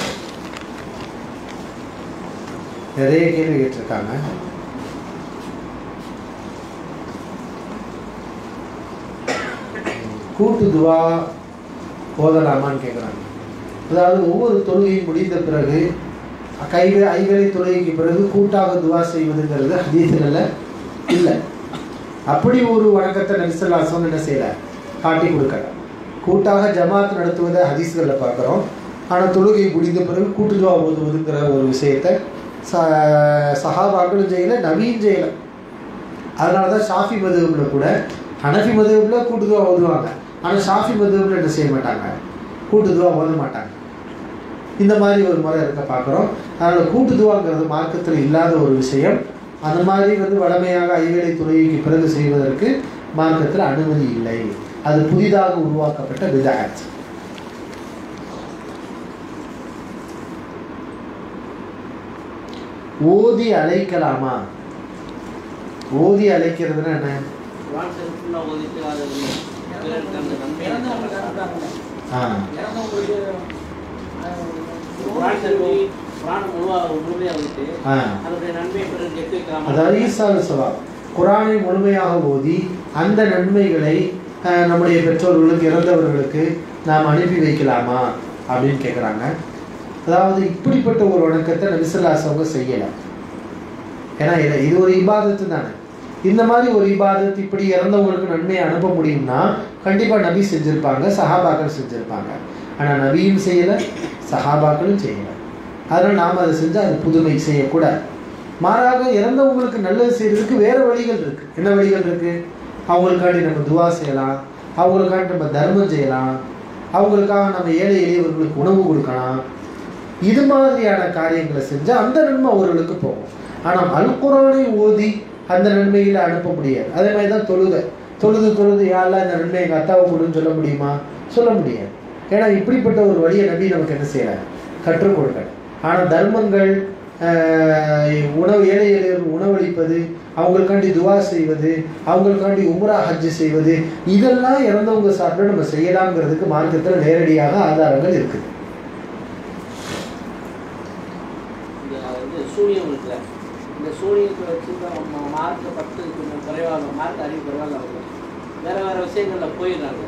நிறைய கேள்வி கேட்டிருக்காங்க. கூட்டு துவா ஓதலாமான்னு கேட்குறாங்க. அதாவது ஒவ்வொரு தொழுகையும் முடிந்த பிறகு ஐவேளை தொழுகைக்கு பிறகு கூட்டாக துவா செய்வதுங்கிறது ஹதீஸ்களில் இல்லை. அப்படி ஒரு வணக்கத்தை நபி ஸல்லல்லாஹு அலைஹி வஸல்லம் என்ன செய்யலை, காட்டி கொடுக்கல. கூட்டாக ஜமாத் நடத்துவதை ஹதீஸ்களில் பார்க்குறோம். ஆனால் தொழுகை முடிந்த பிறகு கூட்டு துவா ஓதுவதுங்கிற ஒரு விஷயத்தை சஹாபாக்களும் செய்யலை, நபியும் செய்யலை. அதனால தான் ஷாஃபி மதுஹபில் கூட, ஹனஃபி மதுஹபில் கூட்டு துவா ஓதுவாங்க, ஆனால் ஷாஃபி மதுஹபில் என்ன செய்ய மாட்டாங்க, கூட்டு துவா ஓத மாட்டாங்க. இந்த மாதிரி ஒரு முறை இருக்க பார்க்குறோம். அதனால் கூட்டு துவாங்கிறது மார்க்கத்தில் இல்லாத ஒரு விஷயம். அந்த மாதிரி வழமையாக ஐவேளை தொழுகைக்கு பிறகு செய்வதற்கு மார்க்கத்தில் அனுமதி இல்லை. அது புதிதாக உருவாக்கப்பட்ட பித்அத். ஓதி அழைக்கலாமா? ஓதி அழைக்கிறதுனா என்ன? அதாவது ஈசால் சவாப், குரானை முழுமையாக ஓதி அந்த நன்மைகளை நம்முடைய பெற்றோர்களுக்கு இறந்தவர்களுக்கு நாம் அனுப்பி வைக்கலாமா அப்படின்னு கேட்குறாங்க. அதாவது இப்படிப்பட்ட ஒரு வணக்கத்தை நபி ஸல்லல்லாஹு அலைஹி வஸல்லம் செய்யலை. ஏன்னா இது ஒரு இபாதத்து தானே. இந்த மாதிரி ஒரு இபாதத் இப்படி இறந்தவங்களுக்கு நன்மையை அனுப்ப முடியும்னா கண்டிப்பாக நபி செஞ்சுருப்பாங்க, சஹாபாக்கள் செஞ்சுருப்பாங்க. ஆனால் நபியும் செய்யலை, சஹாபாக்களும் செய்யலை. அதனால் நாம் அதை செஞ்சால் அது புதுமை செய்யக்கூடாது. மாறாக இறந்தவங்களுக்கு நல்லது செய்கிறதுக்கு வேறு வழிகள் இருக்குது. என்ன வழிகள் இருக்குது? அவங்களுக்காண்டி நம்ம துவா செய்யலாம், அவங்களுக்காண்டி நம்ம தர்மம் செய்யலாம், அவங்களுக்காக நம்ம ஏழை எளியவர்களுக்கு உணவு கொடுக்கலாம். இது மாதிரியான காரியங்களை செஞ்சால் அந்த நன்மை அவர்களுக்கு போகும். ஆனால் அல் குர்ஆனை ஓதி அந்த நன்மைகளை அனுப்ப முடியாது. அதே மாதிரி தான் தொழுது யாரெல்லாம் இந்த நன்மை எங்கள் அத்தாவை கொடுன்னு சொல்ல முடியுமா? சொல்ல முடியாது. ஏன்னா இப்படிப்பட்ட ஒரு வழியை நபி நமக்கு என்ன செய்யறாங்க? கற்றுக் கொடுக்கணும். ஆனால் தர்மங்கள், உணவு ஏழை எளியவர்கள் உணவளிப்பது, அவங்களுக்காண்டி துவா செய்வது, அவங்களுக்காண்டி உம்ரா ஹஜ்ஜு செய்வது, இதெல்லாம் இறந்தவங்க சார்பில் நம்ம செய்யலாம்ங்கிறதுக்கு மார்க்கத்தில் நேரடியாக ஆதாரங்கள் இருக்குது. இந்த சூரியத்தை வச்சு மார்க்க 10 குறைவாக மார்க் அறிவு குறைவாக ஆகும். வேறு வேறு விஷயங்களில் போயிடுறாங்க.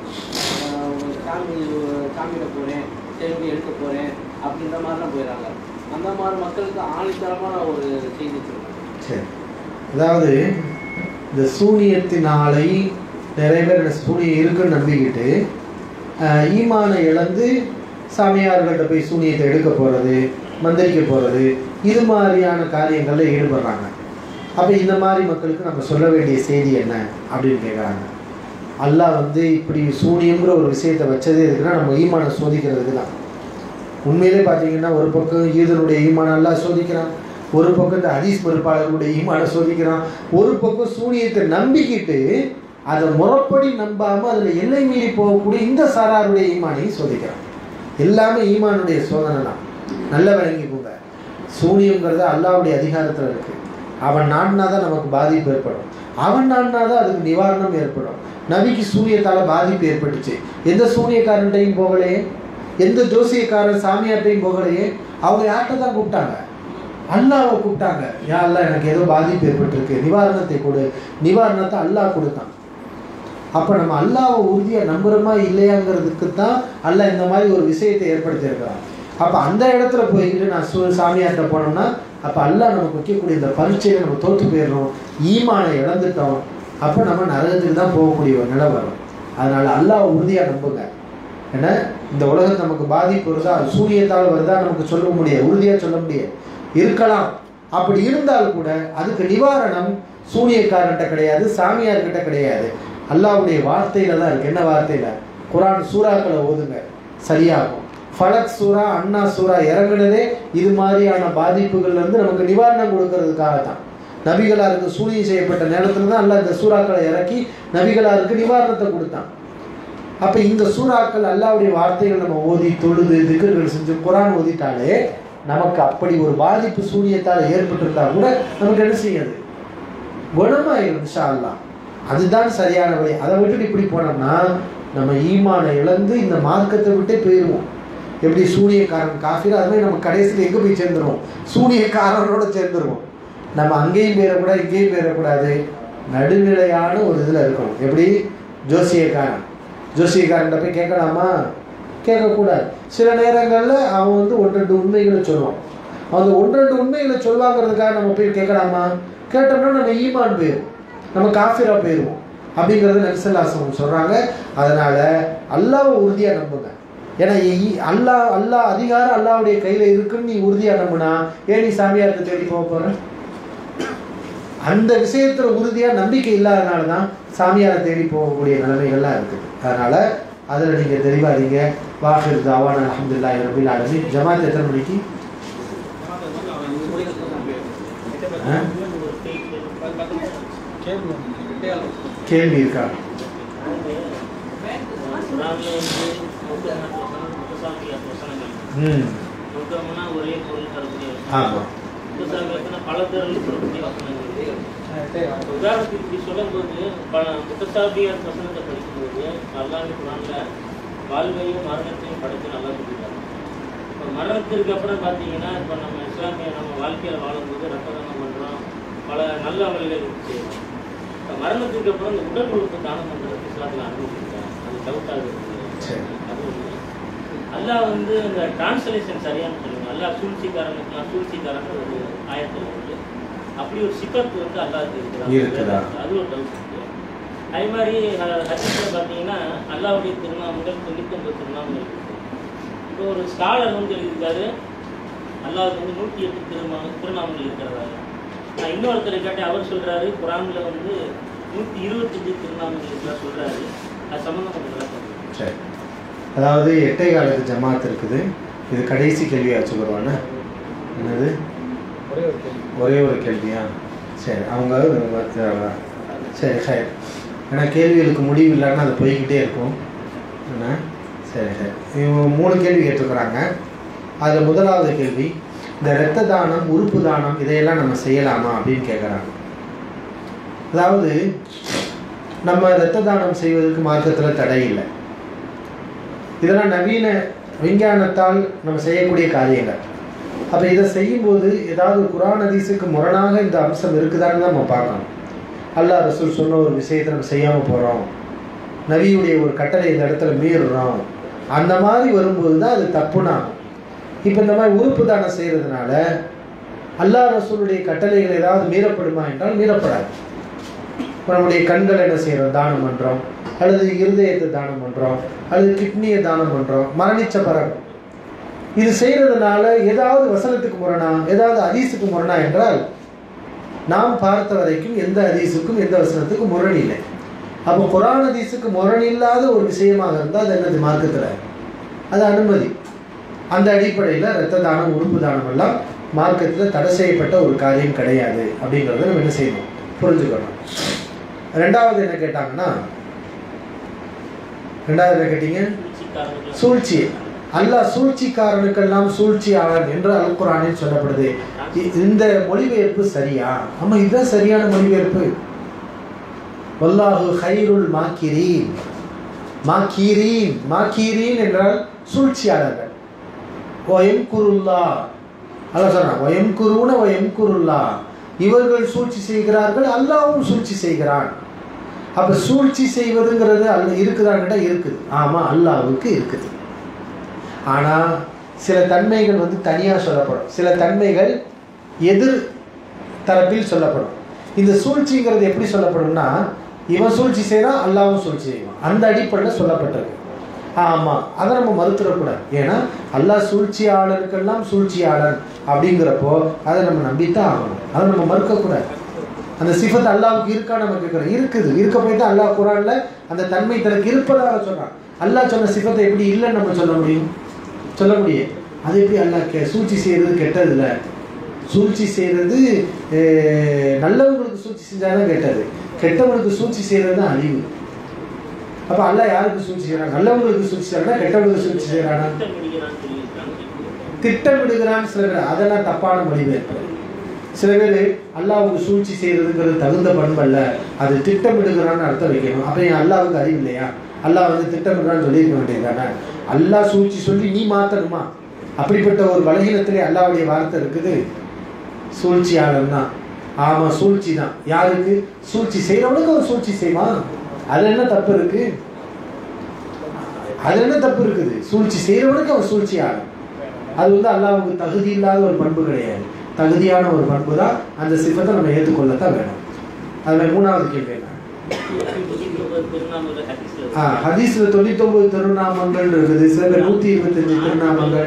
சாமியில் போகிறேன், செல்வி எடுக்க போகிறேன் அப்படின்ற மாதிரிலாம் போயிடுறாங்க. அந்த மாதிரி மக்களுக்கு ஆணித்தரமான ஒரு செய்தி சொல்லுவாங்க. சரி, அதாவது இந்த சூனியத்தினாலை நிறைய பேர் சூனியம் இருக்குன்னு நம்பிக்கிட்டு ஈமானை இழந்து சாமியார்கள்ட்ட போய் சூனியத்தை எடுக்க போகிறது, மந்திரிக்க போகிறது, இது மாதிரியான காரியங்களில் ஈடுபடுறாங்க. அப்போ இந்த மாதிரி மக்களுக்கு நம்ம சொல்ல வேண்டிய செய்தி என்ன அப்படின்னு கேட்குறாங்க. அல்லாஹ் இப்படி சூனியங்கிற ஒரு விஷயத்தை வச்சதே இருக்குன்னா நம்ம ஈமானை சோதிக்கிறதுக்கு தான். உண்மையிலே பார்த்தீங்கன்னா ஒரு பக்கம் ஈதனுடைய ஈமானை அல்லாஹ் சோதிக்கிறான், ஒரு பக்கம் இந்த ஹதீஸ் மறுப்பாளர்களுடைய ஈமானை சோதிக்கிறான், ஒரு பக்கம் சூனியத்தை நம்பிக்கிட்டு அதை முறைப்படி நம்பாமல் அதில் எல்லை மீறி போகக்கூடிய இந்த சாராருடைய ஈமானையும் சோதிக்கிறான். எல்லாமே ஈமானுடைய சோதனை தான். நல்ல விளங்கிக்கோங்க, சூனியங்கிறது அல்லாஹ்வுடைய அதிகாரத்தில் இருக்குது. அவன் நாடினா தான் நமக்கு பாதிப்பு ஏற்படும், அவன் நாடினா தான் அதுக்கு நிவாரணம் ஏற்படும். நபிக்கு சூனியத்தால் பாதிப்பு ஏற்பட்டுச்சு, எந்த சூனியக்காரன்ட்டையும் போகலையே, எந்த ஜோசியக்காரன் சாமியார்ட்டையும் போகலையே. அவங்க யார்கிட்ட தான் கூப்பிட்டாங்க? அல்லாஹ்வை கூப்பிட்டாங்க. யா அல்லாஹ் எனக்கு ஏதோ பாதிப்பு ஏற்பட்டிருக்கு, நிவாரணத்தை கொடு. நிவாரணத்தை அல்லாஹ் கொடுத்தான். அப்போ நம்ம அல்லாஹ்வை உறுதியாக நம்புகிறோமா இல்லையாங்கிறதுக்கு தான் அல்லாஹ் இந்த மாதிரி ஒரு விஷயத்தை ஏற்படுத்தியிருக்கிறான். அப்போ அந்த இடத்துல போயிட்டு நான் சாமியார்கிட்ட போனோம்னா அப்போ அல்லாஹ் நமக்கு வைக்கக்கூடிய இந்த பரீட்சையை நம்ம தோற்று போயிடுறோம், ஈமானை இழந்துட்டோம். அப்போ நம்ம நரகத்துக்கு தான் போகக்கூடிய ஒரு நிலை வரும். அதனால் அல்லாஹ் உறுதியாக நம்புங்க. ஏன்னா இந்த உலகத்தில் நமக்கு பாதிப்பு வருதா, சூரியத்தால் வருதா நமக்கு சொல்ல முடியாது, உறுதியாக சொல்ல முடியாது. இருக்கலாம். அப்படி இருந்தால் கூட அதுக்கு நிவாரணம் சூனியக்காரன்ட்ட கிடையாது, சாமியார்கிட்ட கிடையாது, அல்லாஹ்வுடைய வார்த்தையில தான் இருக்கு. என்ன வார்த்தையில? குர்ஆன் சூறாக்களை ஓதுங்க, சரியாகும். ஃபலக் சூரா, அன்னா சூரா இறங்குனதே இது மாதிரியான பாதிப்புகள்லேருந்து நமக்கு நிவாரணம் கொடுக்கறதுக்காக தான். நபிகளாருக்கு சூனியம் செய்யப்பட்ட நேரத்தில் தான் அல்லாஹ் இந்த சூறாக்களை இறக்கி நபிகளாருக்கு நிவாரணத்தை கொடுத்தான். அப்போ இந்த சூறாக்கள் அல்லாஹ்வுடைய வார்த்தைகள் நம்ம ஓதி தொழுது திக்ர்கள் செஞ்சு குர்ஆன் ஓதிட்டாலே நமக்கு அப்படி ஒரு பாதிப்பு சூனியத்தால் ஏற்பட்டிருந்தா கூட நமக்கு என்ன செய்யாது? குணமாயிடும் இன்ஷா அல்லாஹ். அதுதான் சரியான வழி. அதை விட்டுட்டு இப்படி போனோம்னா நம்ம ஈமானை இழந்து இந்த மார்க்கத்தை விட்டே போயிடுவோம். எப்படி சூனியக்காரன் காஃபிர், அதுமாதிரி நம்ம கடைசியில் எங்கே போய் சேர்ந்துருவோம்? சூனியக்காரனோட சேர்ந்துருவோம். நம்ம அங்கேயும் போயிடக்கூடாது, இங்கேயும் போயிடக்கூடாது, நடுநிலையான ஒரு இதில் இருக்கணும். எப்படி? ஜோசியக்காரன்ட்ட போய் கேட்கலாமா? கேட்கக்கூடாது. சில நேரங்களில் அவன் 1-2 உண்மைகளை சொல்லுவான். அந்த 1-2 உண்மைகளை சொல்லுவாங்கிறதுக்காக நம்ம போய் கேட்கலாமா? கேட்டோம்னா நம்ம ஈமான் போயிடும், நம்ம காஃபிரா போயிடுவோம். அப்படிங்கிறத நபி ஸல்லல்லாஹு அலைஹி வஸல்லம் சொல்கிறாங்க. அதனால் அல்லாஹ்வை உறுதியாக நம்புங்க. ஏன்னா அல்லாஹ் அதிகாரம் அல்லாஹ்வுடைய கையில் இருக்குன்னு நீ உறுதியாக நம்புனா ஏன் நீ சாமியார்கிட்ட தேடி போக போகிற? அந்த விஷயத்தில் உறுதியாக நம்பிக்கை இல்லாதனால தான் சாமியாரை தேடி போகக்கூடிய நிலைமைகள்லாம் இருக்குது. அதனால் அதில் நீங்கள் தெளிவாதீங்க. வாஹிர் தாவான் அல்ஹம்துலில்லாஹி ரப்பில் ஆலமீன். ஜமாத் எத்தனை மணிக்கு? கேள்வி இருக்கா? ஒரே பொருள் தரக்கூடிய ஆமாம். பல பேர்கள் சொல்லக்கூடிய வசனங்கள். உதாரணத்துக்கு சொல்லும்போது முத்தசாபியார் வசனத்தை படிக்கும்போது அல்லாஹ் குர்ஆன்ல வாழ்வையும் மரணத்தையும் படைத்து நல்லா சொல்லிட்டாங்க. இப்போ மரணத்திற்கு அப்புறம் பார்த்தீங்கன்னா இப்போ நம்ம இஸ்லாமிய நம்ம வாழ்க்கையில் வாழும்போது ரத்த தானம் பண்ணுறோம், பல நல்ல அமல்கள் செய்யறோம். இப்போ மரணத்துக்கு அப்புறம் இந்த உடல் உறுப்பு தானம் பண்ணுறது இஸ்லாத்தில் அனுமதிக்கிறாங்க. அது டவுட்டாக இருக்குது. அது ஒன்று. அல்லாஹ் வந்து இந்த டிரான்ஸ்லேஷன் சரியானு சொல்லுங்க. அல்லாஹ் சூழ்ச்சிக்காரனுக்குலாம் சூழ்ச்சிக்காரன் ஒரு ஆயத்தில் வந்து அப்படி ஒரு சிப்பத்து வந்து அல்லாஹ்க்கு இருக்குதா, அது ஒரு டவுட் இருக்கு. அதே மாதிரி ஹதீஸில் பார்த்தீங்கன்னா அல்லாஹ்வுடைய திருநாமங்கள் 99 திருநாமங்கள் இருக்குது. இப்போ ஒரு ஸ்காலர் வந்து எழுதியிருக்காரு அல்லாஹ்வுக்கு வந்து 108 திருநாமங்கள் இருக்கிறதாக. நான் இன்னொருத்தரை கேட்டேன், அவர் சொல்கிறாரு குர்ஆனில் வந்து 125 திருநாமங்கள் இருக்கிறதா சொல்கிறாரு. அது சம்மந்தப்பட்ட விளக்கம். சரி, அதாவது 8 காலுக்கு ஜமாத் இருக்குது. இது கடைசி கேள்வியாக வச்சுக்கிறோன்னு என்னது? ஒரே ஒரு கேள்வியா? சரி, அவங்க சரி சரி. ஏன்னா கேள்விகளுக்கு முடிவு இல்லைன்னா அது போய்கிட்டே இருக்கும். என்ன? சரி சரி. இவங்க 3 கேள்வி கேட்டிருக்கிறாங்க. அதில் முதலாவது கேள்வி, இந்த இரத்த தானம், உறுப்பு தானம் இதையெல்லாம் நம்ம செய்யலாமா அப்படின்னு கேட்குறாங்க. அதாவது நம்ம இரத்த தானம் செய்வதற்கு மார்க்கத்தில் தடை இல்லை. இதெல்லாம் நவீன விஞ்ஞானத்தால் நம்ம செய்யக்கூடிய காரியங்கள். அப்போ இதை செய்யும்போது ஏதாவது குர்ஆன் ஹதீஸுக்கு முரணாக இந்த அம்சம் இருக்குதான்னு தான் நம்ம பார்க்கணும். அல்லாஹ் ரசூல் சொன்ன ஒரு விஷயத்தை நம்ம செய்யாமல் போகிறோம், நபியுடைய ஒரு கட்டளை இந்த இடத்துல மீறுறோம், அந்த மாதிரி வரும்போது தான் அது தப்புனா. இப்போ இந்த மாதிரி உறுப்பு தானம் செய்கிறதுனால அல்லாஹ் ரசூலுடைய கட்டளைகள் ஏதாவது மீறப்படுமா என்றால் மீறப்படாது. இப்போ நம்முடைய கண்கள் என்ன செய்கிறோம்? தானம் பண்ணுறோம், அல்லது இருதயத்தை தானம் பண்ணுறோம், அல்லது கிட்னியை தானம் பண்ணுறோம், மரணித்த பிறகு இது செய்கிறதுனால ஏதாவது வசனத்துக்கு முரணா, ஏதாவது ஹதீஸுக்கு முரணா என்றால் நாம் பார்த்த வரைக்கும் எந்த ஹதீஸுக்கும் எந்த வசனத்துக்கும் முரண் இல்லை. அப்போ குர்ஆன் ஹதீஸுக்கு முரண் இல்லாத ஒரு விஷயமாக இருந்தால் அது என்னது? மார்க்கத்தில் அது அனுமதி. அந்த அடிப்படையில் இரத்த தானம், உறுப்பு தானம் எல்லாம் மார்க்கத்தில் தடை செய்யப்பட்ட ஒரு காரியம் கிடையாது அப்படிங்கிறத நம்ம என்ன செய்யணும்? புரிஞ்சுக்கணும். ரெண்டாவது என்ன கேட்டாங்கன்னா, ரெண்டாவது என்ன கேட்டீங்க? சூழ்ச்சி. அல்லாஹ் சூழ்ச்சிக்காரனுக்கெல்லாம் சூழ்ச்சியாளன் என்று அல் குர்ஆனில் சொல்லப்படுது. இந்த மொழிபெயர்ப்பு சரியா? ஆமா, இதுதான் சரியான மொழிபெயர்ப்பு. வல்லாஹு ஹைருல் மாக்கிரீன். மாக்கீரீன், மாக்கீரீன் என்றால் சூழ்ச்சியாளர்கள். வயம்குருல்லா, அல்லாஹ் சொல்றான் வயம்குருன வயம்குருல்லா, இவர்கள் சூழ்ச்சி செய்கிறார்கள், அல்லாஹ்வும் சூழ்ச்சி செய்கிறான். அப்ப சூழ்ச்சி செய்வதுங்கிறது இருக்குதான்னு இருக்குது. ஆமா, அல்லாஹ்வுக்கு இருக்குது. ஆனால் சில தன்மைகள் வந்து தனியாக சொல்லப்படும், சில தன்மைகள் எதிர் தரப்பில் சொல்லப்படும். இந்த சூழ்ச்சிங்கிறது எப்படி சொல்லப்படும்னா, இவன் சூழ்ச்சி செய்கிறான், அல்லாஹ்வும் சூழ்ச்சி செய்வான், அந்த அடிப்படையில் சொல்லப்பட்டிருக்கு. ஆமாம், அதை நம்ம மறுத்துடக்கூடாது. ஏன்னா அல்லாஹ் சூழ்ச்சியாளருக்கெல்லாம் சூழ்ச்சியாளன் அப்படிங்கிறப்போ அதை நம்ம நம்பித்தான் ஆகணும், அதை நம்ம மறுக்கக்கூடாது. அந்த சிஃபத் அல்லாஹ்வுக்கு இருக்கா நம்ம கேட்குறோம், இருக்குது. இருக்க போய் தான் அல்லாஹ் குர்ஆன்ல அந்த தன்மை தனக்கு இருப்பதாக சொல்கிறான். அல்லாஹ் சொன்ன சிஃபத்தை எப்படி இல்லைன்னு நம்ம சொல்ல முடியும்? சொல்ல முடியும். அது எப்படி அல்லாஹ் சூழ்ச்சி செய்கிறது கெட்டது இல்லை, சூழ்ச்சி செய்கிறது நல்லவங்களுக்கு சூழ்ச்சி செஞ்சாதான் கெட்டது, கெட்டவங்களுக்கு சூழ்ச்சி செய்கிறது தான் அழிவு. அப்போ அல்லாஹ் யாருக்கு சூழ்ச்சி செய்கிறான்? நல்லவங்களுக்கு சூழ்ச்சி செய்யறானா, கெட்டவங்களுக்கு சூழ்ச்சி செய்கிறானா? திட்டமிடுகிறான்னு சில பேர், அதெல்லாம் தப்பான மொழிபெயர்ப்பு. சில பேர் அல்லாஹ்வுக்கு சூழ்ச்சி செய்கிறதுங்கிறது தகுந்த பண்பல்ல, அது திட்டமிடுகிறான்னு அர்த்தம் வைக்கணும். அப்போ என் அல்லாஹ்வுக்கு அறிவு இல்லையா? அல்லாஹ் வந்து திட்டமிடுறான்னு சொல்லியிருக்க வேண்டியதுதானே? அல்லாஹ் சூழ்ச்சி சொல்லி நீ மாற்றணுமா? அப்படிப்பட்ட ஒரு பலகீனத்திலே அல்லாஹ்வுடைய வார்த்தை இருக்குது. சூழ்ச்சியாளன் தான். ஆமாம், சூழ்ச்சி தான். யாருக்கு? சூழ்ச்சி செய்கிறவனுக்கு அவன் சூழ்ச்சி செய்வான். அது என்ன தப்பு இருக்கு? அது என்ன தப்பு இருக்குது? சூழ்ச்சி செய்கிறவனுக்கு அவன் சூழ்ச்சியாளன். அது வந்து அல்லாஹ்வுக்கு தகுதி இல்லாத ஒரு பண்பு கிடையாது, தகுதியான ஒரு பண்பு தான். அந்த சிஃபத்தை நம்ம ஏற்றுக்கொள்ளத்தான் வேணும். அதில் மூணாவது கேள்வி என்ன? ஹதீஸ்ல 99 திருநாமங்கள் இருக்குது. சில பேர் 125 திருநாமங்கள்.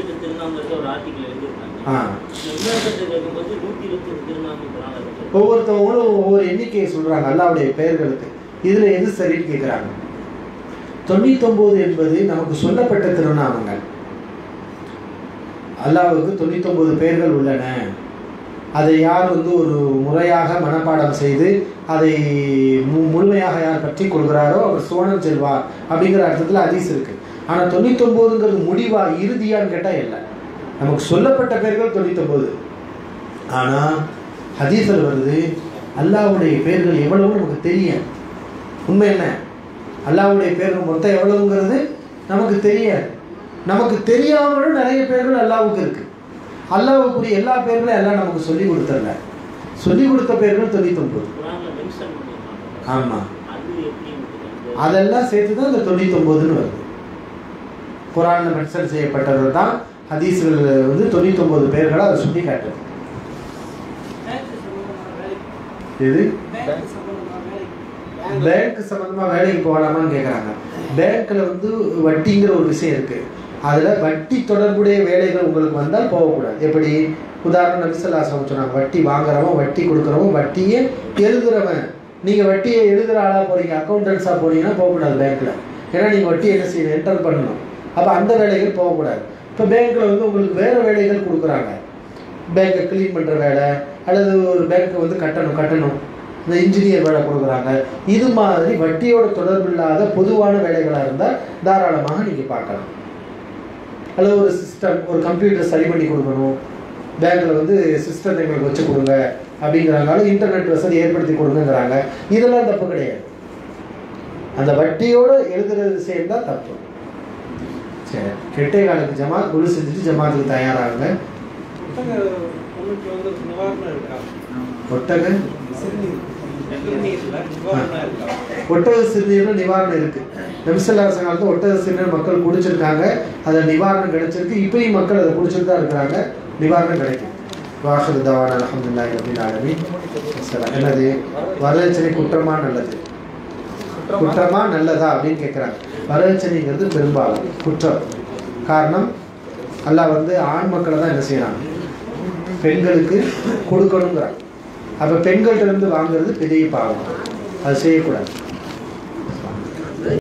ஒவ்வொருத்தவங்களும் ஒவ்வொரு எண்ணிக்கையை சொல்றாங்க அல்லாஹ்வுடைய பெயர்களுக்கு. இதுல எது சரின்னு கேட்கிறாங்க. 99 என்பது நமக்கு சொல்லப்பட்ட திருநாமங்கள். அல்லாஹ்வுக்கு 99 பெயர்கள் உள்ளன. அதை யார் வந்து ஒரு முறையாக மனப்பாடம் செய்து அதை முழுமையாக யார் பற்றி கொள்கிறாரோ அவர் சுவனம் செல்வார் அப்படிங்கிற அர்த்தத்தில் ஹதீஸ் இருக்கு. ஆனால் 99ங்கிறது முடிவா இறுதியான்னு கேட்டால் இல்லை. நமக்கு சொல்லப்பட்ட பேர்கள் 99. ஆனால் ஹதீஸில் வருது அல்லாஹ்வுடைய பேர்கள் எவ்வளவு நமக்கு தெரியும். உண்மை என்ன, அல்லாஹ்வுடைய பேர்கள் மொத்தம் எவ்வளவுங்கிறது நமக்கு தெரியாது. நமக்கு தெரியாமலும் நிறைய பேர்கள் அல்லாஹ்வுக்கு இருக்கு. அல்லாஹ்வுக்குரிய எல்லா பேர்களும் எல்லாம் நமக்கு சொல்லி கொடுத்துடல. சொல்லி கொடுத்த பேர்கள் 99. ஆமாம், அதெல்லாம் சேர்த்து தான் இந்த 99ன்னு வருது. குர்ஆன்ல மென்ஷன் செய்யப்பட்டது தான் ஹதீஸ்கள் வந்து 99 பேர்களை அதை சுட்டி காட்டுது. இது பேங்க் சம்பந்தமா வேலைக்கு போகலாமான்னு கேட்குறாங்க. பேங்க்ல வந்து வட்டிங்கிற ஒரு விஷயம் இருக்கு. அதில் வட்டி தொடர்புடைய வேலைகள் உங்களுக்கு வந்தால் போகக்கூடாது. எப்படி உதாரணம் நபி ஸல்லல்லாஹு அலைஹி வஸல்லம் சொன்னாங்க, வட்டி வாங்குறவன், வட்டி கொடுக்குறவன், வட்டியை எழுதுறவன். நீங்கள் வட்டியை எழுதுகிற ஆளாக போகிறீங்க, அக்கௌண்டன்ஸாக போனீங்கன்னா போகக்கூடாது பேங்க்கில். ஏன்னா நீங்கள் வட்டி என்ன செய்யணும், என்டர் பண்ணணும். அப்போ அந்த வேலைகள் போகக்கூடாது. இப்போ பேங்க்கில் வந்து உங்களுக்கு வேறு வேலைகள் கொடுக்குறாங்க. பேங்கை க்ளீன் பண்ணுற வேலை அல்லது ஒரு பேங்க்கை வந்து கட்டணும் இந்த இன்ஜினியர் வேலை கொடுக்குறாங்க. இது மாதிரி வட்டியோட தொடர்பு இல்லாத பொதுவான வேலைகளாக இருந்தால் தாராளமாக நீங்கள் பார்க்கலாம். அல்லது ஒரு சிஸ்டம், ஒரு கம்ப்யூட்டர் சரி பண்ணி கொடுக்கணும், பேங்க்கில் வந்து சிஸ்டம் எங்களுக்கு வச்சு கொடுங்க அப்படிங்கிறாங்க, இன்டர்நெட் வசதி ஏற்படுத்தி கொடுங்கிறாங்க. இதெல்லாம் தப்பு கிடையாது. அந்த வட்டியோடு எழுதுகிற விஷயம் தான் தப்பு. சரி, கெட்டே காலுக்கு ஜமாத் குழு செஞ்சுட்டு ஜமாத்துக்கு தயாராகுங்க. ஒட்டக சிறுநீர்ல நிவாரணம் இருக்கு. நபி ஸல்லல்லாஹு அலைஹி வஸல்லம் காலத்துல ஒட்டக சிறுநீர் மக்கள் குடிச்சிருக்காங்க, அதில் நிவாரணம் கிடைச்சிருக்கு. இப்பயும் மக்கள் அதை குடிச்சிட்டு தான் இருக்கிறாங்க, நிவாரணம் கிடைக்கும். வாஹிரு தவானா அல்ஹம்துலில்லாஹி ரப்பில் ஆலமீன். என்னது வரதட்சணை குற்றமா நல்லது, குற்றமா நல்லதா அப்படின்னு கேட்குறாங்க. வரதட்சணைங்கிறது பெரும்பாலும் குற்றம். காரணம், அல்லாஹ் வந்து ஆண் மக்களை தான் என்ன செய்யறாங்க, பெண்களுக்கு கொடுக்கணுங்கிறாங்க. அப்போ பெண்கள்கிட்ட இருந்து வாங்குறது பெரிய பாவம், அது செய்யக்கூடாது.